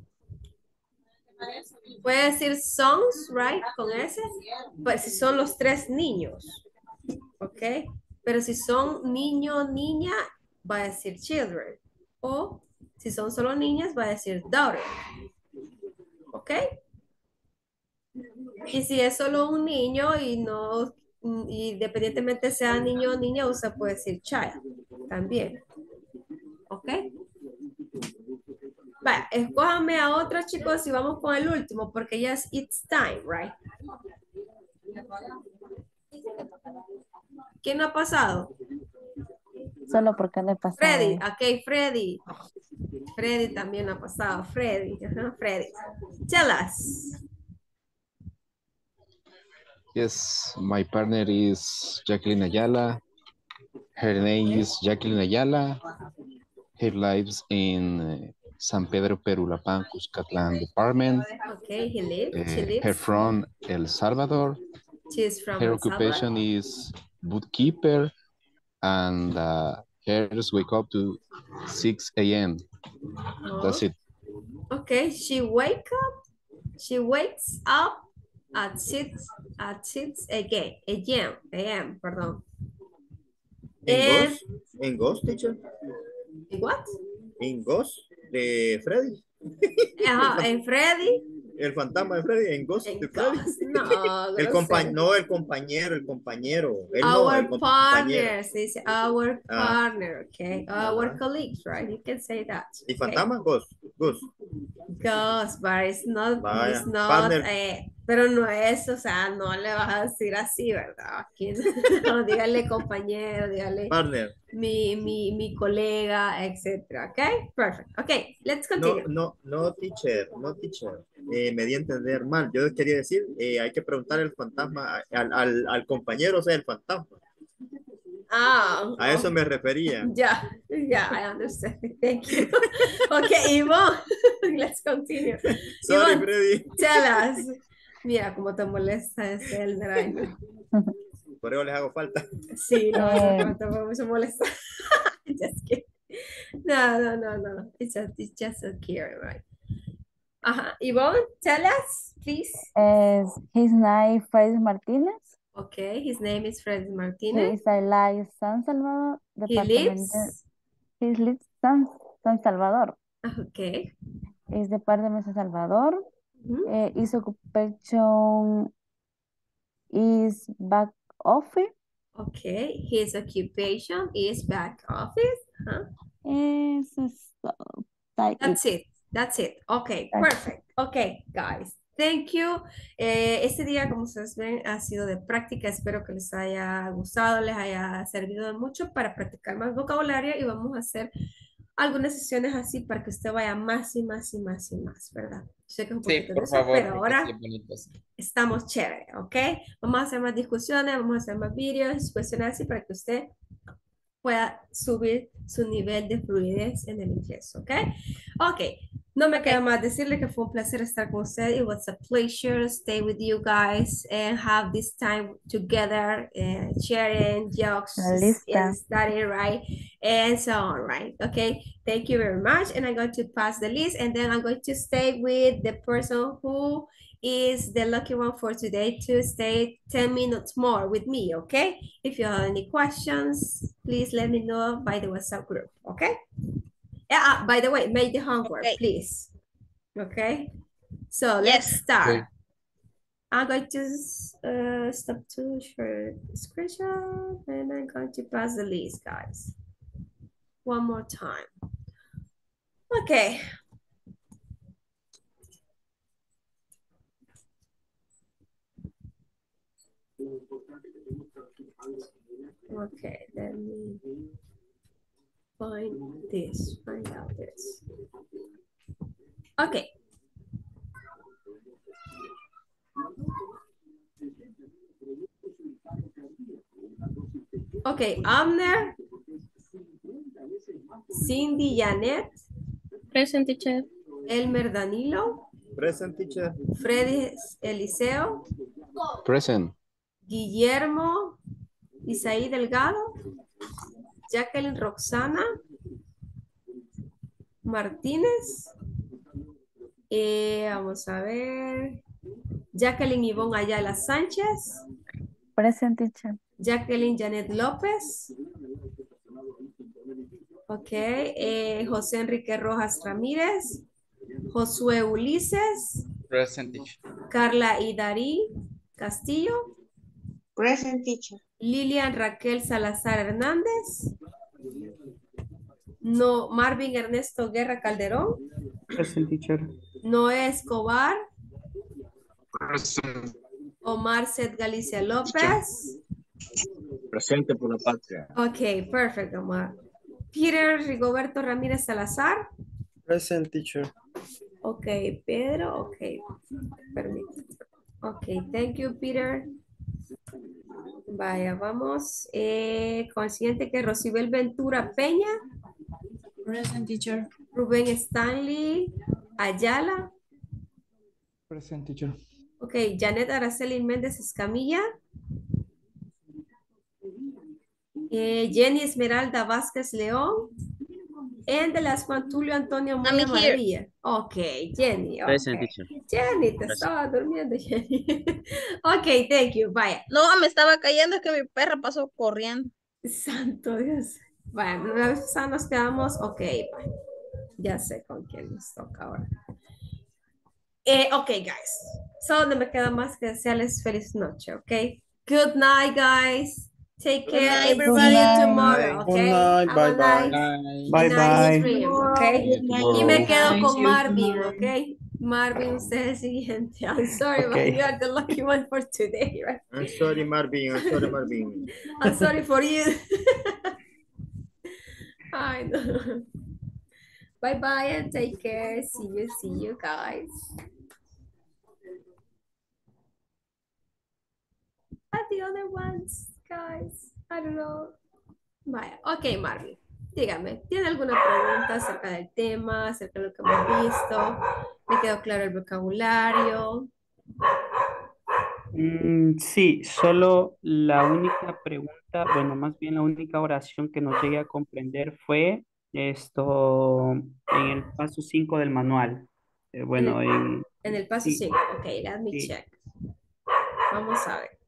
Puede decir sons, right, con S, pues si son los 3 niños, ¿ok? Pero si son niño, niña, va a decir children. O si son solo niñas, va a decir daughter, ¿ok? Y si es solo un niño y no, independientemente sea niño o niña, usted puede decir child también, ¿ok? Vaya, escójame a otro, chicos, y vamos con el último, porque ya es it's time, right? ¿Quién no ha pasado? Solo porque no he pasado. Freddy, ok, Freddy. Freddy también ha pasado, Freddy. Ajá, Freddy. Tell us. Yes, my partner is Jacqueline Ayala. Her name is Jacqueline Ayala. He lives in San Pedro Perulapan, Cuscatlán department. Okay, she lives. Her from El Salvador. She's from Her El Salvador. occupation is bookkeeper, and hers wake up to 6 a.m. That's it. Okay, she wakes up at 6 a.m. Perdón. En Ghost, teacher. ¿En what? En Ghost de Freddy. Ajá, en Freddy. El fantasma de Freddy, en Ghost de Freddy. No, el compañero. Él Our no, partners, is our Ah. partner, okay? Our colleagues, right? You can say that. ¿Y okay? fantasma? Ghost. Ghost, but it's not, Vaya, it's not, partner. pero no es, o sea, no le vas a decir así, ¿verdad? Aquí, no, dígale compañero, dígale Partner. mi colega, etcétera, ¿ok? Perfect, ok, let's continue. No, teacher. Me di a entender mal. Yo quería decir, hay que preguntar al fantasma, al compañero, o sea, el fantasma. A eso me refería. Yeah, I understand. Thank you. Okay, Yvonne, let's continue. Sorry, Yvonne, Freddy. tell us. Mira cómo te molesta ese el driver. Por eso les hago falta. Sí, no, tampoco se molesta. Just kidding. No. It's just so cute, right? Yvonne, tell us, please. His name Freddy Martinez. Okay, his name is Freddy He Martinez. is alive San Salvador. He lives? He lives San Salvador. Okay. Es departamento de San Salvador. His occupation is back office. Okay, his occupation is back office. That's it. Okay, perfect. Okay, guys. Thank you. Este día, como ustedes ven, ha sido de práctica. Espero que les haya gustado, les haya servido de mucho para practicar más vocabulario y vamos a hacer algunas sesiones así para que usted vaya más y más, ¿verdad? Sé que es un poquito de eso, pero ahora estamos chévere, ¿ok? Vamos a hacer más discusiones, vamos a hacer más videos, cuestiones así para que usted pueda subir su nivel de fluidez en el inglés, ¿ok? Ok, no me queda más decirle que fue un placer estar con usted. It was a pleasure stay with you guys and have this time together, sharing jokes, and studying, right? And so on, right? Okay, thank you very much. And I'm going to pass the list and then I'm going to stay with the person who is the lucky one for today to stay 10 minutes more with me, okay? If you have any questions, please let me know by the WhatsApp group, okay? By the way, make the homework, Okay. please. Okay. So Yes. let's start. Okay. I'm going to stop to share the screenshot and I'm going to pass the list, guys. One more time. Okay. Okay, let me find out this. Okay. Okay, Amner, Cindy Janet, Present, teacher. Elmer Danilo, Present, teacher. Freddy Eliseo, Present. Guillermo Isaí Delgado, Jacqueline Roxana Martínez, vamos a ver, Jacqueline Ivonne Ayala Sánchez, Present, teacher. Jacqueline Janet López, ok, José Enrique Rojas Ramírez, Josué Ulises, Present, teacher. Carla Idarí Castillo, Present, teacher. Lilian Raquel Salazar Hernández, no, Marvin Ernesto Guerra Calderón, Present, teacher. Noé Escobar, Present. Omar Seth Galicia López. Presente por la patria. Ok, perfect, Omar. Peter Rigoberto Ramírez Salazar. Present, teacher. Ok, Pedro, ok. Permítame. Ok, thank you, Peter. Vaya, vamos. Con el siguiente que es Rosibel Ventura Peña. Present, teacher. Rubén Stanley Ayala. Present, teacher. Ok, Janet Araceli Méndez Escamilla. Jenny Esmeralda Vázquez León. And the last one, Tulio Antonio Moya I'm here. Maravilla. Ok, Jenny. Present, Okay. teacher. Jenny, te Present. estaba durmiendo, Jenny. Ok, thank you. Vaya. No, me estaba cayendo, es que mi perra pasó corriendo. Santo Dios. Bueno, una vez nos quedamos. Ok, vaya. Ya sé con quién nos toca ahora. Ok, guys. So, no me queda más que desearles feliz noche, ok? Good night, guys. Take Good care night, and see everybody. you tomorrow, Good okay? night. Have Bye, a bye. nice, Bye, nice bye. dream, Tomorrow, okay? good night. Y me quedo Thank con you. Marvin, Tomorrow. okay? Marvin, usted es el siguiente. I'm sorry, but Okay. you are the lucky one for today, right? I'm sorry, Marvin. I'm sorry, Marvin. I'm sorry for you. I know. Bye-bye and take care. See you guys. At the other ones, guys. I don't know. Vaya, ok, Marvin. Dígame, ¿tiene alguna pregunta acerca del tema, acerca de lo que hemos visto? ¿Le quedó claro el vocabulario? Sí, solo la única pregunta, bueno, más bien la única oración que no llegué a comprender fue esto en el paso 5 del manual. Bueno, En el paso sí, 5. Ok, let me sí. check. Vamos a ver.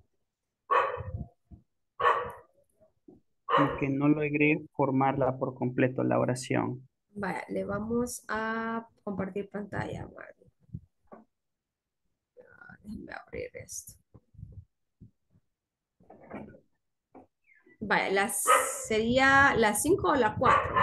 Como que no logré formarla por completo la oración. Vaya, le vamos a compartir pantalla, Marvin. Déjame abrir esto. Vaya, ¿sería la 5 o la 4?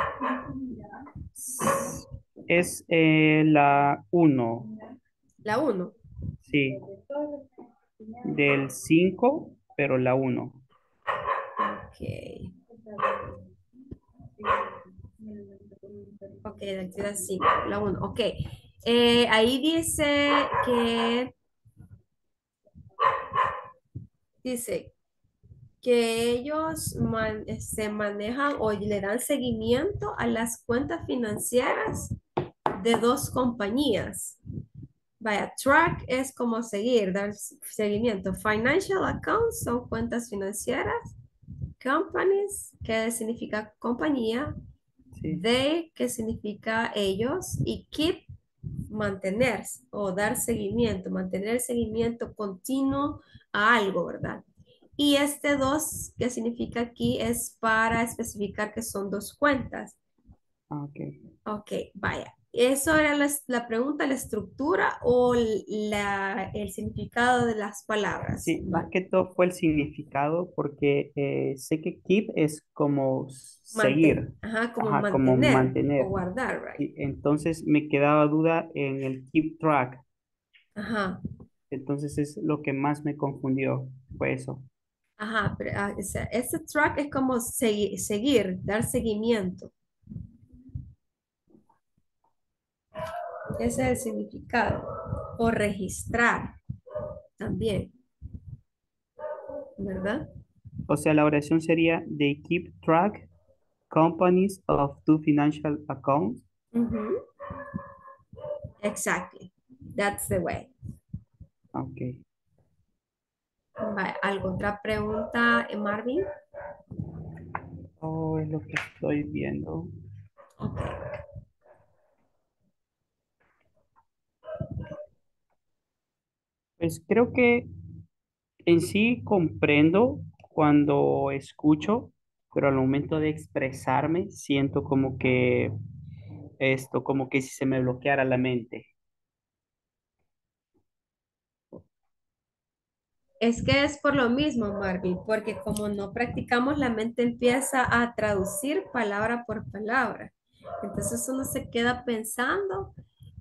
Es la 1, La 1. sí. Del 5, pero la 1. Ok. Ok, la actividad 5, la 1. Ok. Ahí dice que ellos se manejan o le dan seguimiento a las cuentas financieras de 2 compañías. Vaya, track es como seguir, dar seguimiento. Financial accounts son cuentas financieras. Companies, que significa compañía. Sí. They, que significa ellos. Y keep, mantener o dar seguimiento, mantener el seguimiento continuo a algo, ¿verdad? Y este 2, que significa aquí, es para especificar que son 2 cuentas. Ok. Ok, vaya. ¿Eso era la pregunta, la estructura o el significado de las palabras? Sí, más que todo fue el significado porque sé que keep es como seguir, Ajá, como ajá, como mantener o mantener. guardar, right? Y entonces me quedaba duda en el keep track. Ajá, Entonces es lo que más me confundió, fue eso. ajá, pero ese track es como seguir, dar seguimiento. Ese es el significado. O registrar también, ¿verdad? O sea, la oración sería, they keep track companies of two financial accounts. Ujú. Exactly. That's the way. Ok. Vale, ¿alguna otra pregunta, Marvin? Oh, es lo que estoy viendo. Ok. Pues creo que en sí comprendo cuando escucho, pero al momento de expresarme siento como que esto, como que si se me bloqueara la mente. Es que es por lo mismo, Marvin, porque como no practicamos, la mente empieza a traducir palabra por palabra. Entonces uno se queda pensando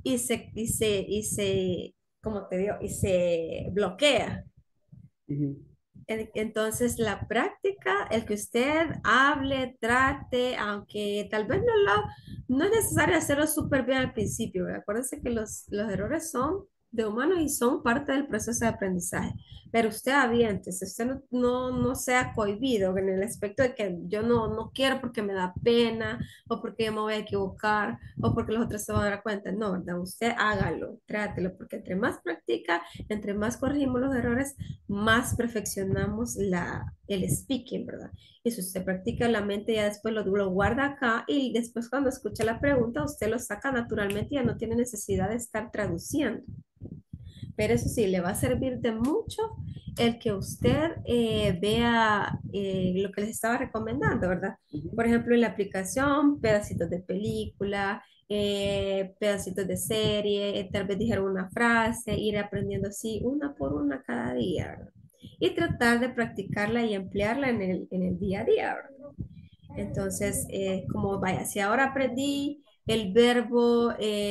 como te digo, y se bloquea. Ujú. Entonces, la práctica, el que usted hable, trate, aunque tal vez no es necesario hacerlo súper bien al principio, ¿verdad? Acuérdense que los errores son de humanos y son parte del proceso de aprendizaje. Pero usted aviéntese, usted no sea cohibido en el aspecto de que yo no quiero porque me da pena, o porque yo me voy a equivocar, o porque los otros se van a dar cuenta. No, ¿verdad? Usted hágalo, trátelo, porque entre más practica, entre más corregimos los errores, más perfeccionamos el speaking, ¿verdad? Y si usted practica la mente, ya después lo guarda acá y después cuando escucha la pregunta, usted lo saca naturalmente y ya no tiene necesidad de estar traduciendo. Pero eso sí, le va a servir de mucho el que usted vea lo que les estaba recomendando, ¿verdad? Por ejemplo, en la aplicación, pedacitos de película, pedacitos de serie, tal vez dijeron una frase, ir aprendiendo así una por una cada día, ¿verdad? Y tratar de practicarla y emplearla en el día a día, ¿verdad? Entonces, como vaya, si ahora aprendí el verbo,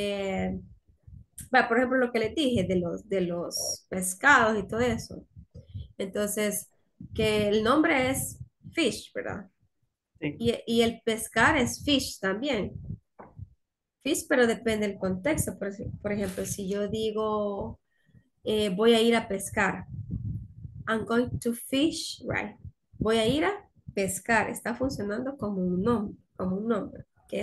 por ejemplo, lo que les dije de los pescados y todo eso. Entonces, que el nombre es fish, ¿verdad? Sí. Y el pescar es fish también. Fish, pero depende del contexto. Por ejemplo, si yo digo, voy a ir a pescar. I'm going to fish, right? Voy a ir a pescar. Está funcionando como un nombre, que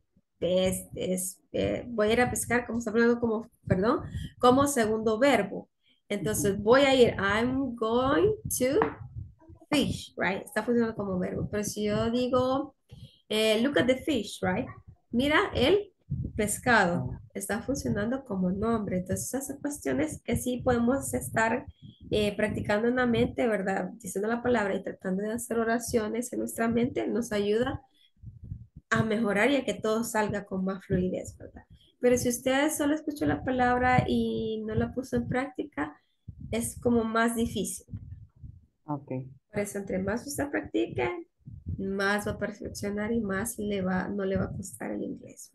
voy a ir a pescar, como está hablando perdón, como segundo verbo. Entonces, voy a ir, I'm going to fish, right? Está funcionando como verbo. Pero si yo digo, look at the fish, right? Mira el pescado. Está funcionando como nombre. Entonces, esas son cuestiones que sí podemos estar practicando en la mente, ¿verdad? Diciendo la palabra y tratando de hacer oraciones en nuestra mente nos ayuda a mejorar y a que todo salga con más fluidez, ¿verdad? Pero si usted solo escuchó la palabra y no la puso en práctica, es como más difícil. Ok. Por eso, entre más usted practique, más va a perfeccionar y más no le va a costar el inglés.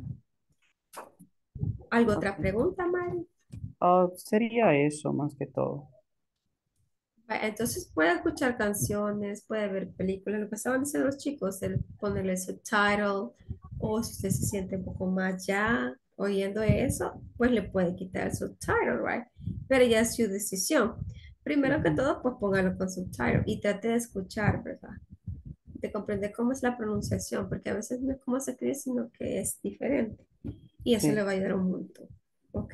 ¿Algo otra pregunta, Mari? Sería eso más que todo. Entonces puede escuchar canciones, puede ver películas, lo que estaban diciendo los chicos, el ponerle subtitle, o si usted se siente un poco más ya oyendo eso, pues le puede quitar el subtitle, right? Pero ya es su decisión. Primero que todo, pues póngalo con subtitle y trate de escuchar, ¿verdad? De comprender cómo es la pronunciación, porque a veces no es cómo se escribe, sino que es diferente. Y eso le Sí. va a ayudar un montón. ¿Ok?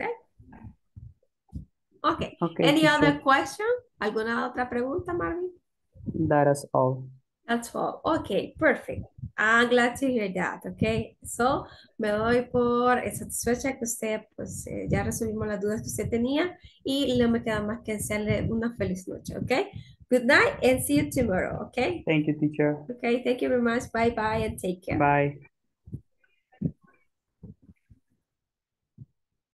Ok. Ok, Any other teacher. question? ¿Alguna otra pregunta, Marvin? That is all. That's all. Okay, perfect. I'm glad to hear that. Okay, so me doy por satisfecha que usted, pues, ya resolvimos las dudas que usted tenía y no me queda más que desearle una feliz noche. Okay, good night and see you tomorrow. Okay, Thank you, teacher. okay, thank you very much. Bye bye and take care. Bye.